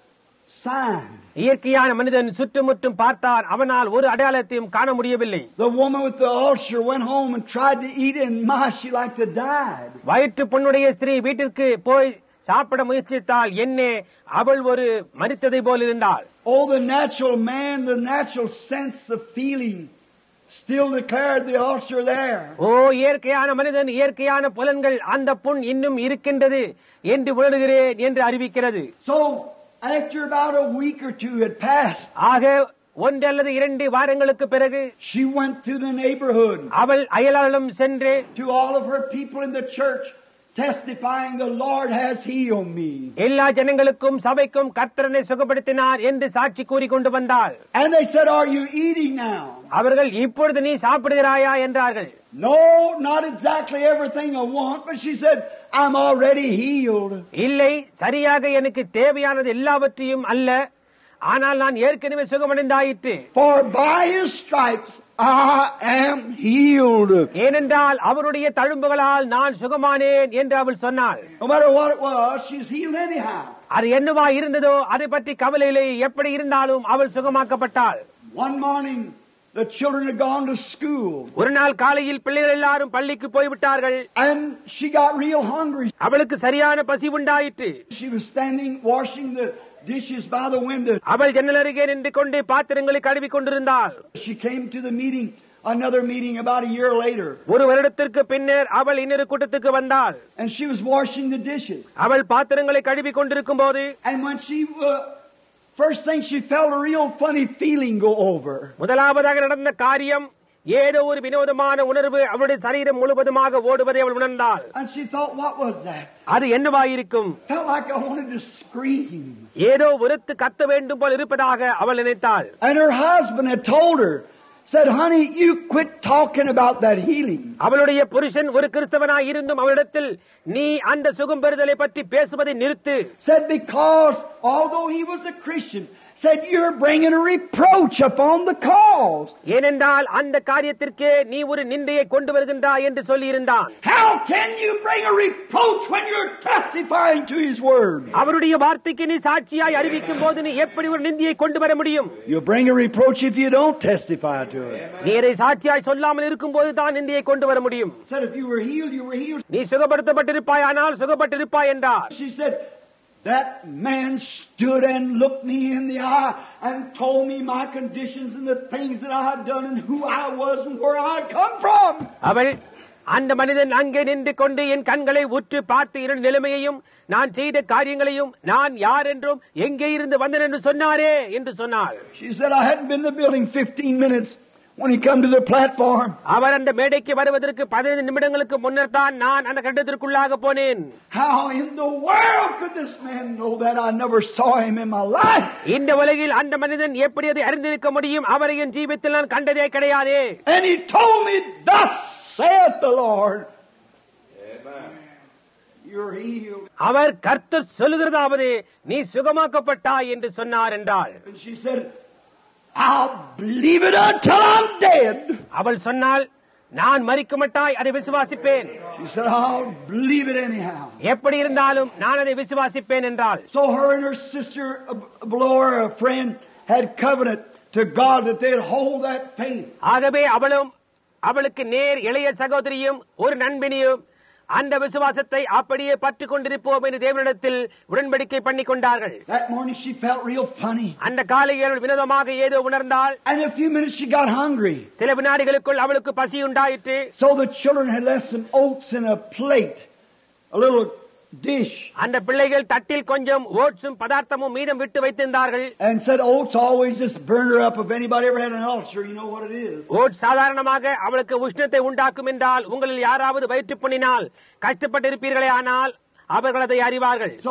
sign. இயற்கையான மனிதன் சுற்றுமுற்றும் பார்த்தான், அவனால் ஒரு அடையாளத்தையும் காண முடியவில்லை. The woman with the ulcer went home and tried to eat it, and my, she like to die. வயிற்று புண்ணுடைய ஸ்திரீ வீட்டிற்கு போய் சாப்பிட முயற்சித்தால் என்னே அவள் ஒரு மரித்ததை போல் இருந்தாள். Oh, the natural man, the natural sense of feeling still declared the ulcer there. ஓ, இயற்கையான மனிதன் இயற்கையான புலன்கள் அந்த புண் இன்னும் இருக்கின்றது என்று உணர்கிறேன் என்று அறிவிக்கிறது. So after about a week or two had passed, ஆக 1 அல்லது 2 வாரங்களுக்கு பிறகு she went to the neighborhood, அவள் அயலாளம் சென்று to all of her people in the church, testifying the Lord has healed me. எல்லா ஜனங்களுக்கும் சபைக்கும் கர்த்தரனை சுகப்படுத்தினார் என்று சாட்சி கூறிக்கொண்டு வந்தாள். And they said, are you eating now? அவர்கள் இப்பொழுது நீ சாப்பிடுகிறாயா என்றார்கள். No, not exactly everything I want, but she said, I'm already healed. இல்லை, சரியாக எனக்கு தேவையானது எல்லாவற்றையும் அல்ல, ஆனால் நான் ஏற்கனவே சுகமடைந்தாயிற்று. For by his stripes I am healed. ஏனென்றால் அவருடைய தழும்புகளால் நான் சுகமானேன் என்று அவள் சொன்னாள். No matter what it was, she's healed anyhow. அது என்னவா இருந்ததோ அதை பற்றி கவலையிலே, எப்படி இருந்தாலும் அவள் சுகமாக்கப்பட்டாள். One morning, the children had gone to school. ஒரு நாள் காலையில் பிள்ளைகள் எல்லாரும் பள்ளிக்கு போய்விட்டார்கள். And she got real hungry. அவளுக்கு சரியான பசி உண்டாயிற்று. She was standing washing the dishes by the window. அவள் ஜன்னல் அருகே நின்று கொண்டு பாத்திரங்களை கழுவி கொண்டிருந்தாள். She came to the meeting, another meeting about a year later. ஒரு வருடத்திற்கு பின்னர் அவள் இன்னொரு கூட்டத்துக்கு வந்தாள். And she was washing the dishes. அவள் பாத்திரங்களை கழுவி கொண்டிருக்கும் போது And when she first thing she felt a real funny feeling go over. முதலாவதாக நடந்த காரியம், ஏதோ ஒரு வினோதமான உணர்வு அவளுடைய சரீரம் முழுவதுமாக ஓடுவதை அவள் உணர்ந்தாள். And she thought, what was that? அது என்னவாயிருக்கும்? Felt like I wanted to scream. ஏதோ உரத்து கத்த வேண்டும் போல் இருப்பதாக அவள் நினைத்தாள். And her husband had told her, said, honey, you quit talking about that healing. அவளுடைய புருஷன் ஒரு கிறிஸ்தவனாய் இருந்தும் அவளிடத்தில் நீ அந்த சுகம் பெறுதலை பற்றி பேசுவதை நிறுத்து. Said because although he was a Christian, said you're bringing a reproach upon the cause. ஏனென்றால் அந்த காரியத்திற்கே நீ ஒரு நிந்தையை கொண்டு வருகின்றாய் என்று சொல்லி இருந்தான். How can you bring a reproach when you're testifying to his word? அவருடைய வார்த்தைக்கு நீ சாட்சியாய் அறிவிக்கும் போது நீ எப்படி ஒரு நிந்தையை கொண்டு வர முடியும்? You bring a reproach if you don't testify to it. நீ அதை சாட்சியாய் சொல்லாமல் இருக்கும் போது தான் நிந்தையை கொண்டு வர முடியும். Said if you were healed, you were healed. நீ சுகப்படுத்தப்பட்டிருப்பாய், ஆனால் சுகப்பட்டிருப்பாய் என்றார். She said, that man stood and looked me in the eye and told me my conditions and the things that I had done and who I was and where I had come from. அவள், அந்த மனிதன் அங்கே நின்று கொண்டு என் கண்களை உற்று பார்த்து என் நிலைமையையும் நான் செய்த காரியங்களையும் நான் யார் என்றும் எங்கே இருந்து வந்தேன் என்று சொன்னாரே என்று சொன்னாள். She said I hadn't been in the building 15 minutes when he come to the platform. அவர் அந்த மேடைக்கு வருவதற்கு 15 நிமிடங்களுக்கு முன்னர் தான் நான் அந்த கட்டத்திற்குள்ளாக போனேன். How in the world could this man know that? I never saw him in my life. இந்த உலகில் அந்த மனிதன் எப்படி அதை அறிந்திருக்க முடியும்? அவரை என் ஜீவித்தில் நான் கண்டதே கிடையாதே. And he told me, thus saith the Lord. Amen. You're healed. அவர் கர்த்தர் சொல்லுகிறதாவது நீ சுகமாக்கப்பட்டாய் என்று சொன்னார் என்றாள். And she said, I'll believe it until I'm dead. அவள் சொன்னாள், நான் மரிக்கமாட்டாய், அதை விசுவாசிப்பேன். She said, I'll believe it anyhow. எப்படி இருந்தாலும் நான் அதை விசுவாசிப்பேன் என்றாள். So her and her sister below her, a friend, had covenant to God that they'd hold that faith. ஆகவே அவளும் அவளுக்கு நேர் இளைய சகோதரியும் ஒரு நண்பினியும் அந்த விசுவாசத்தை அப்படியே பற்றிக் கொண்டிருப்போம் என்று தேவனிடத்தில் உடன்படிக்கை பண்ணிக் கொண்டார்கள். That morning she felt real funny. அந்த காலையில் வினோதமாக ஏதோ உணர்ந்தாள். And in a few minutes she got hungry. சில வினாடிகளுக்குள் அவளுக்கு பசி உண்டாயிற்று. So the children had left some oats in a plate, a little dish. அந்த பிள்ளைகள் தட்டில் கொஞ்சம் ஓட்ஸும் பதார்த்தமும் மீதம் விட்டு வைத்திருந்தார்கள். And said oats always just burn her up. If anybody ever had an ulcer, you know what it is. Oats சாதாரணமாக அவளுக்கு உஷ்ணத்தை உண்டாக்கும் என்றால் உங்களில் யாராவது வயிற்றுப் புண்ணினால் கஷ்டப்பட்டிருப்பீர்களே, ஆனால் அவர்கள் அதை அறிவார்கள். So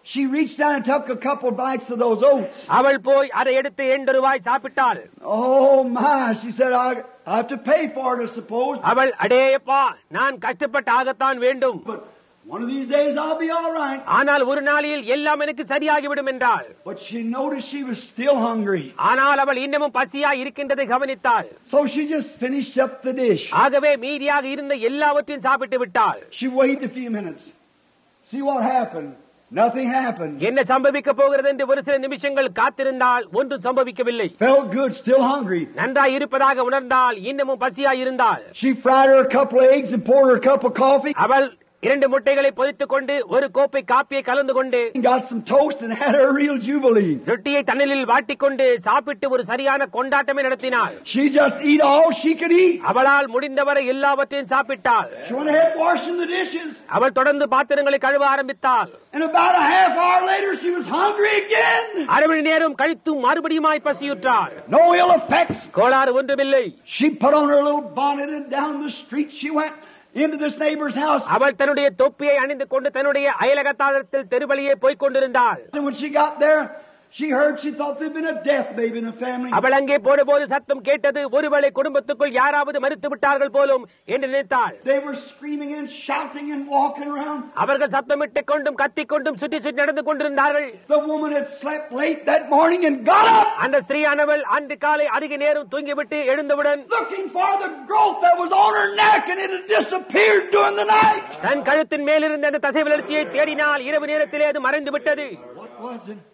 She reached down and took a couple bites of those oats. அவள் போய் அதை எடுத்து 2 ரூபாய் சாப்பிட்டாள். Oh my, she said, I have to pay for it, I suppose. அவள் அடேயப்பா நான் கஷ்டப்பட்டு ஆகத்தான் வேண்டும். But one of these days I'll be all right. ஆனால் ஒரு நாளில் எல்லாம் எனக்கு சரியாகிவிடும் என்றாள். But she noticed she was still hungry. ஆனால் அவள் இன்னமும் பசியாய் இருக்கின்றதை கவனித்தாள். So she just finished up the dish. ஆகவே மீதியாக இருந்த எல்லாவற்றையும் சாப்பிட்டு விட்டாள். She waited a few minutes. See what happened. Nothing happened. என்ன சம்பவிக்க போகிறது என்று ஒரு சில நிமிஷங்கள் காத்திருந்தால் ஒன்றும் சம்பவிக்கவில்லை. Felt good, still hungry. நன்றாய் இருப்பதாக உணர்ந்தால் இன்னமும் பசியாய் இருந்தாள். She fried her a couple of eggs and poured her a cup of coffee. அவள் 2 முட்டைகளை பொரித்துக் கொண்டு ஒரு கோப்பை காப்பியை கலந்து கொண்டு Got some toast and had her real jubilee. ரொட்டியை தண்ணலில் வாட்டிக்கொண்டு சாப்பிட்டு ஒரு சரியான கொண்டாட்டமே நடத்தினாள். She just eat all she could eat. அவளால் முடிந்தவரை எல்லாவற்றையும் சாப்பிட்டாள். She went ahead washing the dishes. அவள் தொடர்ந்து பாத்திரங்களை கழுவ ஆரம்பித்தாள். And about a half hour later she was hungry again. 1/2 மணி நேரம் கழித்து மறுபடியுமாய் பசியுற்றாள். No ill effects. கோளாறு ஒன்றுமில்லை. She put on her little bonnet and down the street she went into this neighbor's house. அவள் தன்னுடைய தொப்பியை அணிந்து கொண்டு தன்னுடைய அயலகத்தாரத்தில் தெருவழியே போய்க் கொண்டிருந்தாள். And when she got there, she thought there'd been a death maybe in the family. அவள் அங்கே போனபோது சத்தம் கேட்டது, ஒருவேளை குடும்பத்துக்குள் யாராவது மரித்து விட்டார்கள் போலும் என்று நினைத்தாள். They were screaming and shouting and walking around. அவர்கள் சத்தமிட்டுக் கொண்டும் கத்திக் கொண்டும் சுற்றி சுற்றி நடந்து கொண்டிருந்தார்கள். The woman had slept late that morning and got up. அந்த ஸ்திரீயானவள் அன்று காலை அதிக நேரம் தூங்கிவிட்டு எழுந்தவுடன் Looking for the growth that was on her neck and it had disappeared during the night. தன் கழுத்தின் மேலிருந்த அந்த தசை வளர்ச்சியை தேடினால் இரவு நேரத்திலே அது மறைந்து விட்டது. What was it?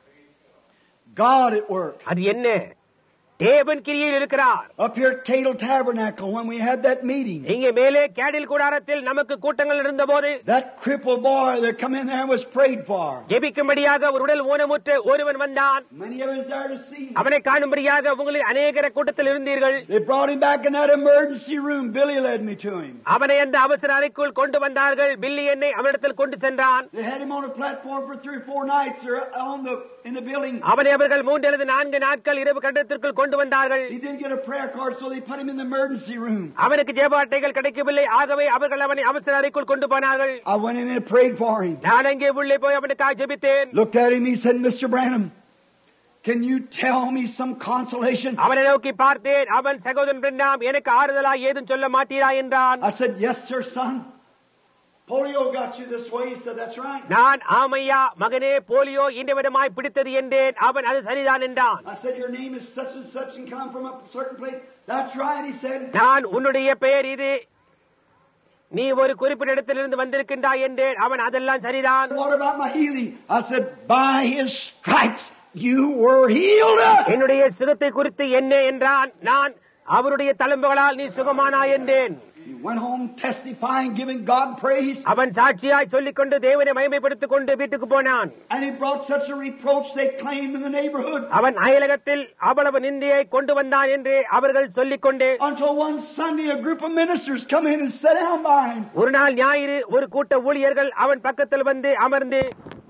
God at work. அது என்ன? தேவன் கிரியில் இருக்கிறார். Up here at Cadle Tabernacle when we had that meeting. இங்கே மேலே கேடில் கூடாரத்தில் நமக்கு கூட்டங்கள் இருந்தபோது That crippled boy that come in there and was prayed for. ஜெபிக்கும்படியாக ஒரு உடல் ஊனமுற்ற ஒருவன் வந்தான். Many of us there to see him. அவனை காணும்படியாக உங்களில் அநேகர கூட்டத்தில் இருந்தீர்கள். They brought him back in that emergency room. Billy led me to him. அவனை அந்த அவசர அறைக்குள் கொண்டு வந்தார்கள். பில்லி என்னை அவனிடத்தில் கொண்டு சென்றான். They had him on a platform for 3 or 4 nights or in the building. அவனை அவர்கள் 3 அல்லது 4 நாட்கள் இரவு கட்டத்திற்குள் கொண்டு வந்தார்கள். He didn't get a prayer card, so they put him in the emergency room. அவனுக்கு ஜெப அட்டைகள் கிடைக்கவில்லை. ஆகவே அவர்கள் அவனை அவசர அறைக்குள் கொண்டு போனார்கள். I went in and prayed for him. நான் அங்கே உள்ளே போய் அவனுக்காக ஜெபித்தேன். Looked at him, he said, Mr. Branham, can you tell me some consolation? அவனை நோக்கி பார்த்தேன். அவன் சகோதரன் பிரணாம் எனக்கு ஆறுதலா ஏதும் சொல்ல மாட்டீரா என்றான். I said, yes sir, son. Polio got you this way. He said, that's right. நான் ஆமையா மகனே போலியோ இந்த விதமாய் பிடித்தது என்றேன். அவன் அது சரிதான் என்றான். I said, your name is such and such and come from a certain place. That's right, he said. நான் உன்னுடைய பெயர் இது, நீ ஒரு குறிப்பிட்ட இடத்திலிருந்து வந்திருக்கின்றாய் என்றேன். அவன் அதெல்லாம் சரிதான். What about my healing? I said, by his stripes you were healed. என்னுடைய சுகத்தை குறித்து என்ன என்றான். நான் அவருடைய தழும்புகளால் நீ சுகமானாய் என்றேன். He went home testifying, giving God praise. அவன் சாட்சியாய் சொல்லிக் கொண்டு தேவனை மகிமைப்படுத்திக் கொண்டு வீட்டுக்கு போனான். And he brought such a reproach they claimed in the neighborhood. அவன் அயலகத்தில் அவ்வளவு நிந்தையை கொண்டு வந்தான் என்று அவர்கள் சொல்லிக் கொண்டு Until one Sunday a group of ministers come in and sat down by him. ஒரு நாள் ஞாயிறு ஒரு கூட்ட ஊழியர்கள் அவன் பக்கத்தில் வந்து அமர்ந்து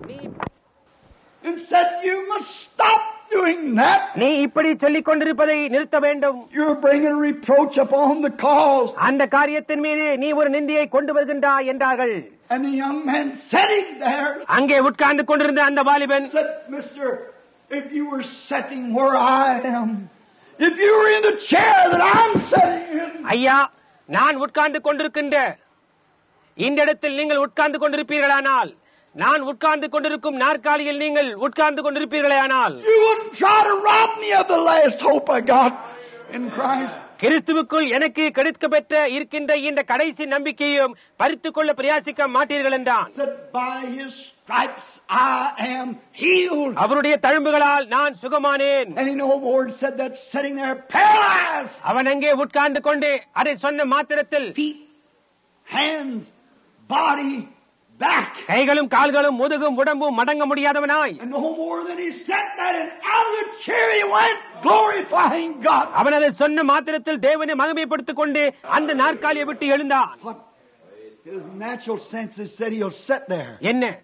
And said, you must stop doing that. நீ இப்படி சொல்லிக் கொண்டிருப்பதை நிறுத்த வேண்டும். You're bringing reproach upon the cause. அந்த காரியத்தின் மீது நீ ஒரு நிந்தையை கொண்டு வருகின்றாய் என்றார்கள். And the young man sitting there அங்கே உட்கார்ந்து கொண்டிருந்த அந்த வாலிபன் said, Mister, if you were sitting where I am, if you were in the chair that I'm sitting in. ஐயா, நான் உட்கார்ந்து கொண்டிருக்கின்ற இந்த இடத்தில் நீங்கள் உட்கார்ந்து கொண்டிருப்பீர்களானால், நான் உட்கார்ந்து கொண்டிருக்கும் நாற்காலியில் நீங்கள் உட்கார்ந்து கொண்டிருப்பீர்களானால், you wouldn't try to rob me of the last hope I got in Christ. கிறிஸ்துவுக்குள் எனக்கு கிடைக்கப்பெற்ற இருக்கின்ற இந்த கடைசி நம்பிக்கையும் பறித்துக் கொள்ள பிரயாசிக்க மாட்டீர்கள் என்றான். By his stripes I am healed. அவருடைய தழும்புகளால் நான் சுகமானேன். And he no more said that sitting there paralyzed. அவன் அங்கே உட்கார்ந்து கொண்டு அதை சொன்ன மாத்திரத்தில் feet, hands, body, back. கைகளும் கால்களும் முதுகும் உடம்பும் மடங்க முடியாதவனாய் And no more than he said that and out of the chair he went glorifying God. அவன் அதை சொன்ன மாத்திரத்தில் தேவனை மகிமைப்படுத்திக் கொண்டு அந்த நாற்காலியை விட்டு எழுந்தான். His natural senses said he'll sit there. என்ன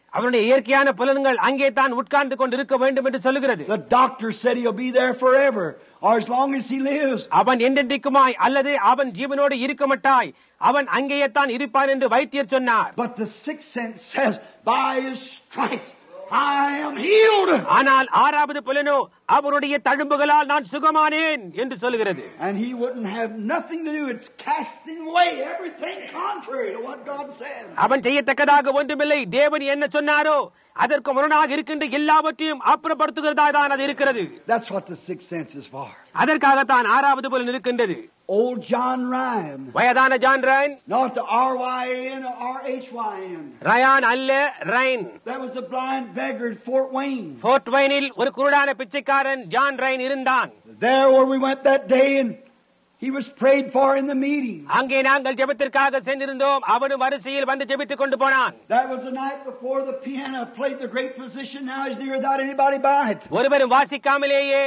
அவனுடைய இயற்கையான புலன்கள் அங்கே தான் உட்கார்ந்து கொண்டு இருக்க வேண்டும் என்று சொல்லுகிறது. The doctor said he'll be there forever, or as long as he lives. அவன் என்றென்றைக்குமாய் அல்லது அவன் ஜீவனோடு இருக்க மாட்டாய், அவன் அங்கேயே தான் இருப்பான் என்று வைத்தியர் சொன்னார். But the sixth sense says, by his stripes I am healed. ஆனால் ஆறாவது புலனோ அவருடைய தழும்புகளால் நான் சுகமானேன் என்று சொல்கிறது. And he wouldn't have nothing to do. It's casting away everything contrary to what God said. அவன் செய்யத்தக்கதாக ஒன்றுமில்லை. தேவன் என்ன சொன்னாரோ அதற்கு முரணாக இருக்கின்ற எல்லாவற்றையும் அப்புறப்படுத்துகிறதா தான் அது இருக்கிறது. That's what the sixth sense is for. அதற்காகத்தான் ஆறாவது புலன் இருக்கின்றது. Old John Ryan. வயதான John Ryan. Not the R-Y-A-N or R-H-Y-N. Ryan அல்ல, ரயன். That was the blind beggar at Fort Wayne. Fort வெயினில் ஒரு குருடான பிச்சைக்காரன் ஜான் ரயன் இருந்தான். There where we went that day and he was prayed for in the meeting. அங்கே நாங்கள் ஜெபத்திற்காக சென்றிருந்தோம். அவனும் வரிசையில் வந்து ஜெபித்துக் கொண்டு போனான். That was the night before the piano played the great physician. Now he's near without anybody by it. ஒருவரும் வாசிக்காமலேயே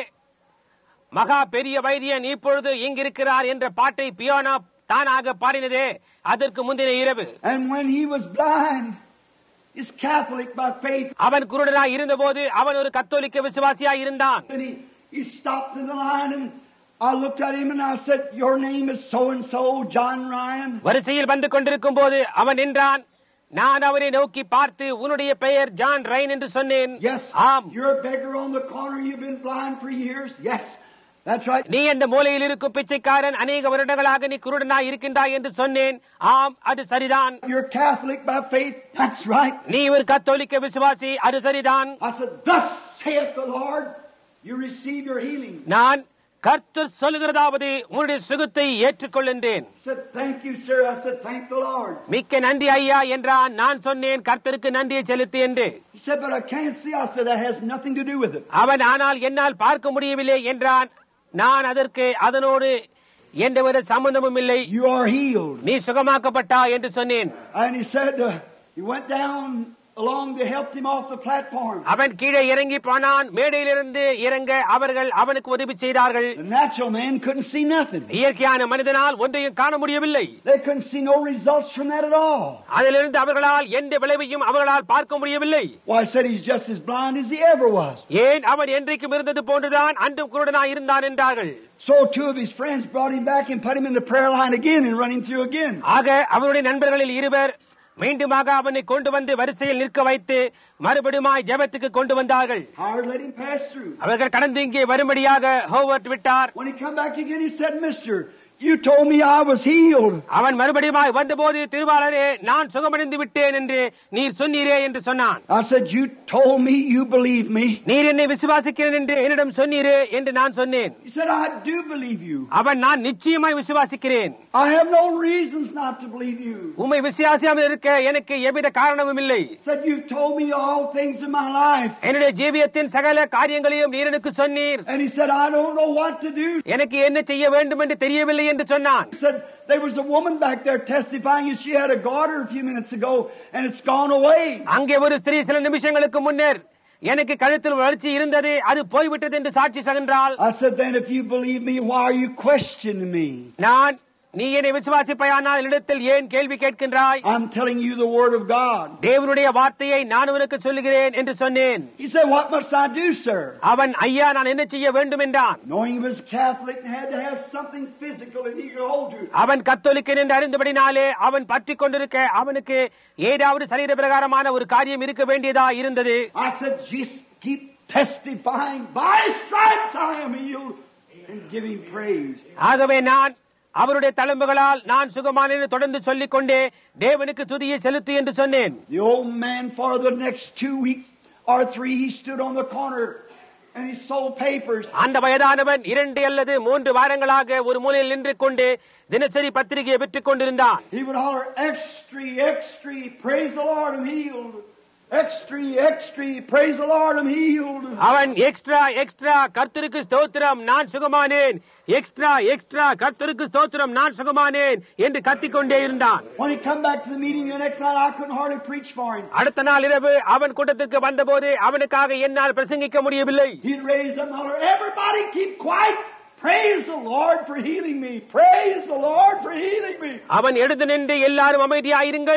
மகா பெரிய வைத்தியன் இப்பொழுது இங்கிருக்கிறார் என்ற பாட்டை பியானோ தானாக பாடினதே அதற்கு முந்தின இரவு. And when he was blind, he's Catholic by faith. அவன் குருடனாய் இருந்தபோது அவன் ஒரு கத்தோலிக்க விசுவாசியாய் இருந்தான். And he stopped in the line and I looked at him and I said, your name is so and so, John Ryan. வரிசையில் வந்து கொண்டிருக்கும் போது அவன் நின்றான். நான் அவரை நோக்கி பார்த்து உன்னுடைய பெயர் ஜான் ரயன் என்று சொன்னேன். Yes, ஆம். you're a beggar on the corner. You've been blind for years. Yes, that's right. நீ அந்த மூலையில் இருக்கும் பிச்சைக்காரன், அநேக வருடங்களாக நீ குருடனாய் இருக்கின்றாய் என்று சொன்னேன். ஆம், அது சரிதான். You're Catholic by faith. That's right. நீ ஒரு கத்தோலிக்க விசுவாசி, அது சரிதான். I said, thus saith the Lord, you receive your healing. நான் கர்த்தர் சொல்லுகிறதாவது உன்னுடைய சுகத்தை ஏற்றுக்கொள்கின்றேன். He said, thank you, sir. I said, thank the Lord. மிக்க நன்றி ஐயா என்றான். நான் சொன்னேன் கர்த்தருக்கு நன்றியை செலுத்து என்று. He said, but I can't see. I said, that has nothing to do with it. அவன் ஆனால் என்னால் பார்க்க முடியவில்லை என்றான். நான் அதற்கு அதனோடு எந்தவித சம்பந்தமும் இல்லை. You are healed. நீ சுகமாக்கப்பட்டா என்று சொன்னேன். And he said, he went down along, they helped him off the platform. அவன் கீழே இறங்கி போனான். மேடையிலிருந்து இறங்க அவர்கள் அவனுக்கு உதவி செய்தார்கள். The natural man couldn't see nothing. இயற்கையான மனிதனால் ஒன்றையும் காண முடியவில்லை. They couldn't see no results from that at all. அதிலிருந்து அவர்களால் எந்த விளைவையும் அவர்களால் பார்க்க முடியவில்லை. Well, I said he's just as blind as he ever was. ஏன் அவன் என்றைக்கும் இருந்தது போன்றுதான் அன்றும் குருடனாய் இருந்தான் என்றார்கள். So two of his friends brought him back and put him in the prayer line again and run him through again. ஆக அவருடைய நண்பர்களில் இருவர் மீண்டுமாக அவனை கொண்டு வந்து வரிசையில் நிற்க வைத்து மறுபடியும் ஜெபத்துக்கு கொண்டு வந்தார்கள். Howard let him pass through. அவர்கள் கடந்து இங்கே வரும்படியாக ஹோவர்ட் விட்டார். When he come back again, he said, Mister, you told me I was healed. அவன் மறுபடியும் வந்தபோது திருவாளரே நான் சுகமடைந்து விட்டேன் என்று நீர் சொன்னீரே என்று சொன்னான். I said, you told me you believe me. நீர் என்னை விசுவாசிக்கிறேன் என்று என்னிடம் சொன்னீரே என்று நான் சொன்னேன். He said, I do believe you. அவன் நான் நிச்சயமாய் விசுவாசிக்கிறேன். I have no reasons not to believe you. உம்மை விசுவாசியாமல் இருக்க எனக்கு எவ்வித காரணமும் இல்லை. He said, you've told me all things in my life. என்னுடைய ஜீவியத்தின் சகல காரியங்களையும் நீர் எனக்கு சொன்னீர். And he said, I don't know what to do. எனக்கு என்ன செய்ய வேண்டும் என்று தெரியவில்லை என்று சொன்னான். He said, there was a woman back there testifying and she had a garter a few minutes ago and it's gone away. அங்கே ஒரு ஸ்திரீ சில நிமிஷங்களுக்கு முன்னர் எனக்கு கழுத்தில் வளர்ச்சி இருந்தது, அது போய்விட்டது என்று சாட்சி சொன்னாள். I said, then if you believe me, why are you questioning me? நான் நீ என்னை விசுவாசிப்பாயானால் இடத்தில் ஏன் கேள்வி கேட்கின்றாய்? I'm telling you the word of God. தேவனுடைய வார்த்தையை நான் உனக்கு சொல்லுகிறேன் என்று சொன்னேன். He said, what must I do, sir? அவன் ஐயா நான் என்ன செய்ய வேண்டும் என்றான். Knowing he was Catholic and had to have something physical that he could hold to. அவன் கத்தோலிக்கன் என்று அறிந்தபடினாலே அவன் பற்றி கொண்டிருக்க அவனுக்கு ஏதாவது சரீர பிரகாரமான ஒரு காரியம் இருக்க வேண்டியதா இருந்தது. I said, just keep testifying, by stripes I am healed, and give him praise. ஆகவே நான் அவருடைய தழும்புகளால் நான் சுகமானேன் தொடர்ந்து சொல்லிக் கொண்டே தேவனுக்கு துதியை செலுத்து என்று சொன்னேன். The old man for the next 2 weeks or 3 he stood on the corner and he sold papers. அந்த வயதானவன் 2 அல்லது 3 வாரங்களாக ஒரு மூலையில் நின்று கொண்டு தினசரி பத்திரிகையை விற்றுக் கொண்டிருந்தான். He would holler, extra, extra, praise the Lord, I'm healed. Extra, extra, praise the Lord, I'm healed. அவன் எக்ஸ்ட்ரா எக்ஸ்ட்ரா கர்த்தருக்கு ஸ்தோத்திரம் நான் சுகமானேன், எக்ஸ்ட்ரா எக்ஸ்ட்ரா கர்த்தருக்கு ஸ்தோத்திரம் நான் சுகமானேன் என்று கத்திக்கொண்டே இருந்தான். When he come back to the meeting the next night, I couldn't hardly preach for him. அடுத்த நாள் இரவு அவன் கூட்டத்திற்கு வந்தபோது அவனுக்காக என்னால் பிரசங்கிக்க முடியவில்லை. He'd raise up and holler, everybody keep quiet. Praise the Lord for healing me. Praise the Lord for healing me. அவன் எழுந்து நின்று எல்லாரும் அமைதியாயிருங்கள்,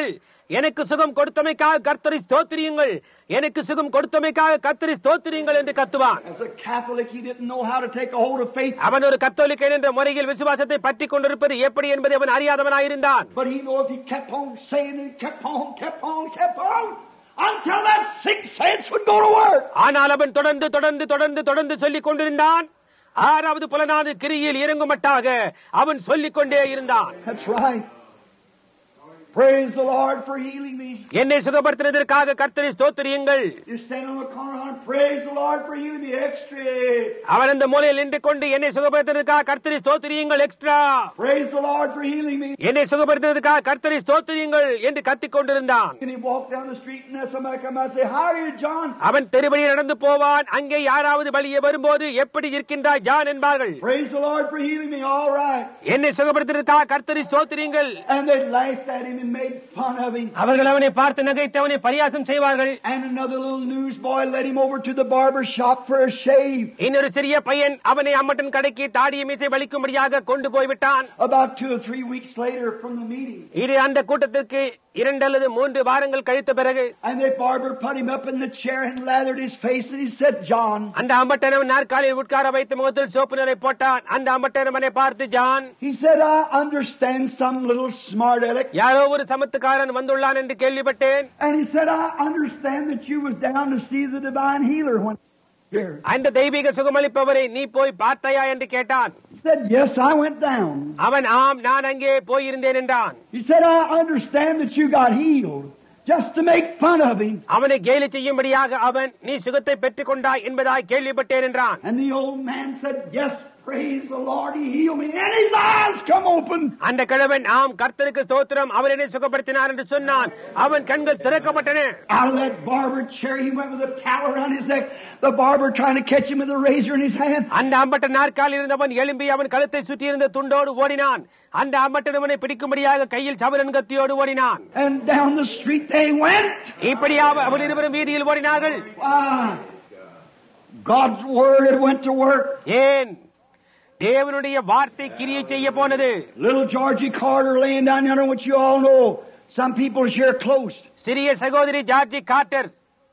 எனக்கு சுகம் கொடுத்தமைக்காக கர்த்தரை ஸ்தோத்திரியுங்கள், எனக்கு சுகம் கொடுத்தமைக்காக கர்த்தரை ஸ்தோத்திரியுங்கள் என்று கத்துவான். As a Catholic, he didn't know how to take a hold of faith. அவன் ஒரு கத்தோலிக்கன் என்ற முறையில் விசுவாசத்தை பற்றி கொண்டிருப்பது எப்படி என்பதை அவன் அறியாதவனாயிருந்தான். But he knew if he kept on saying and kept on until that sixth sense would go to work. ஆனால் அவன் தொடர்ந்து சொல்லிக் கொண்டிருந்தான். ஆறாவது புலனாது கிரியில் இறங்குமட்டாக அவன் சொல்லிக் கொண்டே இருந்தான். That's right. Praise the Lord for healing me. என்னை சுகப்படுத்தினதற்காக கர்த்தரை ஸ்தோத்திரியுங்கள். You stand on the corner and praise the Lord for healing me. Extra. அவன் அந்த மூலையில் நின்று கொண்டு என்னை சுகப்படுத்தினதற்காக கர்த்தரை ஸ்தோத்திரியுங்கள். Extra. Praise the Lord for healing me. என்னை சுகப்படுத்தினதற்காக கர்த்தரை ஸ்தோத்திரியுங்கள் என்று கத்திக் கொண்டிருந்தான். And he walked down the street and somebody come out and say, "How are you, John?" அவன் தெருவழியில் நடந்து போவான். அங்கே யாராவது வழியே வரும்போது எப்படி இருக்கின்றாய் ஜான் என்பார்கள். Praise the Lord for healing me. All right. என்னை சுகப்படுத்தினதற்காக கர்த்தரை ஸ்தோத்திரியுங்கள். And they laughed at him and made fun of him. அவர்கள் அவனை பார்த்து நகைத்து அவனை பரியாசம் செய்வார்கள். And another little newsboy led him over to the barber shop for a shave. இன்னொரு சிறிய பையன் அவனை அம்மட்டன் கடைக்கு தாடியை மீசை வலிக்கும்படியாக கொண்டு போய்விட்டான். About 2 or 3 weeks later from the meeting. இது அந்த கூட்டத்திற்கு 2 அல்லது 3 வாரங்கள் கழித்த பிறகு And the barber put him up in the chair and lathered his face and he said, "John." அந்த அம்மட்டன் நாற்காலியில் உட்கார வைத்து முகத்தில் சோப்பு நீரை போட்டான். அந்த அம்மட்டன் அவனை பார்த்து, John, He said, "I understand some little smart aleck." யாரோ ஒரு சமத்துக்காரன் வந்துள்ளான் என்று கேள்விப்பட்டேன். And he said, "I understand that you was down to see the divine healer when here." அந்த தெய்வீக சுகமளிப்பவரை நீ போய் பார்த்தாயா என்று கேட்டான். He said, "Yes, I went down." அவன், ஆம், நான் அங்கே போயிருந்தேன் என்றான். He said, "I understand that you got healed just to make fun of him." அவனை கேலி செய்யும்படியாக அவன், நீ சுகத்தை பெற்றுக் கொண்டாய் என்பதாய் கேள்விப்பட்டேன் என்றான். And the old man said, "Yes, praise the Lord, he healed me." And his eyes come open. அந்த கிழவன், ஆம், கர்த்தருக்கு ஸ்தோத்திரம், அவர் என்னை சுகப்படுத்தினார் என்று சொன்னான். அவன் கண்கள் திறக்கப்பட்டன. Out of that barber chair he went with a towel around his neck, the barber trying to catch him with a razor in his hand. அந்த அம்பட்ட நாற்காலில் இருந்தவன் எழும்பி அவன் கழுத்தை சுற்றி இருந்த துண்டோடு ஓடினான். அந்த அம்பட்டனவனை பிடிக்கும்படியாக கையில் சவரன் கத்தியோடு ஓடினான். And down the street they went. இப்படியாக அவர்கள் இருவரும் வீதியில் ஓடினார்கள். God's word went to work. ஏன்? தேவனுடைய வார்த்தை கிரியை செய்ய போனது. Little Georgie Carter laying down there, which you all know. Some people here close. சிறிய சகோதரி ஜார்ஜி கார்ட்டர்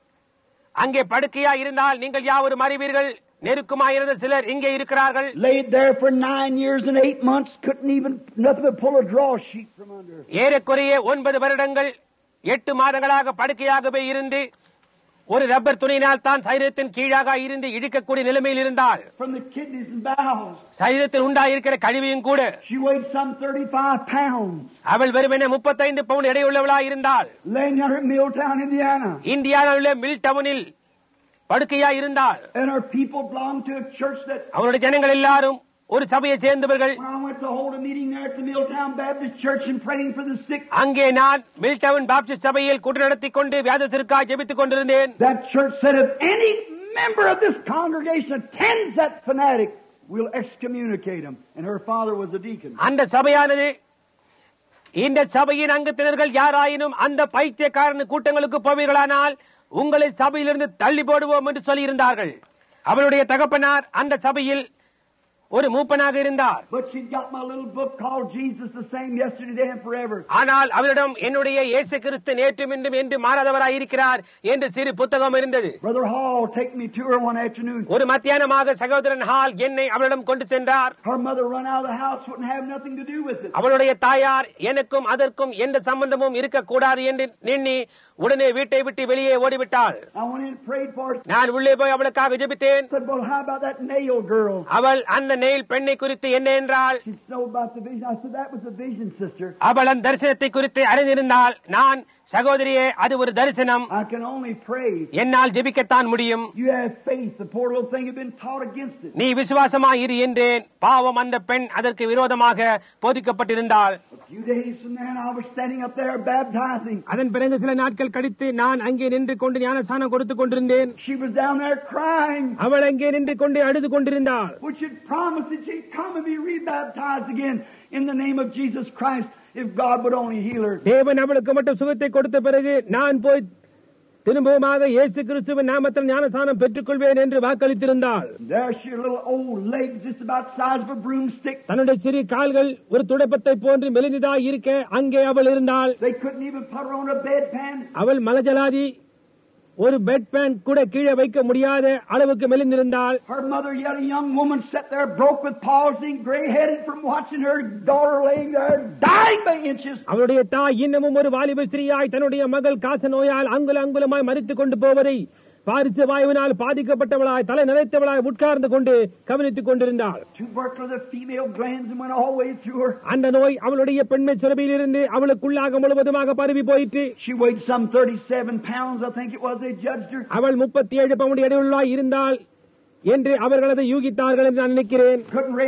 அங்கே படுக்கையா இருந்தால் நீங்கள் யாவரும் அறிவீர்கள். நெருக்கமாயிருந்த சிலர் இங்கே இருக்கிறார்கள். Laid there for 9 years and 8 months, couldn't even nothing but pull a draw sheet from under. ஏறக்குறைய 9 வருடங்கள் 8 மாதங்களாக படுக்கையாகவே இருந்து ஒரு ரப்பர் துணியினால் தான் சரீரத்தின் கீழாக இருந்து இழுக்கக்கூடிய நிலைமையில் இருந்தால், From the kidneys and bowels. சரீரத்தில் உண்டாயிருக்கிற கழிவையும் கூட. She weighed some 35 pounds. அவள் வெறுமனே 35 பவுண்ட் எடையுள்ளவளாய் இருந்தாள். Laying down at Milltown, Indiana. இந்தியாவில் மில் டவுனில் படுக்கையா இருந்தாள். And our people belonged to a church that அவருடைய ஜனங்கள் எல்லாரும் ஒரு சபையை சேர்ந்தவர்கள். when I went to hold a meeting there at the Milltown Baptist Church and praying for the sick. அங்கே நான் மில்டவுன் பாப்டிஸ்ட் சபையில் கூட்டம் நடத்திக் கொண்டு வியாதியத்திற்காக ஜெபித்துக் கொண்டிருந்தேன். That church said, "If any member of this congregation attends that fanatic, we'll excommunicate him." And her father was a deacon. அந்த சபையானது, இந்த சபையின் அங்கத்தினர்கள் யாராயினும் அந்த பைத்தியக்காரன் கூட்டங்களுக்கு போவீர்களானால் உங்களை சபையிலிருந்து தள்ளி போடுவோம் என்று சொல்லியிருந்தார்கள். அவளுடைய தகப்பனார் அந்த சபையில் ஒரு மூப்பனாக இருந்தார். But she got my little book called Jesus the Same Yesterday, Today and Forever. ஆனால் அவரிடம் என்னுடைய இயேசு கிறிஸ்து நேற்றும் இன்றும் என்று மாறாதவராய் இருக்கிறார் என்று சிறு புத்தகம் இருந்தது. Brother Hall take me to her one afternoon. ஒரு மத்தியானமாக சகோதரன் ஹால் என்னை அவளிடம் கொண்டு சென்றார். Her mother run out of the house, wouldn't have nothing to do with it. அவளுடைய தாயார் எனக்கும் அதற்கும் எந்த சம்பந்தமும் இருக்கக்கூடாது என்று எண்ணி உடனே வீட்டை விட்டு வெளியே ஓடிவிட்டாள். I went in and prayed for her. நான் உள்ளே போய் அவளுக்காக ஜெபித்தேன். Said, "Well, how about that nail girl?" அவள் அந்த நெயில் பெண்ணை குறித்து என்ன என்றால், She know about the vision. I said, "That was a vision, sister." அவள் அந்த தரிசனத்தை குறித்து அறிந்திருந்தால், நான், சகோதரியே, அது ஒரு தரிசனம், I can only pray. என்னால் ஜெபிக்கத்தான் முடியும். You have faith. The poor little thing had been taught against it. நீ விசுவாசமாய் இரு என்றேன். பாவம், அந்த பெண் அதற்கு விரோதமாக போதிக்கப்பட்டிருந்தாள். A few days from then, I was standing up there baptizing. அதன் பிறகு சில நாட்கள் கழித்து நான் அங்கே நின்று கொண்டு ஞானஸ்நானம் கொடுத்துக் கொண்டிருந்தேன். She was down there crying. அவள் அங்கே நின்று கொண்டு அழுது கொண்டிருந்தாள். Which had promised that she'd come and be rebaptized again in the name of Jesus Christ if God would only heal her. தேவன் அவளுக்கு மட்டும் சுகத்தை கொடுத்த பிறகு நான் போய் திரும்பவுமாக இயேசு கிறிஸ்துவின் நாமத்தில் ஞானஸ்நானம் பெற்றுக் கொள்வேன் என்று வாக்களித்திருந்தாள். There she little old legs just about the size of a broomstick. தன்னுடைய சிறிய கால்கள் ஒரு துடைப்பத்தை போன்று மெலிந்ததாய் இருக்க அங்கே அவள் இருந்தாள். They couldn't even put her on a bedpan. அவள் மலஜலாதி ஒரு பெட் பேன் கூட கீழே வைக்க முடியாத அளவுக்கு மெலிந்திருந்தாள். Her mother, yet a young woman, sat there broke with palsy, gray-headed from watching her daughter laying there dying by inches. அவளுடைய தாய் இன்னமும் ஒரு வாலிப ஸ்திரீயாய் தன்னுடைய மகள் காச நோயால் அங்குலமாய் மரித்துக் கொண்டு போவதை பாரிச வாயுவினால் பாதிக்கப்பட்டவளாய் தலை நிறைத்தவளாய் உட்கார்ந்து கொண்டு கவனித்துக் கொண்டிருந்தாள். அந்த நோய் அவளுடைய பெண்மை சுரபியிலிருந்து அவளுக்குள்ளாக முழுவதுமாக பரவி போயிற்று. அவள் 37 பவுண்ட் எடையுள்ளாய் இருந்தாள் என்று அவர்கள் அதை யூகித்தார்கள் என்று நான் நினைக்கிறேன்.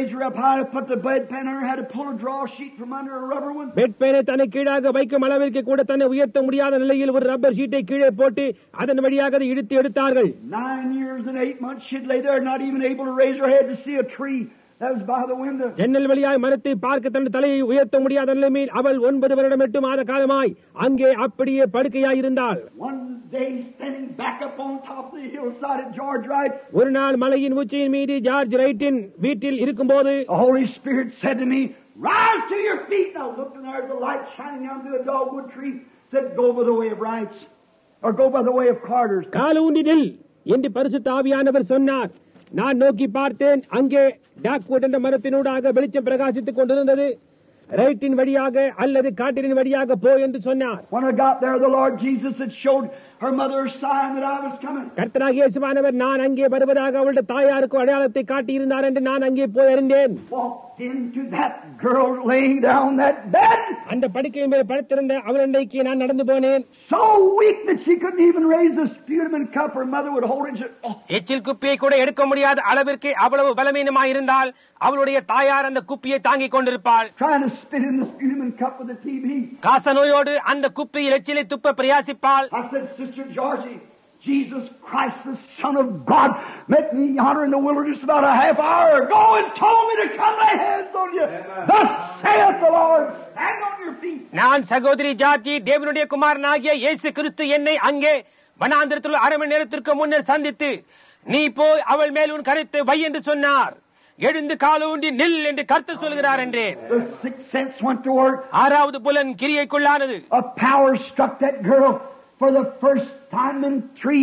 பெட் பேனை தன்னை கீழாக வைக்கும் அளவிற்கு கூட தன்னை உயர்த்த முடியாத நிலையில் ஒரு ரப்பர் ஷீட்டை கீழே போட்டு அதன் வழியாக அதை இழுத்து எடுத்தார்கள். 9 years and 8 months she'd lay there not even able to raise her head to see a tree that was by the window. ஜன்னல் வழியாய் மரத்தை பார்க்க தன் தலையை உயர்த்த முடியாத நிலையில் அவள் 9 வருடம் 8 மாத காலமாய் அங்கே அப்படியே படுக்கையாய் இருந்தாள். One day standing back up on top of the hillside at George Wright. ஒரு நாள் மலையின் உச்சியின் மீது ஜார்ஜ் ரைட்டின் வீட்டில் இருக்கும்போது the Holy Spirit said to me, "Rise to your feet." Now looked and there's a light shining down through a dogwood tree. Said, "Go by the way of Wrights or go by the way of Carters." காலூன்றி நில் என்று பரிசுத்த ஆவியானவர் சொன்னார். நான் நோக்கி பார்த்தேன். அங்கே dogwood என்ற மரத்தினூடாக வெளிச்சம் பிரகாசித்துக் கொண்டிருந்தது. ரைட்டின் வழியாக அல்லது காட்டின் வழியாக போ என்று சொன்னார். When I got there, the Lord Jesus had showed her mother a sign that I was coming. கர்த்தராகிய இயேசுவானவர் நான் அங்கே வருவதாக அவளுடைய தாயாருக்கு அடையாளத்தை காட்டியிருந்தார் என்று நான் அங்கே போய் அறிந்தேன். Walked into that girl laying down that bed. அந்த படுக்கையின் மேல் படுத்திருந்த அவளுக்கு நான் நடந்து போனேன். So weak that she couldn't even raise the sputum and cup. Her mother would hold it. எச்சில் குப்பியை கூட எடுக்க முடியாத அளவிற்கு அவ்வளவு பலவீனமாய் இருந்தால் அவளுடைய தாயார் அந்த குப்பியை தாங்கிக் கொண்டிருப்பாள். Trying to spit in the sputum and cup with the TB. காச நோயோடு அந்த குப்பியில் எச்சிலை துப்ப பிரயாசிப்பாள். I said, Sister Georgie, Jesus Christ, the Son of God, met me yonder in the wilderness about a half hour ago and told me to come lay hands on you. Thus saith the Lord, stand on your feet. நான் சகோதரி ஜார்ஜி, தேவனுடைய குமாரனாகிய இயேசு கிறிஸ்து என்னை அங்கே வனாந்திரத்தில் அரை மணி நேரத்திற்கு முன்னர் சந்தித்து நீ போய் அவள் மேல் உன் கருத்தை வை என்று சொன்னார். எழுந்து காலூன்றி நில் என்று கர்த்தர் சொல்கிறார் என்றேன். The sixth sense went to work. ஆறாவது புலன் கிரியைக்குள்ளானது. A power struck that girl for the first time in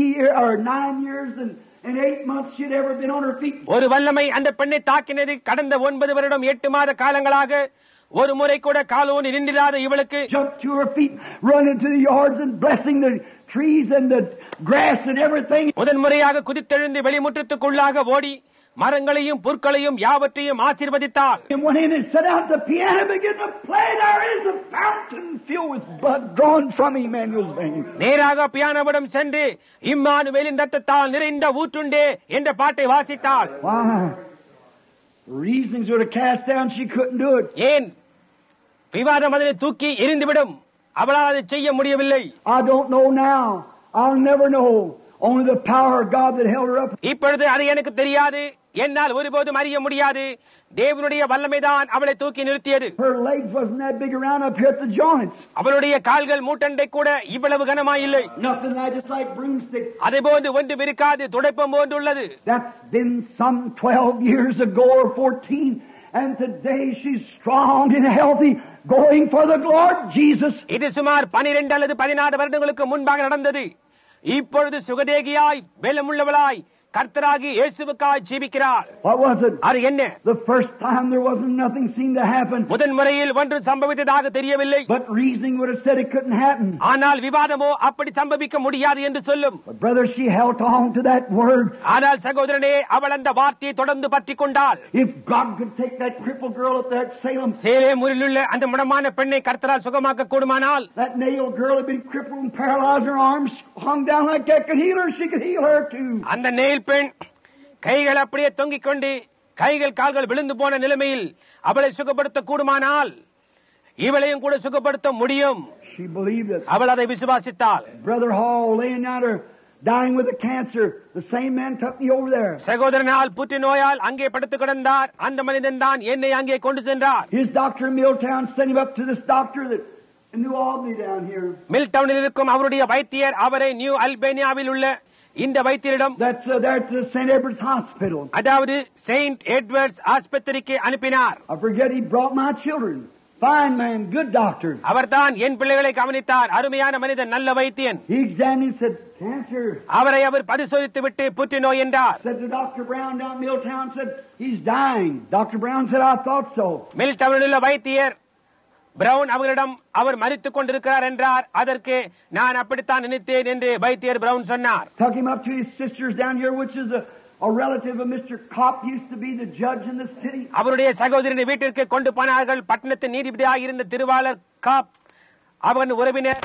9 years and 8 months she'd ever been on her feet. ஒரு வல்லமை அந்த பெண்ணை தாக்கினது. கடந்த 9 வருடம் 8 மாத காலங்களாக ஒரு முறை கூட காலூன்றி நின்றிராத இவளுக்கு jumped to her feet, run into the yards and blessing the trees and the grass and everything. முதன் முறையாக குதித்தெழுந்து வெளிமுற்றத்துக்குள்ளாக ஓடி மரங்களையும் புற்களையும் யாவற்றையும் ஆசீர்வதித்தாள். And went in and sat down at the piano and began to play. There is a fountain filled with blood drawn from Emmanuel's veins. நேராக பியானோவிடம் சென்று இம்மானுவேலின் ரத்தத்தால் நிறைந்த ஊற்றுண்டே என்ற பாட்டை வாசித்தாள். Why? Reasons would have cast down. She couldn't do it. ஏன்? விவாதம் அதனை தூக்கி எரிந்துவிடும். அவளால் அதை செய்ய முடியவில்லை. I don't know now. I'll never know. Only the power of God that held her up. இப்பொழுது அது எனக்கு தெரியாது. என்னால் ஒருபோதும் அறிய முடியாது. தேவனுடைய வல்லமைதான் அவளை தூக்கி நிறுத்தியது. Her legs wasn't that big around up here at the joints. அவளுடைய கால்கள் மூட்டண்டை கூட இவ்வளவு கனமாயில்லை. Nothing like just like broomsticks. அதேபோன்று ஒன்று இருக்காது, துடைப்பம் போன்று உள்ளது. That's been some 12 years ago or 14. And today she's strong and healthy, going for the Lord Jesus. இது சுமார் 12 அல்லது 14 வருடங்களுக்கு முன்பாக நடந்தது. இப்பொழுது சுகதேகியாய் பலமுள்ளவளாய் கர்த்தராகி இயேசுவுக்காய் ஜீவிக்கிறாள். What was it? அது என்ன? The first time there wasn't nothing seemed to happen. முதன் முறையில் ஒன்று சம்பவித்ததாக தெரியவில்லை. But reasoning would have said it couldn't happen. ஆனால் விவாதமோ அப்படி சம்பவிக்க முடியாது என்று சொல்லும். But brother, she held on to that word. ஆனால் சகோதரனே, அவள் அந்த வார்த்தையை தொடர்ந்து பற்றிக் கொண்டாள். If God could take that crippled girl up there at Salem, சேலேமில் உள்ள அந்த முடமான பெண்ணை கர்த்தரால் சுகமாக்க கூடுமானால், that nailed girl had been crippled and paralyzed, her arms hung down like that, could heal her, she could heal her too. அந்த Nail பெண் கைகள் அப்படியே தொங்கிக் கொண்டு கைகள் கால்கள் விழுந்து போன நிலைமையில் அவளை சுகப்படுத்த கூடுமானால் இவளையும் கூட சுகப்படுத்த முடியும். She believed it. அவள் அதை விசுவாசித்தாள். Brother Hall laying down her, dying with a cancer. The same man took me over there. சகோதரனால் புற்று நோயால் அங்கே படுத்து கிடந்தார். அந்த மனிதன் தான் என்னை அங்கே கொண்டு சென்றார். His doctor in Milltown sent him up to this doctor that in New Albany down here. மில்டவுனில் இருக்கும் அவருடைய வைத்தியர் அவரை நியூ அல்பேனியாவில் உள்ள இந்த வைத்தியரிடம், That's the St. Edward's Hospital. அதாவது செயின்ட் எட்வர்ட்ஸ் ஆஸ்பத்திரிக்கு அனுப்பினார். I forget he brought my children. Fine man, good doctor. அவர்தான் என் பிள்ளைகளை கவனித்தார். அருமையான மனிதன், நல்ல வைத்தியன். He examined and said, cancer. அவரை அவர் பரிசோதித்து விட்டு புற்றுநோய் என்றார். Said to Dr. Brown down Milltown, said, he's dying. Dr. Brown said, I thought so. மில்டவுனில் உள்ள வைத்தியர் பிரவுன் அவர்களிடம் அவர் மரித்துக் கொண்டிருக்கிறார் என்றார். அதற்கு நான் அப்படித்தான் நினைத்தேன் என்று வைத்தியர் பிரவுன் சொன்னார். Took him up to his sisters down here, which is a relative of Mr. Kopp, used to be the judge in the city. அவருடைய சகோதரின் வீட்டிற்கு கொண்டு போனார்கள். பட்டணத்தின் நீதிபதியாக இருந்த திருவாளர் காப் அவன் உறவினர்.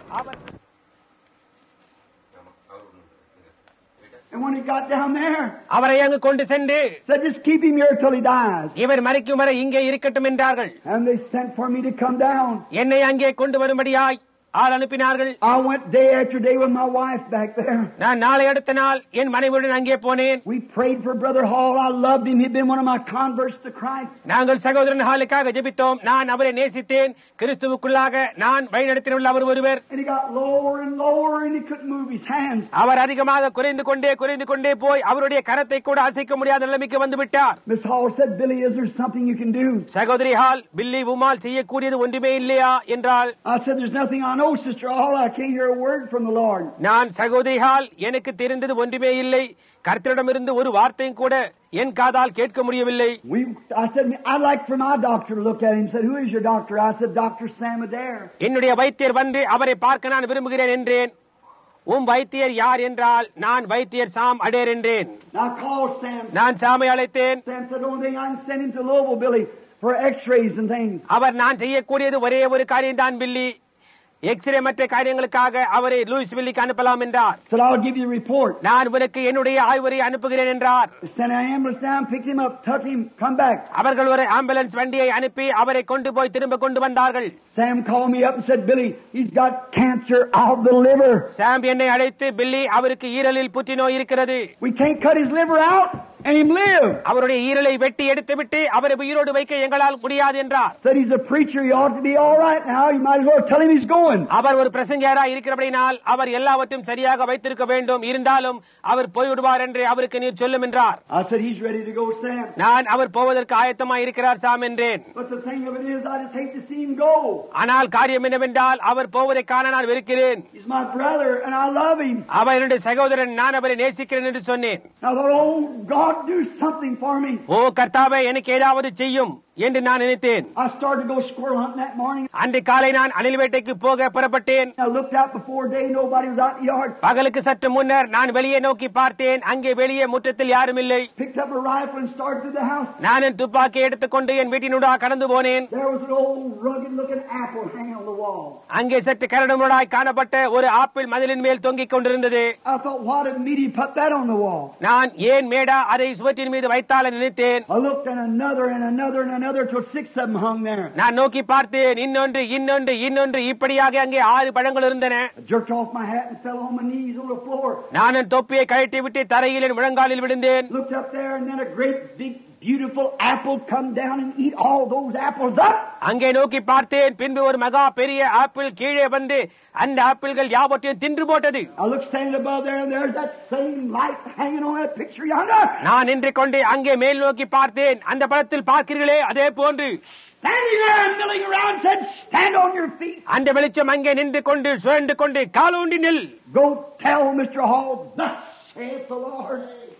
And when he got down there, அவரை அங்கு கொண்டு சென்று said, just keep him here till he dies. இவர் மரிக்கும் வரை இங்கே இருக்கட்டும் என்றார்கள். And they sent for me to come down. என்னை அங்கே கொண்டு வரும்படியாய் ஆள் அனுப்பினார்கள். I went day after day with my wife back there. நான் நாளை அடுத்த நாள் என் மனைவியுடன் அங்கே போனேன். We prayed for Brother Hall. I loved him. He'd been one of my converts to Christ. நாங்கள் சகோதரன் ஹாலுக்காக ஜெபித்தோம். நான் அவரை நேசித்தேன். கிறிஸ்துவுக்குள்ளாக நான் வழிநடத்தினுள்ள அவர் ஒருவர். And he got lower and lower and he couldn't move his hands. அவர் அதிகமாக குறைந்து கொண்டே போய் அவருடைய கரத்தை கூட அசைக்க முடியாத நிலைமைக்கு வந்து விட்டார். Miss Hall said, Billy, is there something you can do? சகோதரி ஹால், பில்லி உமால் செய்யக்கூடியது ஒன்றுமே இல்லையா என்றால், I said, there's nothing I know, Sister Hall. I can't hear a word from the Lord. நான் சகோதரி ஹால், எனக்கு தெரிந்தது ஒன்றுமே இல்லை. கர்த்தரிடமிருந்து ஒரு வார்த்தையும் கூட என் காதால் கேட்க முடியவில்லை. I said, I'd like for my doctor to look at him. He said, who is your doctor? I said, Dr. Sam Adair. என்னுடைய வைத்தியர் வந்து அவரை பார்க்க நான் விரும்புகிறேன் என்றேன். வைத்தியர் யார் என்றால், நான் வைத்தியர் சாம் அடேர் என்றேன். Now call Sam. நான் சாமை அழைத்தேன். Sam said, the only thing I can send him to Louisville, Billy, for x-rays and things. அவர் நான் செய்யக்கூடியது ஒரே ஒரு காரியம் தான் பில்லி, எக்ஸ்ரே மற்ற காரியங்களுக்காக அவரை லூயிஸ்வில்லிக்கு அனுப்பலாம் என்றார். Said, I'll give you a report. நான் உனக்கு என்னுடைய ஆய்வரை அனுப்புகிறேன் என்றார். Sent an ambulance down, picked him up, took him, come back. அவர்கள் ஒரு ஆம்புலன்ஸ் வண்டியை அனுப்பி அவரை கொண்டு போய் திரும்ப கொண்டு வந்தார்கள். Sam called me up and said, Billy, he's got cancer of the liver. சாம் என்னை அழைத்து, பில்லி, அவருக்கு ஈரலில் புற்றுநோய் இருக்கிறது. We can't cut his liver out and him live. அவருடைய ஈரலை வெட்டி எடுத்துவிட்டு அவரை உயிரோடு வைக்க எங்களால் முடியாது என்றார். Said he's a preacher, he ought to be all right now. You might as well tell him he's going. அவர் ஒரு பிரசங்கியாராய் இருக்கிறபடினால் அவர் எல்லாவற்றையும் சரியாக வைத்திருக்க வேண்டும். இருந்தாலும் அவர் போய்விடுவார் என்று அவருக்கு நீர் சொல்லும் என்றார். I said, he's ready to go, Sam. நான் அவர் போவதற்கு ஆயத்தமாய் இருக்கிறார் சாம் என்றேன். But the thing of it is, I just hate to see him go. ஆனால் காரியம் என்னவென்றால், அவர் போவதை காண நான் வெறுக்கிறேன். He's my brother and I love him. அவர் என்னுடைய சகோதரன், நான் அவரை நேசிக்கிறேன் என்று சொன்னேன். I thought, oh God, do something for me. ஓ கர்த்தாவே, எனக்கு ஏதாவது செய்யும் என்று நான் நினைத்தேன். I started to go squirrel hunting that morning. அன்று காலை நான் அணில் வேட்டைக்கு போக புறப்பட்டேன். I looked out before day, nobody was out in the yard. பகலுக்கு சற்று முன்னர் நான் வெளியே நோக்கி பார்த்தேன். அங்கே வெளியே முற்றத்தில் யாரும் இல்லை. Picked up a rifle and started through the house. நான் என் துப்பாக்கியை எடுத்துக்கொண்டு என் வீட்டினூடாக கடந்து போனேன். There was an old rugged looking apple hanging on the wall. அங்கே சற்று கரடுமுரடாய் காணப்பட்ட ஒரு ஆப்பிள் மதிலின் மேல் தொங்கிக் கொண்டிருந்தது. I thought, why did Meaty put that on the wall? நான் ஏன் மேடா அதை சுவற்றின் மீது வைத்தால் நினைத்தேன். I looked at another and another and another till 6 of them hung there. நான் நோக்கி பார்த்தேன். இன்னொன்று இப்படியாக அங்கே 6 பழங்கள் இருந்தன. I jerked off my hat and fell on my knees on the floor. நான் என் தொப்பியை கழட்டி விட்டு தரையில் என் முழங்காலில் விழுந்தேன். Looked up there and then a great big beautiful apple come down and eat all those apples up. அங்கே நோக்கி பார்த்தேன். பின்பு ஒரு மகா பெரிய ஆப்பிள் கீழே வந்து அந்த ஆப்பிள்கள் யாவற்றையும் தின்று போட்டது. I looked standing above there and there's that same light hanging on that picture yonder. நான் நின்று கொண்டு அங்கே மேல் நோக்கி பார்த்தேன். அந்த படத்தில் பார்க்கிறீர்களே, அதே போன்று standing there and milling around said, stand on your feet. அந்த வெளிச்சம் அங்கே நின்று கொண்டு சுழன்று கொண்டு காலூன்றி நில். Go tell Mr. Hall, thus saith the Lord,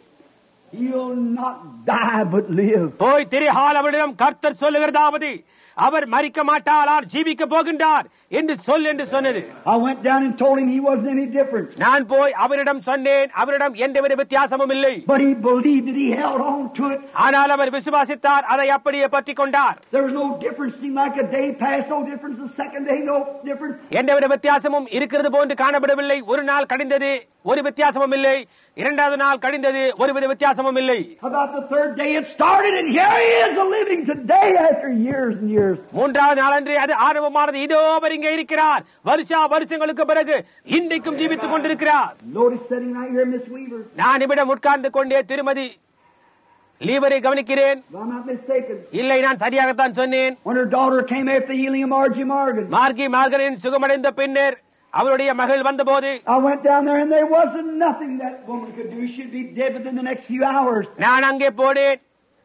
he'll not die but live. போய் திரு ஹால் அவரிடம் கர்த்தர் சொல்லுகிறதாவது, அவர் மரிக்க மாட்டார், அவர் ஜீவிக்க போகின்றார் என்று சொல் என்று சொன்னது. I went down and told him he wasn't any different. நான் போய் அவரிடம் சொன்னேன். அவரிடம் எந்தவித வித்தியாசமும் இல்லை. But he believed it. He held on to it. ஆனால் அவர் விசுவாசித்தார், அதை அப்படியே பற்றிக் கொண்டார். There was no difference. Seemed like a day passed, no difference. The second day, no difference. எந்தவித வித்தியாசமும் இருக்கிறது போன்று காணப்படவில்லை. ஒரு நாள் கழிந்தது, ஒரு வித்தியாசமும் இல்லை. இரண்டாவது நாள் கழிந்தது, ஒருவித வித்தியாசமும் இல்லை. About the third day it started and here he is living today after years and years. மூன்றாவது நாளன்று அது ஆரம்பமானது. இதோ அவர் இங்கே இருக்கிறார். வருஷங்களுக்கு பிறகு இன்றைக்கும் ஜீவித்துக் கொண்டிருக்கிறார். Notice sitting right here, Miss Weaver. நான் இவ்விடம் உட்கார்ந்து கொண்டே திருமதி லீவரை கவனிக்கிறேன். If I'm not mistaken. இல்லை, நான் சரியாகத்தான் சொன்னேன். When her daughter came after the healing of Margie Morgan. மார்கி மார்கனின் சுகமடைந்த பின்னர் அவருடைய மகள் வந்தபோது I went down there and there wasn't nothing that woman could do. She'd be dead within the next few hours. நான் அங்கே போனேன்.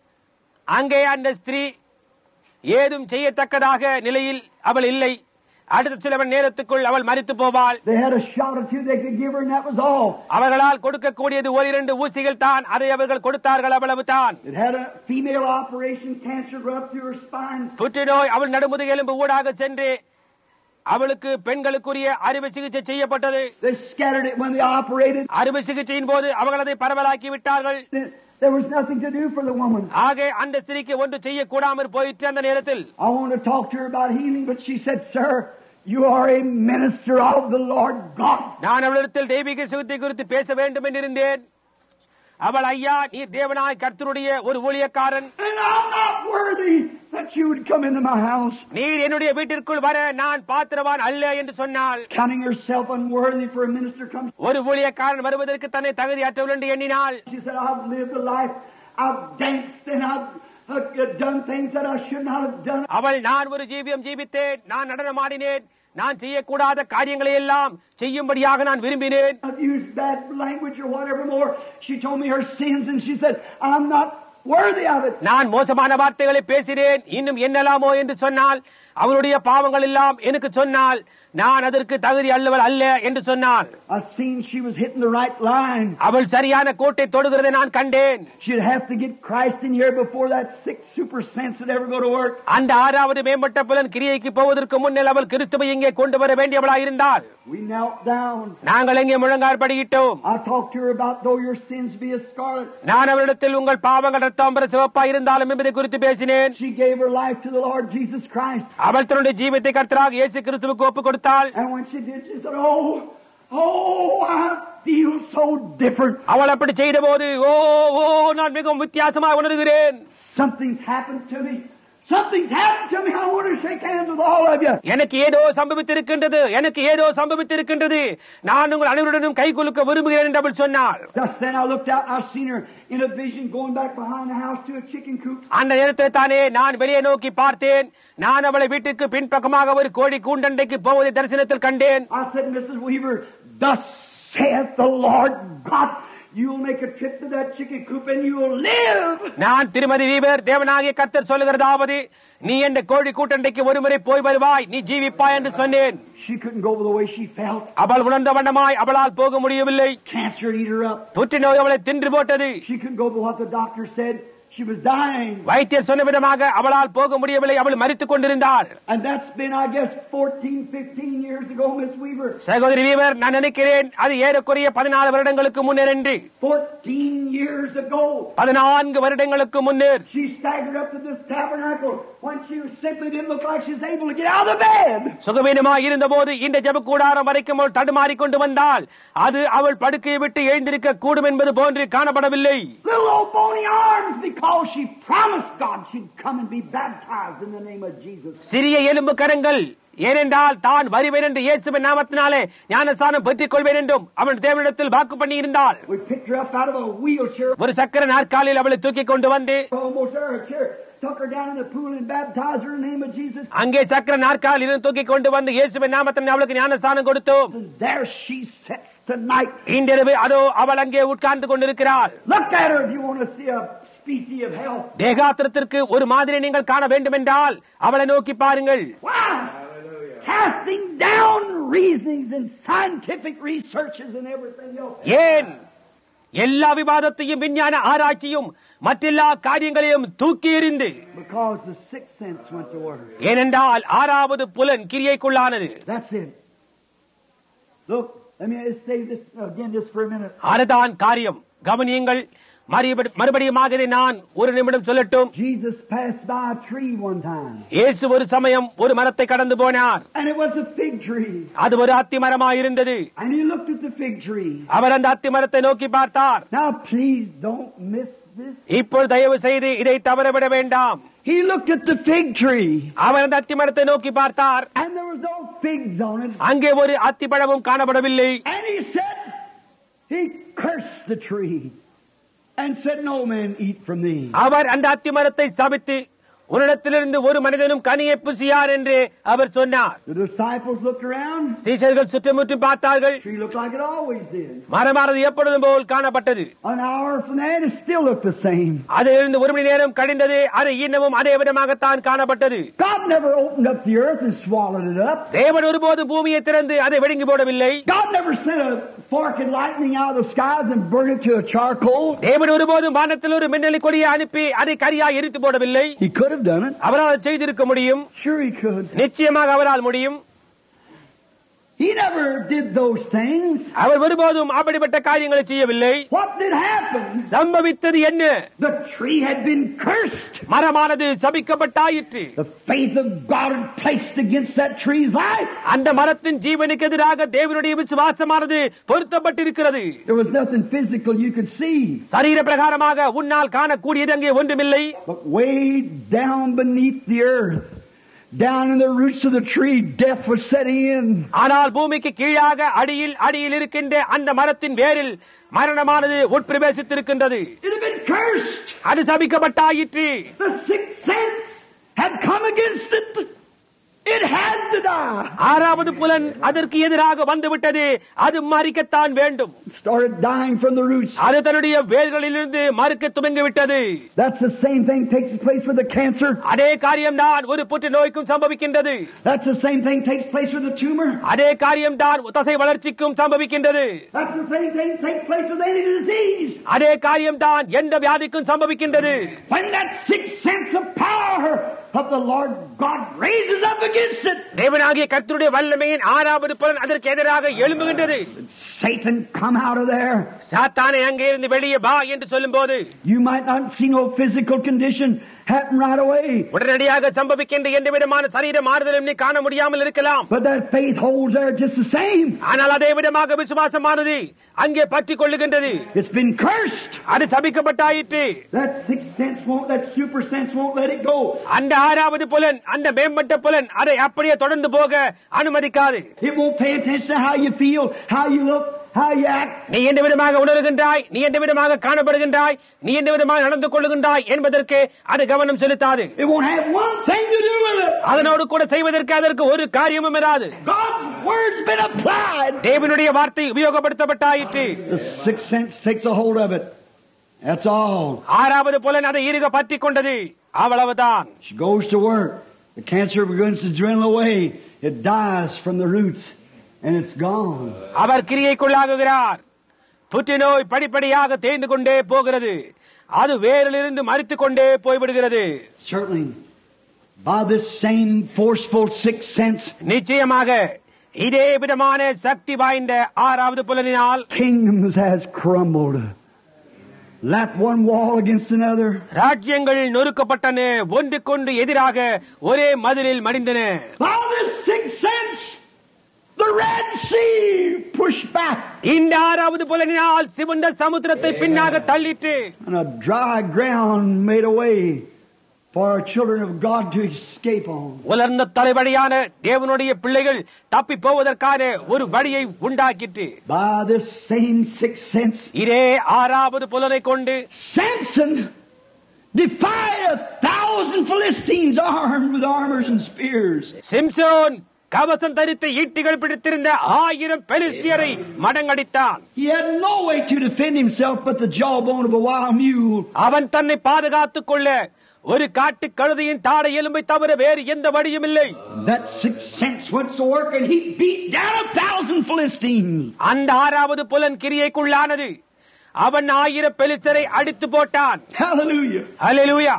அங்கே அந்த ஸ்திரீ ஏதும் செய்யத்தக்கதாக நிலையில் அவள் இல்லை. அடுத்த சில மணி நேரத்துக்குள் அவள் மரித்து போவாள். They had a shot or two they could give her and that was all. அவர்களால் கொடுக்கக்கூடியது ஒரு இரண்டு ஊசிகள் தான். அதை அவர்கள் கொடுத்தார்கள், அவ்வளவு தான். It had a female operation, cancer run through her spine. புற்றுநோய் அவள் நடுமுதுகு எலும்பு ஊடாக சென்று அவளுக்கு பெண்களுக்குரிய அறுவை சிகிச்சை செய்யப்பட்டது. They scattered it when they operated. அறுவை சிகிச்சையின் போது அவர்கள் அதை பரவலாக்கி விட்டார்கள். There was nothing to do for the woman. ஆக அந்த ஸ்திரீக்கு ஒன்று செய்யக்கூடாமற் போயிற்று. அந்த நேரத்தில் I wanted to talk to her about healing, but she said, "Sir, you are a minister of the Lord God." நான் அவளிடத்தில் தெய்வீக சுகத்தை குறித்து பேச வேண்டும் என்றிருந்தேன். அவள், ஐயா, நீர் தேவனாய் கர்த்தருடைய ஒரு ஊழியக்காரன். And I'm not worthy that you would come into my house. நீர் என்னுடைய வீட்டிற்குள் வர நான் பாத்திரவான் அல்ல என்று சொன்னாள். Counting herself unworthy for a minister comes. ஒரு ஊழியக்காரன் வருவதற்கு தன்னை தகுதியற்றவள் என்று எண்ணினாள். She said, "I've lived a life. I've danced and I've done things that I should not have done." அவள், நான் ஒரு ஜீவியம் ஜீவித்தேன், நான் நடனமாடினேன், நான் செய்யக்கூடாத காரியங்களை எல்லாம் செய்யும்படியாக நான் விரும்பினேன். I've used bad language or whatever more. She told me her sins and she said, "I'm not worthy of it." நான் மோசமான வார்த்தைகளை பேசினேன், இன்னும் என்னலாமோ என்று சொன்னால், அவருடைய பாவங்கள் எல்லாம் எனக்கு சொன்னால், நான் அதற்கு தகுதி அல்லவள் அல்ல என்று சொன்னாள். I seen she was hitting the right line. அவள் சரியான கோட்டை தொடுகிறதை நான் கண்டேன். She'd have to get Christ in here before that sixth super sense would ever go to work. அந்த ஆறாவது மேம்பட்ட புலன் கிரியைக்கு போவதற்கு முன்னில் அவள் கிறிஸ்துவை இங்கே கொண்டு வர வேண்டியவளாக இருந்தாள். We knelt down. நாங்கள் எங்கே முழங்காற்படியிட்டோம். I talked to her about though your sins be as scarlet. நான் அவளிடத்தில் உங்கள் பாவங்கள் ரத்தாம்பர சிவப்பா இருந்தாலும் என்பதை குறித்து பேசினேன். She gave her life to the Lord Jesus Christ. அவள் தன்னுடைய ஜீவத்தை கர்த்தராக இயேசு கிறிஸ்துவுக்கு ஒப்புக் கொடுத்தாள். And when she did, she said, Oh, I feel so different. அவள் அப்படி செய்த போது, நான் மிகவும் வித்தியாசமாக உணர்கிறேன். Something's happened to me. Something's happened to me. I want to shake hands with all of you. எனக்கு ஏதோ சம்பவித்திருக்கின்றது. நான் உங்கள் அனைவருடனும் கை குலுக்க விரும்புகிறேன் என்று அவள் சொன்னாள். Just then I looked out and I seen her in a vision going back behind the house to a chicken coop. அந்த நேரத்தில் தானே நான் வெளியே நோக்கி பார்த்தேன். நான் அவளை வீட்டுக்கு பின்பக்கமாக ஒரு கோழி கூண்டண்டைக்கு போவதை தரிசனத்தில் கண்டேன். I said, Mrs. Weaver, thus saith the Lord God, you'll make a trip to that chicken coop and you'll live. நான் திருமதி வீவர், தேவனாகிய கர்த்தர் சொல்லுகிறதாவது, நீ என்ற கோழி கூட்டண்டைக்கு ஒருமுறை போய் வருவாய், நீ ஜீவிப்பாய் என்று சொன்னேன். She couldn't go the way she felt. அவள் உணர்ந்த வண்ணமாய் அவளால் போக முடியவில்லை. Cancer ate her up. புற்றுநோய் அவளை தின்று போட்டது. She couldn't go by what the doctor said. She was dying. வைத்தியர் சொன்ன விதமாக அவளால் போக முடியவில்லை. அவள் மரித்துக் கொண்டிருந்தாள். And that's been, I guess, 14-15 years ago, Miss Weaver. சகோதரி வீவர், நான் நினைக்கிறேன் அது ஏறக்குறைய 14 வருடங்களுக்கு முன்னர் என்று. 14 years ago. 14 வருடங்களுக்கு முன்னர். She staggered up to this tabernacle when she simply didn't look like she was able to get out of the bed. சுகவீனமாய் இருந்தபோது இந்த ஜெப கூடாரம் வரைக்கும் அவள் தடுமாறிக் கொண்டு வந்தால் அது அவள் படுக்கையை விட்டு எழுந்திருக்க கூடும் என்பது போன்று காணப்படவில்லை. Little old bony arms, because she promised God she'd come and be baptized in the name of Jesus. சிறிய எலும்பு கரங்கள், ஏனென்றால் தான் வருவேன் என்று இயேசுவின் நாமத்தினாலே ஞானஸ்நானம் பெற்றுக் கொள்வேன் என்றும் அவன் தேவனிடத்தில் வாக்கு பண்ணி இருந்தாள். We picked her up out of a wheelchair. ஒரு சக்கர நாற்காலியில் அவளை தூக்கி கொண்டு வந்து Almost there, a chair. Took her down in the pool and baptized her in the name of Jesus. அங்கே சக்கர நாற்காலில் இருந்து தூக்கி கொண்டு வந்து இயேசுவின் நாமத்தில் அவளுக்கு ஞானஸ்நானம் கொடுத்தோம். And there she sits tonight. இன்றிரவு அதோ அவள் அங்கே உட்கார்ந்து கொண்டிருக்கிறாள். Look at her if you want to see a species of health. தேகாத்திரத்திற்கு ஒரு மாதிரி நீங்கள் காண வேண்டும் என்றால் அவளை நோக்கி பாருங்கள். Wow! Casting down reasonings and scientific researches and everything else. ஏன் எல்லா விவாதத்தையும் விஞ்ஞான ஆராய்ச்சியும் மற்றெல்லா காரியங்களையும் தூக்கி எறிந்து, Because the sixth sense went to work. ஏனென்றால் ஆறாவது புலன் கிரியைக்குள்ளானது. That's it. Look, let me just say this again just for a minute. அதுதான் காரியம். கவனியுங்கள். மறுபடியுமாக இதை நான் ஒரு நிமிடம் சொல்லட்டும். Jesus passed by a tree one time. இயேசு ஒரு சமயம் ஒரு மரத்தை கடந்து போனார். And it was a fig tree. அது ஒரு அத்தி மரமாய் இருந்தது. And he looked at the fig tree. அவர் அந்த அத்தி மரத்தை நோக்கி பார்த்தார். Now please don't miss this. இப்போது தயவு செய்து இதை தவறவிட வேண்டாம். He looked at the fig tree. அவர் அந்த அத்தி மரத்தை நோக்கி பார்த்தார். And there was no figs on it. அங்கே ஒரு அத்தி பழமும் காணப்படவில்லை. And he said, he cursed the tree. and said, "No man eat from thee." அவர் அந்த அத்தி மரத்தை சபித்து, உன்னிடத்திலிருந்து ஒரு மனிதனும் கனியை புசியார் என்று அவர் சொன்னார். The disciples looked around. சீஷர்கள் சுற்றுமுற்றும் பார்த்தார்கள். The tree looked like it always did. மரமானது எப்பொழுதும் போல் காணப்பட்டது. An hour from that, it still looked the same. அதிலிருந்து ஒரு மணி நேரம் கழிந்தது. அது இன்னமும் அதே விதமாகத்தான் காணப்பட்டது. God never opened up the earth and swallowed it up. தேவன் ஒருபோதும் பூமியை திறந்து அதை விழுங்கி போடவில்லை. God never sent a fork and lightning out of the skies and burned it to a charcoal. தேவன் ஒருபோதும் வானத்தில் ஒரு மின்னல் கொடியை அனுப்பி அதை கரியாய் எரித்து போடவில்லை. He could have done it. அவரால் செய்திருக்க முடியும். Sure he could. நிச்சயமாக அவரால் முடியும். He never did those things. அவர் ஒருபோதும் அப்படிப்பட்ட காரியங்களை செய்யவில்லை. What did happen? சம்பவித்தது என்ன? The tree had been cursed. மரமானது சபிக்கப்பட்டாயிற்று. The faith of God had placed against that tree's life. அந்த மரத்தின் ஜீவனுக்கு எதிராக தேவனுடைய விசுவாசமானது பொருத்தப்பட்டிருக்கிறது. There was nothing physical you could see. சரீர பிரகாரமாக உன்னால் காணக்கூடியது அங்கே ஒன்றுமில்லை. But way down beneath the earth, down in the roots of the tree, death was setting in. ஆனால் பூமிக்கு கீழாக அடியில் இருக்கின்ற அந்த மரத்தின் வேரில் மரணமானது உட்பிரவேசித்திருக்கின்றது. It had been cursed. அது சபிக்கப்பட்டாயிற்று. The sixth sense had come against it. It had to die. ஆறாவது புலன் அதற்கு எதிராக வந்துவிட்டது. அது மரிக்கத்தான் வேண்டும். Started dying from the roots. அது தன்னுடைய வேர்களிலிருந்து மறுக்க துவங்கிவிட்டது. That's the same thing takes place with the cancer. அதே காரியம்தான் ஒரு புற்றுநோய்க்கும் சம்பவிக்கின்றது. That's the same thing takes place with the tumor. அதே காரியம்தான் தசை வளர்ச்சிக்கும் சம்பவிக்கின்றது. That's the same thing takes place with any disease. அதே காரியம்தான் எந்த வியாதிக்கும் சம்பவிக்கின்றது. When that sixth sense of power of the Lord God raises up against it, தேவனாகிய கர்த்தருடைய வல்லமையின் ஆறாவது புலன் அதற்கு எதிராக எழும்புகின்றது. Satan, come out of there. சாத்தானே அங்கே இருந்து வெளியே வா என்று சொல்லும்போது, You might not see no physical condition happen right away, உடனடியாக சம்பவிக்கின்ற எந்த விதமான சரீர மாறுதலும் நீ காண முடியாமல் இருக்கலாம். but that faith holds there just the same. ஆனால் அதே விதமாக விசுவாசமானது அங்கே பற்றிக் கொள்ளுகின்றது. It's been cursed. அது சபிக்கப்பட்டாயிற்று. That sixth sense won't, that super sense won't let it go. அந்த ஆறாவது புலன், அந்த மேம்பட்ட புலன் அதை அப்படியே தொடர்ந்து போக அனுமதிக்காது. It won't pay attention to how you feel, how you look, how you act. நீ எந்த விதமாக உணர்கின்றாய், நீ எந்த விதமாக காணப்படுகின்றாய், நீ எந்த விதமாக நடந்து கொள்ளுகின்றாய் என்பதற்கு அது கவனம் செலுத்தாது. It won't have one thing to do with it. அதனோடு கூட செய்வதற்கு அதற்கு ஒரு காரியமும் இராது. God's word's been applied. தேவனுடைய வார்த்தை உபயோகப்படுத்தப்பட்டாயிற்று. The sixth sense takes a hold of it. That's all. ஆறாவது புலன் அதை இறுக பற்றிக் கொண்டது. அவ்வளவுதான். She goes to work. The cancer begins to dwindle away. It dies from the roots and it's gone. அவர் கிரியைக்குள்ளாகுகிறார். புற்றுநோய் படிப்படியாக தேய்ந்து கொண்டே போகிறது. அது வேரிலிருந்து மரித்துக் கொண்டே போய்விடுகிறது. Certainly, by this same forceful sixth sense, நிச்சயமாக இதே விதமான சக்தி வாய்ந்த ஆறாவது புலனினால் kingdoms has crumbled. Lap one wall against another. ராஜ்யங்கள் நொறுக்கப்பட்டன, ஒன்றுக்கொன்று எதிராக ஒரே மதிலில் மடிந்தன. By this sixth sense, the Red Sea pushed back. இந்த ஆறாவது புலனினால் சிவந்த சமுத்திரத்தை பின்னாக தள்ளிட்டு, And a dry ground made a way for our children of God to escape on. உலர்ந்த தலைவழியான தேவனுடைய பிள்ளைகள் தப்பி போவதற்கான ஒரு வழியை உண்டாக்கிட்டு, By this same sixth sense, இதே ஆறாவது புலனை கொண்டு Samson defied 1,000 Philistines armed with armors and spears. Samson கவசம் தரித்து ஈட்டிகள் பிடித்திருந்த 1000 பெலிஸ்தியரை மடங்கடித்தான். He had no way to defend himself but the jawbone of a wild mule. அவன் தன்னை பாதுகாத்துக் கொள்ள ஒரு காட்டு கழுதையின் தாடை எலும்பை தவிர வேறு எந்த வழியும் இல்லை. That sixth sense went to work and he beat down 1,000 Philistines. அந்த ஆறாவது புலன் கிரியைக்குள்ளானது. அவன் 1000 பெலிஸ்தரை அடித்து போட்டான். Hallelujah. Hallelujah.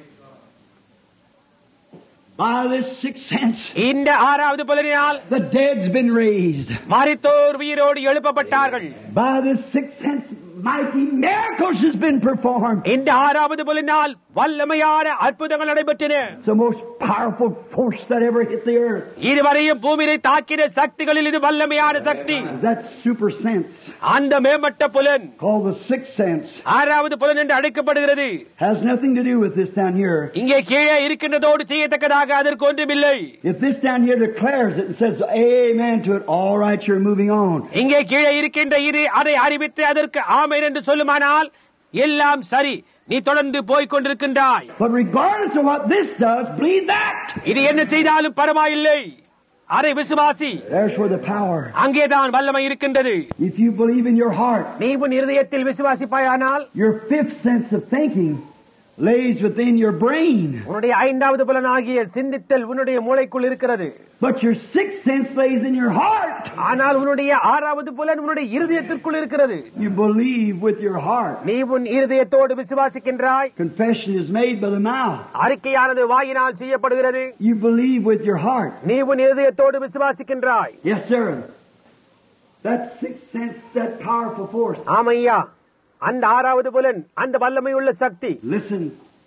By this sixth sense, இந்த ஆறாவது புலனினால் the dead's been raised. மரித்தோர் உயிரோடு எழுப்பப்பட்டார்கள். By this sixth sense, mighty miracles has been performed. இந்த ஆறாவது புலனினால் வல்லமையான அற்புதங்கள் நடைபெற்றன. It's the most powerful force that ever hit the earth. இதுவரையும் பூமியை தாக்கின சக்திகளில் இது வல்லமையான சக்தி. That super sense, அந்த மேம்பட்ட புலன் called the sixth sense, ஆறாவது புலன் என்று அழைக்கப்படுகிறது. has nothing to do with this down here. இங்கே கீழே இருக்கின்றதோடு செய்யத்தக்கதாக அதற்கு ஒன்றுமில்லை. If this down here declares it and says amen to it, all right, you're moving on. இங்கே கீழே இருக்கின்ற இது அதை அறிவித்து அதற்கு ஆமென் என்று சொல்லுமானால் எல்லாம் சரி, நீ தொடர்ந்து போய்க் கொண்டிருக்கின்றாய். But regardless of what this does, believe that. இது என்ன செய்தாலும் பரவாயில்லை, அதை விசுவாசி. There's where the power. அங்கேதான் வல்லமை இருக்கின்றது. If you believe in your heart, நீ உன் இருதயத்தில் விசுவாசிப்பாயானால் your fifth sense of thinking lays within your brain. உன்னுடைய ஐந்தாவது புலனாகிய சிந்தித்தல் உன்னுடைய மூளைக்குள் இருக்கிறது. But your sixth sense lays in your heart. ஆனால் உன்னுடைய ஆறாவது புலன் உன்னுடைய இருதயத்திற்குள் இருக்கிறது. You believe with your heart. நீ உன் இருதயத்தோடு விசுவாசிக்கின்றாய். Confession is made by the mouth. அறிக்கையானது வாயினால் செய்யப்படுகிறது. You believe with your heart. நீ உன் இருதயத்தோடு விசுவாசிக்கின்றாய். Yes, sir. That sixth sense, that powerful force. ஆமையா, அந்த ஆறாவது புலன், அந்த வல்லமையுள்ள சக்தி. Listen.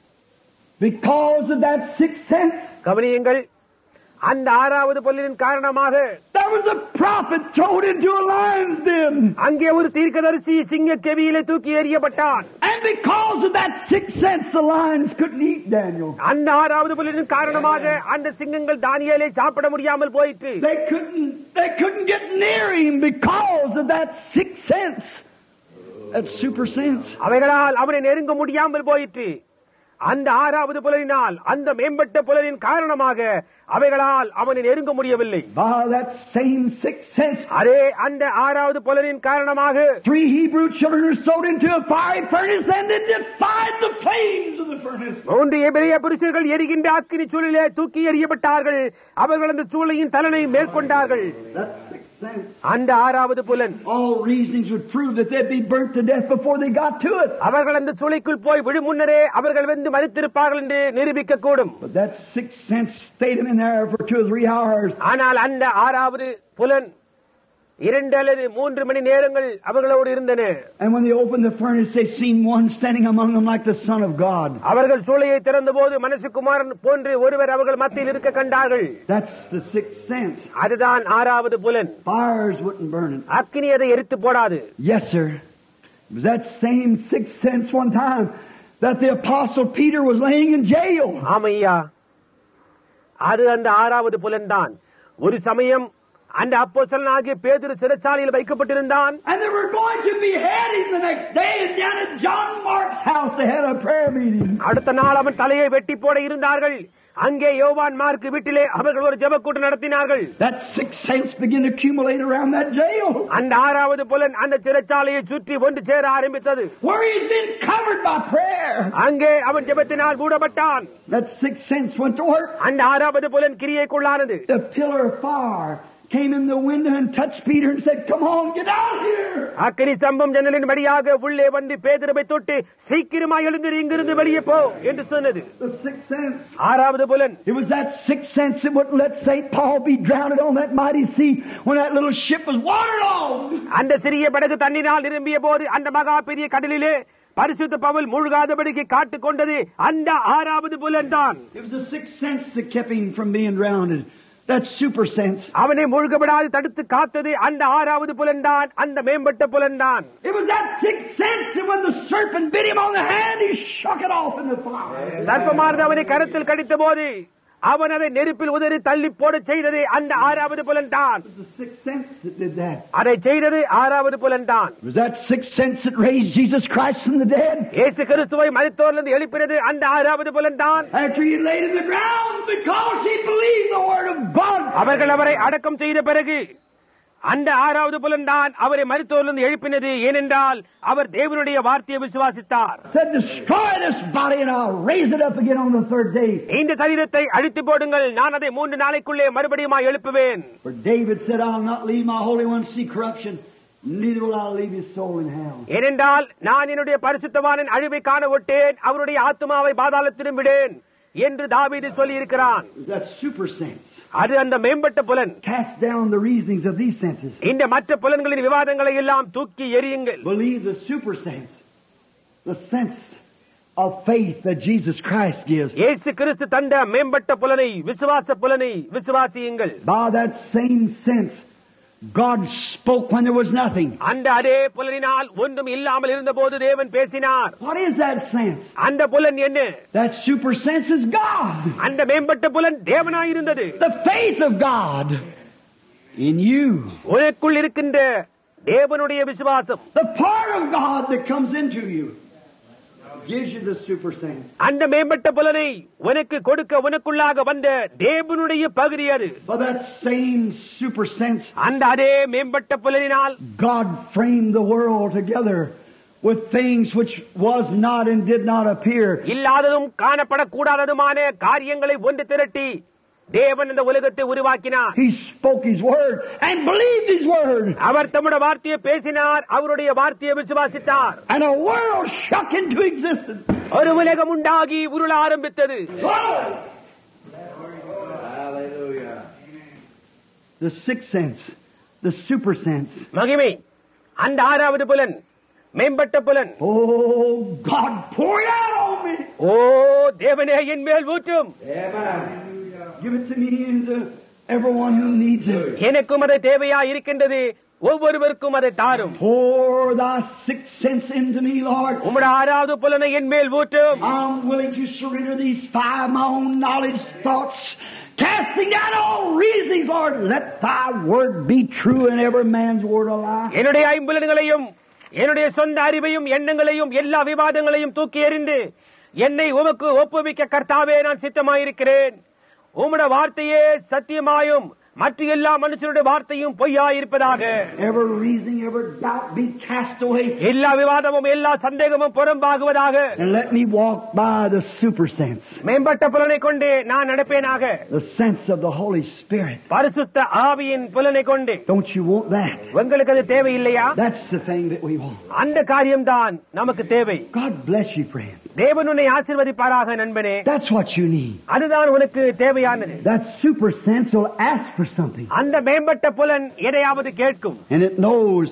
Because of that sixth sense, கவனியுங்கள், அந்த ஆறாவது புலனின் காரணமாக there was a prophet thrown into a lion's den. அங்கே ஒரு தீர்க்கதரிசி சிங்க கெவியிலே தூக்கி எறியப்பட்டான். And because of that sixth sense, the lions couldn't eat Daniel. அந்த ஆறாவது புலனின் காரணமாக அந்த சிங்கங்கள் தானியேலை சாப்பிட முடியாமல் போயிற்று. They couldn't get near him because of that sixth sense. That super sense. அவைகளால் அவனை நெருங்க முடியாமல் போயிற்று. அந்த ஆறாவது புலனினால், அந்த மேம்பட்ட புலனின் காரணமாக அவைகளால் அவனை நெருங்க முடியவில்லை. By that same sixth sense, அதே அந்த ஆறாவது புலனின் காரணமாக 3 Hebrew children were thrown into a fiery furnace and they defied the flames of the furnace. 3 எபிரெய புருஷர்கள் எரிகின்ற அக்கினி சூளையிலே தூக்கி எறியப்பட்டார்கள். அவர்கள் அந்த சூளையின் தலனை மேற்கொண்டார்கள். That sixth sense. அந்த ஆறாவது புலன். All reasonings would prove that they'd be burnt to death before they got to it. அவர்கள் அந்த சூளைக்குள் போய் விழும் முன்னரே அவர்கள் வந்து மரித்திருப்பார்கள் என்று நிரூபிக்க கூடும். But that sixth sense stayed them in there for 2 or 3 hours. ஆனால் அந்த ஆறாவது புலன் 2 அல்லது 3 மணி நேரங்கள் அவர்களோடு இருந்தன. And when they opened the furnace, they seen one standing among them like the Son of God. அவர்கள் சூளையை திறந்தபோது மனுஷகுமாரன் போன்று ஒருவர் அவர்கள் மத்தியில் இருக்க கண்டார்கள். That's the sixth sense. அதுதான் ஆறாவது புலன். Fires wouldn't burn it. அக்கினி அதை எரித்து போடாது. Yes, sir. It was that same sixth sense one time that the Apostle Peter was laying in jail. ஆமையா, அது அந்த ஆறாவது புலன் தான். ஒரு சமயம் அந்த அப்போஸ்தலனாகிய பேதுரு சிறைச்சாலையில் வைக்கப்பட்டிருந்தான். And they were going to behead him the next day, and down at John Mark's house they had a prayer meeting. அடுத்த நாள் அவன் தலையை வெட்டி போட இருந்தார்கள். அங்கே யோவான் மார்க் வீட்டிலே அவர்கள் ஒரு ஜெப கூட்டம் நடத்தினார்கள். That sixth sense began to accumulate around that jail. அந்த ஆறாவது புலன் அந்த சிறைச்சாலையை சுற்றி ஒன்று சேர ஆரம்பித்தது. Where he'd been covered by prayer. அங்கே அவன் ஜெபத்தினால் மூடப்பட்டான். That sixth sense went to work. அந்த ஆறாவது புலன் கிரியைக்குள்ளானது. The pillar of fire came in the window and touched Peter and said, "Come on, get out here." அக்கினி ஸ்தம்பம் ஜன்னலின் வழியாக உள்ளே வந்து பேதுருவை தொட்டு, சீக்கிரமாய் எழுந்து இங்கிருந்து வெளியே போ என்று சொன்னது. The sixth sense. ஆறாவது புலன். It was that sixth sense that wouldn't let St. Paul be drowned on that mighty sea when that little ship was waterlogged. அந்த சிறிய படகு தண்ணீரால் நிரம்பிய போது அந்த மகா பெரிய கடலிலே பரிசுத்த பவுல் மூழ்காதபடிக்கு காத்துக் கொண்டது அந்த ஆறாவது புலன் தான். It was the sixth sense that kept him from being drowned. That super sense. அவனை மூழ்கப்படாது தடுத்து காத்தது அந்த ஆறாவது புலன் தான், அந்த மேம்பட்ட புலன் தான். It was that sixth sense that when the serpent bit him on the hand, he shook it off in the fire. சர்ப்பமானது அவனை கரத்தில் கடித்த போது அவன் அதை நெருப்பில் உதறி தள்ளி போட செய்தது அந்த ஆறாவது புலன் தான். It was the sixth sense that did that. அதை செய்தது ஆறாவது புலன் தான். It was that sixth sense that raised Jesus Christ from the dead. இயேசு கிறிஸ்துவை மரித்தோரிலிருந்து எழுப்பினது அந்த ஆறாவது புலன் தான். After he laid in the ground because he believed the word of God. அவர்கள் அவரை அடக்கம் செய்த பிறகு அந்த ஆறாவது புலன் தான் அவரை மரித்தோரிலிருந்து எழுப்பினது. ஏனென்றால் அவர் தேவனுடைய வார்த்தையை விசுவாசித்தார். Said, "Destroy this body and I'll raise it up again on the third day." இந்த சரீரத்தை அழித்து போடுங்கள், நான் அதை 3 நாளைக்குள்ளே மறுபடியும் எழுப்புவேன். For David said, "I'll not leave my Holy One see corruption, neither will I leave his soul in hell." ஏனென்றால் நான் என்னுடைய பரிசுத்தவானின் அழிவை காண விட்டேன், அவருடைய ஆத்துமாவை பாதாளத்திலும் விடேன் என்று தாவீது சொல்லி இருக்கிறான். That super sense. அது அந்த மேம்பட்ட புலன். Cast down the reasonings of these senses. இந்த மற்ற புலன்களின் விவாதங்களை எல்லாம் தூக்கி எறியுங்கள். Believe the super sense, the sense of faith that Jesus Christ gives. இயேசு கிறிஸ்து தந்த மேம்பட்ட புலனை, விசுவாச புலனை விசுவாசியுங்கள். By that same sense, God spoke when there was nothing. அந்த அதே புலனினால் ஒன்றும் இல்லாமல் இருந்தபோது தேவன் பேசினார். What is that sense? அந்த புலன் என்ன? That super sense is God. அந்த மேம்பட்ட புலன் தேவனாய் இருந்தது. The faith of God in you. உனக்குள் இருக்கின்ற தேவனுடைய விசுவாசம். The part of God that comes into you. gives you the super sense. அந்த மேம்பட்ட புலனை உனக்கு கொடுக்க உனக்குள்ளாக வந்த தேவனுடைய பகுதி அது. For that same super sense, அந்த அதே மேம்பட்ட புலனினால் God framed the world together with things which was not and did not appear. இல்லாததும் காணப்படக்கூடாததுமான காரியங்களை ஒன்று திரட்டி தேவன் இந்த உலகத்தை உருவாக்கினார். He spoke His word and believed His word. அவர் தம்முடைய வார்த்தையை பேசினார், அவருடைய வார்த்தையை விசுவாசித்தார். And a world shook into existence. ஒரு உலகம் உண்டாகி உருள ஆரம்பித்தது. Hallelujah. The sixth sense, the super sense. மகிமை, அந்த ஆறாவது புலன், மேம்பட்ட புலன். Oh, God, pour it out on me. ஓ தேவனே என் மேல் ஊற்றும். Amen. Give it to me and to everyone who needs it. எனக்கும் அது தேவையா இருக்கின்றது, ஒவ்வொருவருக்கும் அதை தாரும். Pour thy sixth sense into me, Lord. உம்முடைய ஆறாவது புலனை என் மேல் ஊற்றும். I'm willing to surrender these five, my own knowledge, thoughts, casting down all reasonings, Lord. Let thy word be true and every man's word a lie. என்னுடைய ஐம்புலன்களையும் என்னுடைய சொந்த அறிவையும் எண்ணங்களையும் எல்லா விவாதங்களையும் தூக்கி எறிந்து என்னை உமக்கு ஒப்புவிக்க கர்த்தாவே நான் சித்தமாயிருக்கிறேன். உம்முடைய வார்த்தையே சத்தியமாயும் மற்ற எல்லா மனுஷனுடைய வார்த்தையும் பொய்யாயிருப்பதாக. Every reasoning, every doubt be cast away. எல்லா விவாதமும் எல்லா சந்தேகமும் புறம்பாகுவதாக. And let me walk by the super sense. மேம்பட்ட புலனை கொண்டு நான் நடப்பேனாக. The sense of the Holy Spirit. பரிசுத்த ஆவியின் புலனை கொண்டு. Don't you want that? உங்களுக்கு அது தேவையில்லையா? That's the thing that we want. அந்த காரியம்தான் நமக்கு தேவை. God bless you, friend. தேவன் உன்னை ஆசீர்வதிப்பாராக நண்பனே. That's what you need. அதுதான் உனக்கு தேவையானது. That super sense will ask for something. அந்த மேம்பட்ட புலன் எதையாவது கேட்கும். And it knows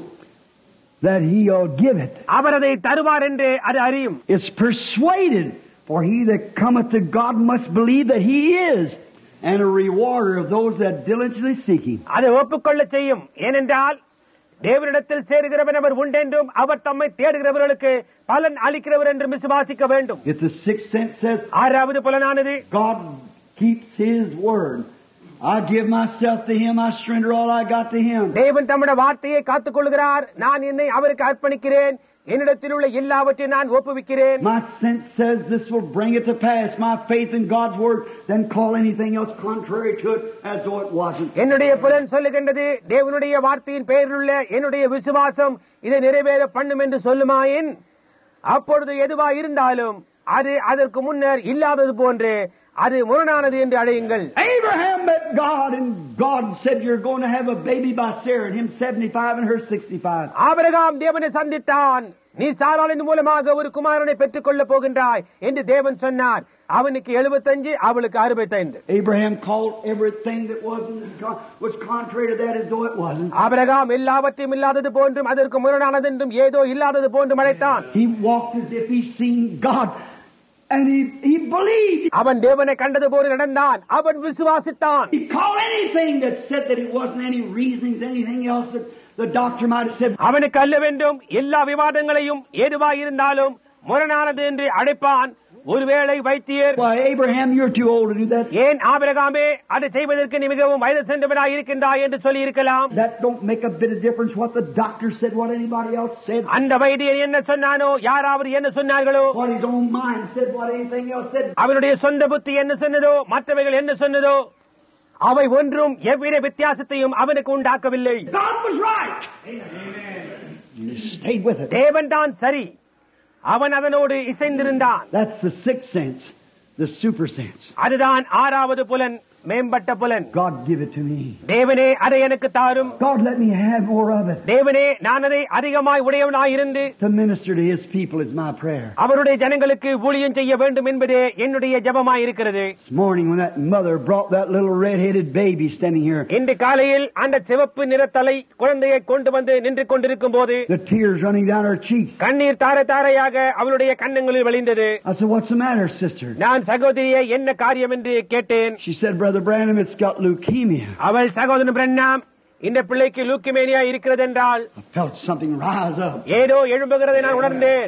that He'll give it. அவர் அதை தருவார் என்று அது அறியும். It's persuaded, for he that cometh to God must believe that He is, and a rewarder of those that diligently seek Him. அதை ஒப்புக்கொள்ள செய்யும். ஏனென்றால் தேவனிடத்தில் சேருகிறவன் அவர் உண்டென்றும் அவர் தம்மை தேடுகிறவர்களுக்கு பலன் அளிக்கிறவர் என்று விசுவாசிக்க வேண்டும். If the sixth sense says, ஆறாவது புலனானது God keeps His word, I give myself to Him, I surrender all I got to Him. தேவன் தம்முடைய வார்த்தையை காத்துக் கொள்கிறார், நான் என்னை அவருக்கு அர்ப்பணிக்கிறேன், என்னிடத்தில் உள்ள எல்லாவற்றையும் நான் ஒப்புவிக்கிறேன். My sense says this will bring it to pass, my faith in God's word, then call anything else contrary to it as though it wasn't. என்னுடைய புலன் சொல்லுகின்றது, தேவனுடைய வார்த்தையின் பெயரில் உள்ள என்னுடைய விசுவாசம் இதை நிறைவேற பண்ணும் என்று சொல்லுமாயின், அப்பொழுது எதுவா இருந்தாலும் அது அதற்கு முன்னர் இல்லாதது போன்று அது முரணானது என்று அழையுங்கள். Abraham met God and God said you're going to have a baby by Sarah, and him 75 and her 65. Abraham தேவனை சந்தித்தான், நீ சாராளின் மூலமாக ஒரு குமாரனை பெற்றுக் கொள்ளப் போகின்றாய் என்று தேவன் சொன்னார். அவனுக்கு 75, அவளுக்கு 65. Abraham called everything that was contrary to that as though it wasn't. Abraham எல்லாவற்றையும் இல்லாதது போன்றும் அதற்கு முரணானது என்றும் ஏதோ இல்லாதது போன்றும் அழைத்தான். He walked as if he seen God. And he believed. அவன் தேவனை கண்டது போல நடந்தான், அவன் விசுவாசித்தான். He called anything that said that it wasn't any reasonings, anything else that the doctor might have said. அவனுக்கு அல்ல வேண்டும் எல்லா விவாதங்களையும் ஏதுவாய் இருந்தாலும் முரணானது என்று அழைப்பான். ஒருவேளை வைத்தியர், Why, Abraham, you're too old to do that. ஏன் ஆபிரகாமே அதை செய்வதற்கு நீ மிகவும் வயது சென்றவனாய் இருக்கின்றாய் என்று சொல்லி இருக்கலாம். That don't make a bit of difference what the doctor said, what anybody else said. அந்த வைத்தியர் என்ன சொன்னானோ, யாராவது என்ன சொன்னார்களோ, What his own mind said, what anything else said. அவனுடைய சொந்த புத்தி என்ன சொன்னதோ, மற்றவைகள் என்ன சொன்னதோ, அவை ஒன்றும் எவ்வித வித்தியாசத்தையும் அவனுக்கு உண்டாக்கவில்லை. God was right. Amen. He stayed with it. தேவன் தான் சரி, அவன் அதனோடு இசைந்திருந்தான். That's the sixth sense, the super sense. அதுதான் ஆறாவது புலன், மேம்பட்ட புலன். God give it to me. தேவனே அதை எனக்கு தாரும். God let me have more of it. தேவனே நான் அதை அதிகமாய் உடையவனாய் இருந்து To minister to His people is my prayer. அவருடைய ஜனங்களுக்கு ஊழியம் செய்ய வேண்டும் என்பதே என்னுடைய ஜெபமாய் இருக்கிறது. This morning when that mother brought that little red-headed baby standing here, இன்று காலையில் அந்த சிவப்பு நிறத்தலை குழந்தையை கொண்டு வந்து நின்று கொண்டிருக்கும் போது the tears running down her cheeks. கண்ணீர் தார தாரையாக அவளுடைய கண்ணங்களில் வழிந்தது. I said, "What's the matter, sister?" நான் சகோதரியை என்ன காரியம் என்று கேட்டேன். She said, "Brother Branham, it's got leukemia." அவள், சகோதரன் பிரண்ணாம், இந்த பிள்ளைக்கு லூக்கிமேனியா இருக்கிறது என்றால் I felt something rise up. ஏதோ எழும்புகிறதை நான் உணர்ந்தேன்.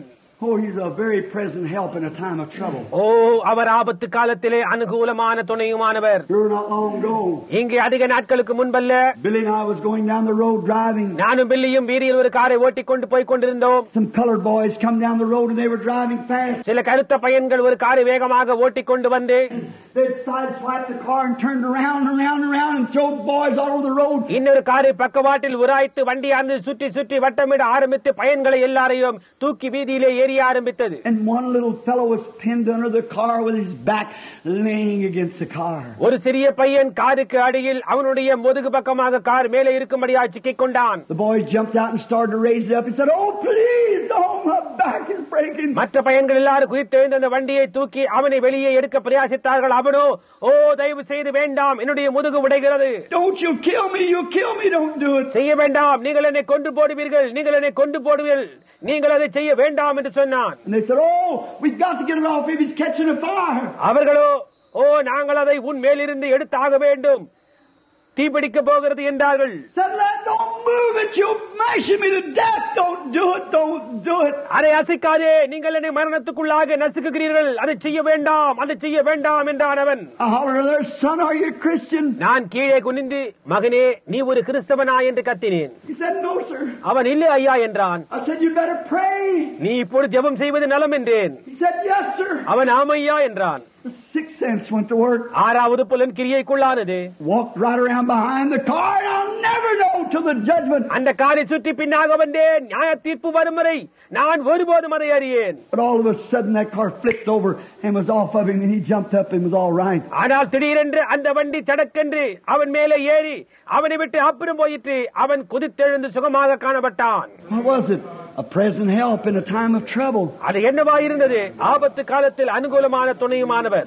Oh, He's a very present help in a time of trouble. ஓ, அவர் ஆபத்து காலத்திலே அனுகூலமான துணையுமானவர். Sure, not long ago, இங்கே அதிக நாட்களுக்கு முன்பல்ல, Billy and I was going down the road driving. நானும் பில்லியும் வீதியில் ஒரு காரை ஓட்டிக் கொண்டு போய் கொண்டிருந்தோம். Some colored boys come down the road and they were driving fast. சில கருத்த பையன்கள் ஒரு காரை வேகமாக ஓட்டிக் கொண்டு வந்து They'd sideswiped the car and turned around and around and around and throw boys all over the road. இன்னொரு காரை பக்கவாட்டில் உராய்த்து வண்டியானது சுற்றி சுற்றி வட்டமிட ஆரம்பித்து பையன்களை எல்லாரையும் தூக்கி வீதியிலே ஏறிய ஆரம்பித்தது. And one little fellow was pinned under the car with his back laying against the car. ஒரு சிறிய பையன் காருக்கு அடியில் அவனுடைய முதுகு பக்கமாக கார் மேலே இருக்கும்படியாக சிக்கிக் கொண்டான். The boys jumped out and started to raise it up. He said, "Oh, please don't, my back is breaking." மற்ற பையன்கள் எல்லாரும் குதித்தெழுந்து அந்த வண்டியை தூக்கி அவனை வெளியே எடுக்க பிரயாசித்தார்கள். அவனோ, ஓ தயவு செய்து வேண்டாம், என்னுடைய முதுகு உடைகிறது. "Don't you kill me, you kill me, don't do it." செய்ய வேண்டாம், நீங்கள் என்னை கொண்டு போடுவீர்கள், நீங்கள் என்னை கொண்டு போடுவீர்கள், நீங்கள் அதை செய்ய வேண்டாம் என்று சொன்னான். And they said, "Oh, we've got to get it off if he's catching a fire." அவர்களோ, ஓ நாங்கள் அதை உன் மேலிருந்து எடுத்தாக வேண்டும், தீப்பிடிக்க போகிறது என்றார்கள். Said, "Don't move it, you'll mash me to death. Don't do it, don't do it." அதை அசைக்காதே, நீங்கள் என்னை மரணத்துக்குள்ளாக நசுக்குகிறீர்கள், அதை செய்ய வேண்டாம், அதை செய்ய வேண்டாம் என்றான் அவன். I hollered there, "Son, are you a Christian?" நான் கீழே குனிந்து, மகனே நீ ஒரு கிறிஸ்தவனா என்று கத்தினேன். He said, "No, sir." அவன் இல்லை ஐயா என்றான். I said, "You better pray." நீ இப்போது ஜெபம் செய்வது நலம் என்றேன். He said, "Yes, sir." அவன் ஆமையா என்றான். The sixth sense went to work. ஆறாவது புலன் கிரியைக்குள்ளானது. Walked right around behind the car, and I'll never know till the judgment. அந்த காரை சுற்றி பின்னாக வந்தேன், நியாய தீர்ப்பு வரும் வரை நான் ஒருபோதும் அதை அறியேன். But all of a sudden that car flipped over and was off of him, and he jumped up and was all right. ஆனால் திடீரென்று அந்த வண்டி சடக்கென்று அவன் மேலே ஏறி அவனை விட்டு அப்புறம் போயிற்று. அவன் குதித்தெழுந்து சுகமாக காணப்பட்டான். What was it? A present help in a time of trouble. அது என்னவா இருந்தது? ஆபத்து காலத்தில் அனுகூலமான துணையுமானவர்.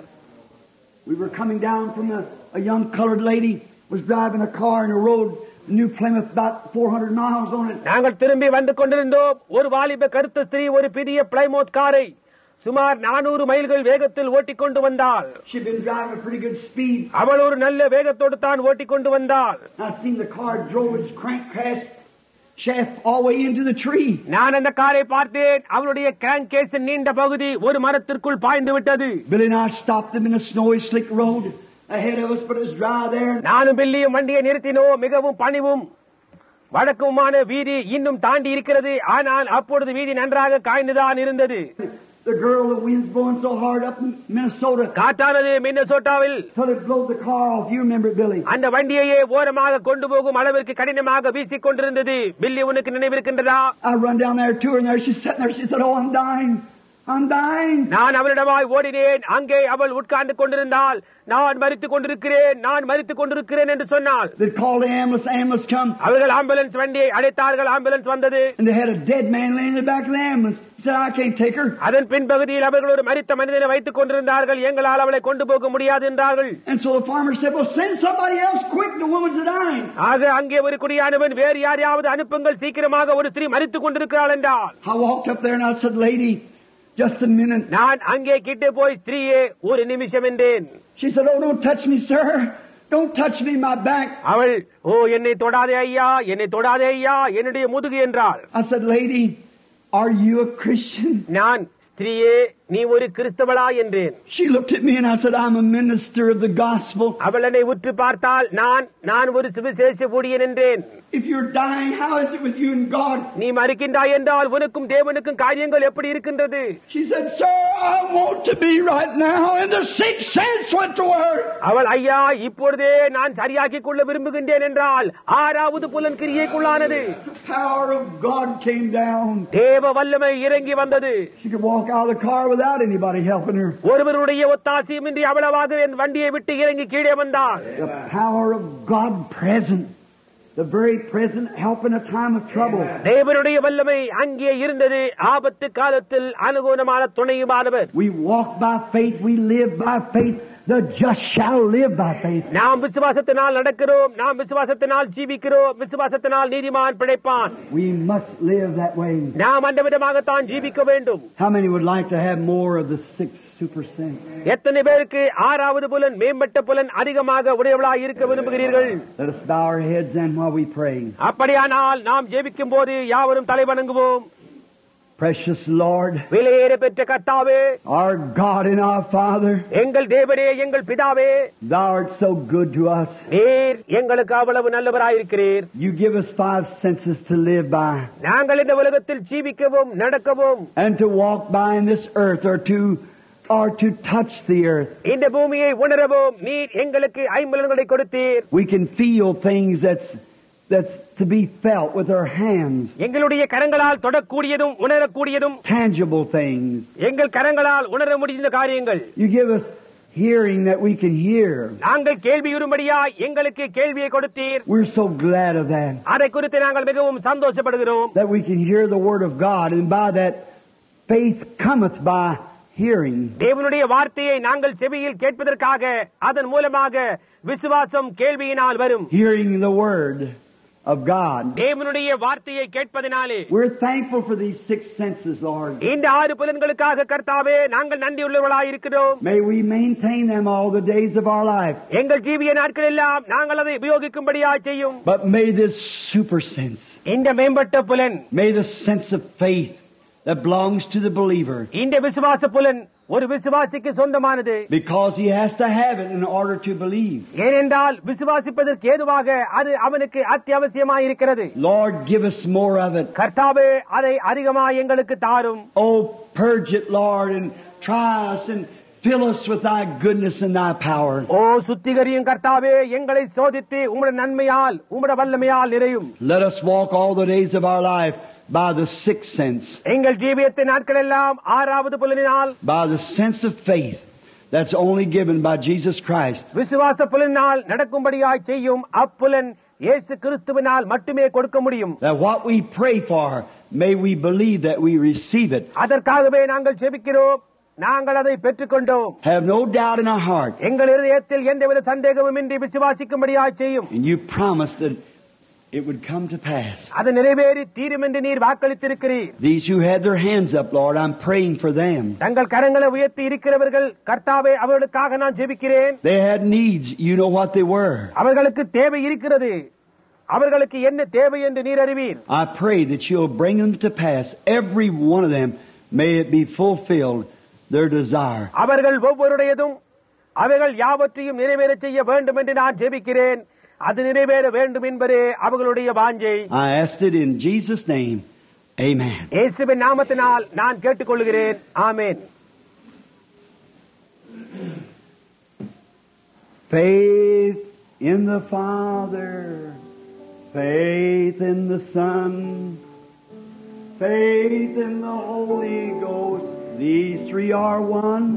We were coming down from a young colored lady was driving a car in a road, New Plymouth, about 400 miles on it. நாங்கள் திரும்பி வந்து கொண்டிருந்தோம். ஒரு வாலிப கருத்த ஸ்திரீ ஒரு பெரிய பிளைமோத் காரை சுமார் 400 மைல்கள் வேகத்தில் ஓட்டிக் கொண்டு வந்தாள். She'd been driving a pretty good speed. அவள் ஒரு நல்ல வேகத்தோடு தான் ஓட்டிக் கொண்டு வந்தாள். I seen the car drove its crank crashed shaft all the way into the tree. நான் அந்த காரை பார்த்தேன். அவளுடைய கிராங்க் கேஸின் நீண்ட பகுதி ஒரு மரத்திற்குள் பாய்ந்து விட்டது. Billy and I stopped them in a snowy slick road ahead of us, but it was dry there. நானும் பில்லியும் வண்டியை நிறுத்தினோம். மிகவும் பனிவும் வடக்குமான வீதி இன்னும் தாண்டி இருக்கிறது. ஆனால் அப்பொழுது வீதி நன்றாக காய்ந்துதான் இருந்தது. The girl, the wind's blowing so hard up in Minnesota. காற்றானது மின்னசோட்டாவில் Till it blew the car off. You remember it, Billy? அந்த வண்டியையே ஓரமாக கொண்டு போகும் அளவிற்கு கடினமாக வீசிக் கொண்டிருந்தது. பில்லி, உனக்கு நினைவிருக்கின்றதா? I run down there to her, and there she's sitting there. She said, "Oh, I'm dying. I'm dying." நான் அவளிடமாய் ஓடினேன். அங்கே அவள் உட்கார்ந்து கொண்டிருந்தாள். நான் மரித்துக் கொண்டிருக்கிறேன், நான் மரித்துக் கொண்டிருக்கிறேன் என்று சொன்னாள். They called the ambulance. Ambulance come. அவர்கள் ஆம்புலன்ஸ் வண்டியை அழைத்தார்கள். ஆம்புலன்ஸ் வந்தது. And they had a dead man laying in the back of the ambulance. He said, "I can't take her." அதன் பின்பகுதியில் அவர்கள் ஒரு மரித்த மனிதனை வைத்துக் கொண்டிருந்தார்கள். எங்களால் அவளை கொண்டு போக முடியாது என்றார்கள். And so the farmer said, "Well, send somebody else quick. The woman's dying." ஆக அங்கே ஒரு குடியானவன், வேறு யாரையாவது அனுப்புங்கள், சீக்கிரமாக ஒரு ஸ்திரீ மரித்துக் கொண்டிருக்கிறாள் என்றால். I walked up there and I said, "Lady, just a minute." நான் அங்கே கிட்டே போய், ஸ்திரீயே ஒரு நிமிஷம் என்றேன். She said, "Oh, don't touch me, sir. Don't touch me, my back." அவள், ஓ என்னை தொடாதே ஐயா, என்னை தொடாதே ஐயா, என்னுடைய முதுகு என்றாள். I said, "Lady, are you a Christian?" நான், ஸ்திரீயே நீ ஒரு கிறிஸ்தவளா என்றேன். She looked at me and I said, "I'm a minister of the gospel." அவள் என்னை உற்று பார்த்தால், நான் ஒரு சுவிசேஷ ஊழியன் என்றேன். "If you're dying, how is it with you and God?" நீ மரிக்கின்றாய் என்றால் உனக்கும் தேவனுக்கும் காரியங்கள் எப்படி இருக்கின்றது? She said, "Sir, I want to be right now." And the sixth sense went to work. அவள், ஐயா இப்பொழுதே நான் சரியாக்கிக் கொள்ள விரும்புகின்றேன் என்றால் ஆறாவது புலன் கிரியைக்குள்ளானது. The power of God came down. தேவ வல்லமை இறங்கி வந்தது. She could walk out of the car without anybody helping her. ஒருவருடைய ஒத்தாசையுமின்றி அவ்வளவாக என் வண்டியை விட்டு இறங்கி கீழே வந்தாள். The power of God present. The very present help in a time of trouble. தேவனுடைய வல்லமை அங்கே இருந்தது. ஆபத்து காலத்தில் அனுகூலமான துணையுமானவர். We walk by faith, we live by faith. The just shall live by faith. நாம் விசுவாசத்தினால் நடக்கிறோம், நாம் விசுவாசத்தினால் ஜீவிக்கிறோம், விசுவாசத்தினால் நீதிமான் பிழைப்பான். We must live that way. நாம் அந்த விதமாகத்தான் ஜீவிக்க வேண்டும். How many would like to have more of the sixth super sense? எத்தனை பேருக்கு ஆறாவது புலன், மேம்பட்ட புலன் அதிகமாக உடையவளாய் இருக்க விரும்புகிறீர்கள்? Let us bow our heads then while we pray. அப்படியானால் நாம் ஜெபிக்கும் போது யாவரும் தலை வணங்குவோம். Precious Lord, விலையேற பெற்ற கர்த்தாவே, our God and our Father, எங்கள் தேவனே, எங்கள் பிதாவே, Thou art so good to us. நீர் எங்களுக்கு அவ்வளவு நல்லவராயிருக்கிறீர். You give us 5 senses to live by நாங்கள் இந்த உலகத்தில் ஜீவிக்கவும் நடக்கவும் and to walk by in this earth or to touch the earth. இந்த பூமியை உணரவும் நீர் எங்களுக்கு ஐம்புலன்களை கொடுத்தீர். We can feel things that's to be felt with our hands. எங்களுடைய கரங்களால் தொடக்கூடியதும் உணரக்கூடியதும் Tangible things. எங்கள் கரங்களால் உணர முடிந்த காரியங்கள். You give us hearing that we can hear. நாங்கள் கேள்வியுறும்படியாய் எங்களுக்கு கேள்வியை கொடுத்தீர். We're so glad of that. அதை குறித்து நாங்கள் மிகவும் சந்தோஷப்படுகிறோம். That we can hear the word of God, and by that faith cometh by hearing. தேவனுடைய வார்த்தையை நாங்கள் செவியில் கேட்பதற்காக அதன் மூலமாக விசுவாசம் கேள்வியினால் வரும். Hearing the word of God. தேவனுடைய வார்த்தையை கேட்பதினாலே We're thankful for these 6 senses, Lord. இந்த 6 புலன்களுக்காக கர்த்தாவே நாங்கள் நன்றியுள்ளவர்களாய் இருக்கிறோம். May we maintain them all the days of our life. எங்கள் ஜீவிய நாட்கள் எல்லாம் நாங்கள் அதை உபயோகிக்கும்படியாய் செய்யும். But may this super sense, இந்த மேம்பட்ட புலன், may the sense of faith that belongs to the believer, இந்த விசுவாச புலன் ஒரு விசுவாசிக்கு சொந்தமானது. because he has to have it in order to believe. ஏனென்றால் விசுவாசிப்பதற்கு ஏதுவாக அது அவனுக்கு அத்தியாவசியமாய் இருக்கிறது. Lord, give us more of it. கர்த்தாவே அதை அதிகமாய் எங்களுக்கு தாரும். Oh, purge it, Lord, and try us and fill us with thy goodness and thy power. ஓ சுத்திகரியும் கர்த்தாவே, எங்களை சோதித்து உம்முடைய நன்மையால் உம்முடைய வல்லமையால் நிறையும். Let us walk all the days of our life by the 6th sense. எங்கள் ஜீவியத்தின் நாட்கள் எல்லாம் 6வது புலனினால், By the sense of faith that's only given by Jesus Christ. விசுவாச புலனினால் நடக்கும்படியாய் செய்யும் அப்புலன் இயேசு கிறிஸ்துவினால் மட்டுமே கொடுக்க முடியும். That what we pray for, may we believe that we receive it. அதற்காகவே நாங்கள் ஜெபிக்கிறோம், நாங்கள் அதை பெற்றுக்கொண்டோம். Have no doubt in our heart. எங்கள் இருதயத்தில் எந்தவித சந்தேகமும் இன்றி விசுவாசிக்கும்படியாய் செய்யும். And you promised that it would come to pass. அது நிறைவேறி தீரும் என்று நீர் வாக்களித்திருக்கிறீர். These who had their hands up, Lord, I'm praying for them. தங்கள் கரங்களை உயர்த்தி இருக்கிறவர்கள், கர்த்தாவே அவர்களுக்காக நான் ஜெபிக்கிறேன். They had needs. You know what they were. அவர்களுக்கு தேவை இருக்கிறது. அவர்களுக்கு என்ன தேவை என்று நீர் அறிவீர். I pray that you'll bring them to pass. Every one of them, may it be fulfilled, their desire. அவர்கள் ஒவ்வொருடையதும் அவைகள் யாவற்றையும் நிறைவேற செய்ய வேண்டும் என்று நான் ஜெபிக்கிறேன். அது நிறைவேற வேண்டும் என்பதே அவர்களுடைய வாஞ்சை. I asked it in Jesus' name. Amen. இயேசுவின் நாமத்தினால் நான் கேட்டுக்கொள்கிறேன். ஆமென். Faith in the Father, faith in the Son, faith in the Holy Ghost, these 3 are one.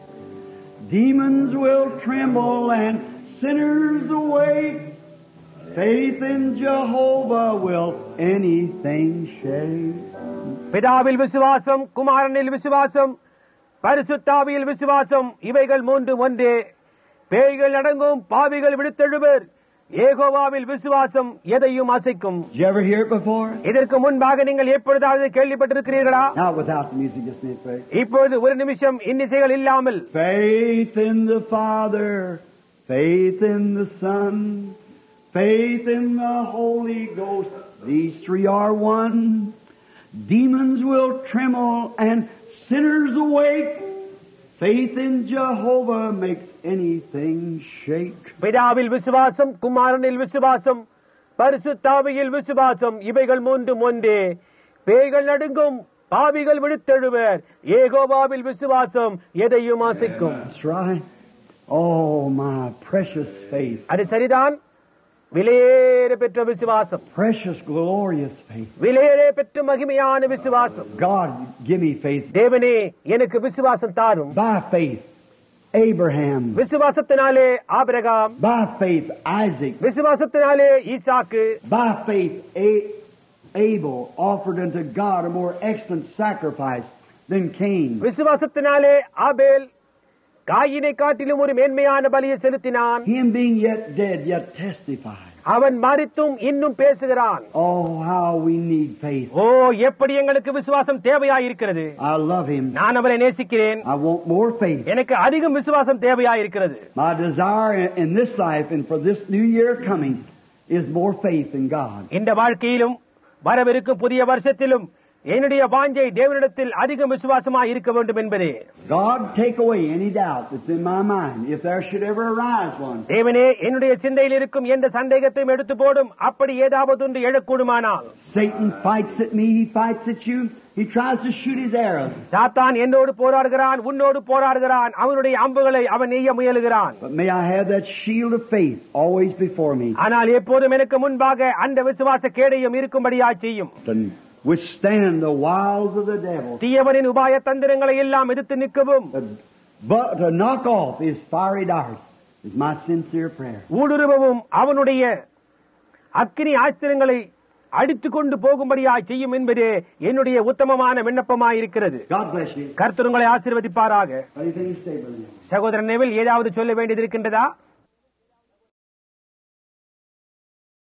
Demons will tremble and sinners awake. Faith in Jehovah will anything shake. பிதாவில் விசுவாசம், குமாரனில் விசுவாசம், பரிசுத்தாவியில் விசுவாசம், இவைகள் 3 ஒன்றே. பேய்கள் அடங்கும், பாவிகள் விடுத்தெழுவர். யெகோவாவில் விசுவாசம் எதையும் அசைக்கும். Did you ever hear it before? இதற்கு முன்பாக நீங்கள் எப்பொழுதாவது கேள்விப்பட்டிருக்கிறீர்களா? Not without the music, just a minute. இப்பொழுது ஒரு நிமிஷம் இன்னிசைகள் இல்லாமல். Faith in the Father, faith in the Son, faith in the Holy Ghost, these 3 are one. Demons will tremble and sinners awake. Faith in Jehovah makes anything shake. பிதாவில் விசுவாசம், குமாரனில் விசுவாசம், பரிசுத்தாவியில் விசுவாசம், இவைகள் 3 ஒன்றே. பேய்கள் நடுங்கும், பாவிகள் விடுத்தெழுவர். யெகோவாவில் விசுவாசம் எதையும் அசைக்கும். That's right. Oh, my precious faith. அது சரிதான். விலையேற பெற்ற விசுவாசம், Precious, glorious faith. விலையேற பெற்ற மகிமையான விசுவாசம். God, give me faith. தேவனே எனக்கு விசுவாசம் தாரும். By faith, Abraham. விசுவாசத்தினாலே ஆபிரகாம், By faith, Isaac. விசுவாசத்தினாலே ஈசாக்கு, By faith, Abel offered unto God a more excellent sacrifice than Cain. விசுவாசத்தினாலே ஆபேல் காயினை காட்டிலும் ஒரு மேன்மையான பலியை செலுத்தினான். Him being yet dead, yet testified. அவன் மரித்தும் இன்னும் பேசுகிறான். Oh, how we need faith. ஓ எப்படி எங்களுக்கு விசுவாசம் தேவையாயிருக்கிறது. I love him. நான் அவரை நேசிக்கிறேன். I want more faith. எனக்கு அதிகம் விசுவாசம் தேவையாயிருக்கிறது. My desire in this life and for this new year coming is more faith in God. இந்த வாழ்க்கையிலும் வரவிருக்கும் புதிய வருஷத்திலும் என்னுடைய வாஞ்சை தேவனிடத்தில் அதிக விசுவாசமாய் இருக்க வேண்டும் என்பதே. God, take away any doubt that's in my mind, if there should ever arise one. தேவனே, என்னுடைய சிந்தையில் இருக்கும் எந்த சந்தேகத்தையும் எடுத்து போடும். அப்படி ஏதாவது ஒன்று எழக்கூடுமானால், Satan fights at me, he fights at you, he tries to shoot his arrows. சாத்தான் என்னோடு போராடுகிறான், உன்னோடு போராடுகிறான், அவனுடைய அம்புகளை அவன் எய்ய முயலுகிறான். But may I have that shield of faith always before me. ஆனால் எப்போதும் எனக்கு முன்பாக அந்த விசுவாச கேடயம் இருக்கும்படியா செய்யும். To withstand the wiles of the devil. தீயவனின் உபாய தந்திரங்களை எல்லாம் எதிர்த்து நிற்கவும், But to knock off his fiery darts is my sincere prayer. ஊடுருவவும் அவனுடைய அக்கினி ஆச்சரியங்களை அடித்துக் கொண்டு போகும்படியா செய்யும் என்பதே என்னுடைய உத்தமமான விண்ணப்பமாய் இருக்கிறது. God bless you. கர்த்தர் உங்களை ஆசீர்வதிப்பாராக. What do you think you say, brother? சகோதரன் நெவில், ஏதாவது சொல்ல வேண்டியது இருக்கின்றதா?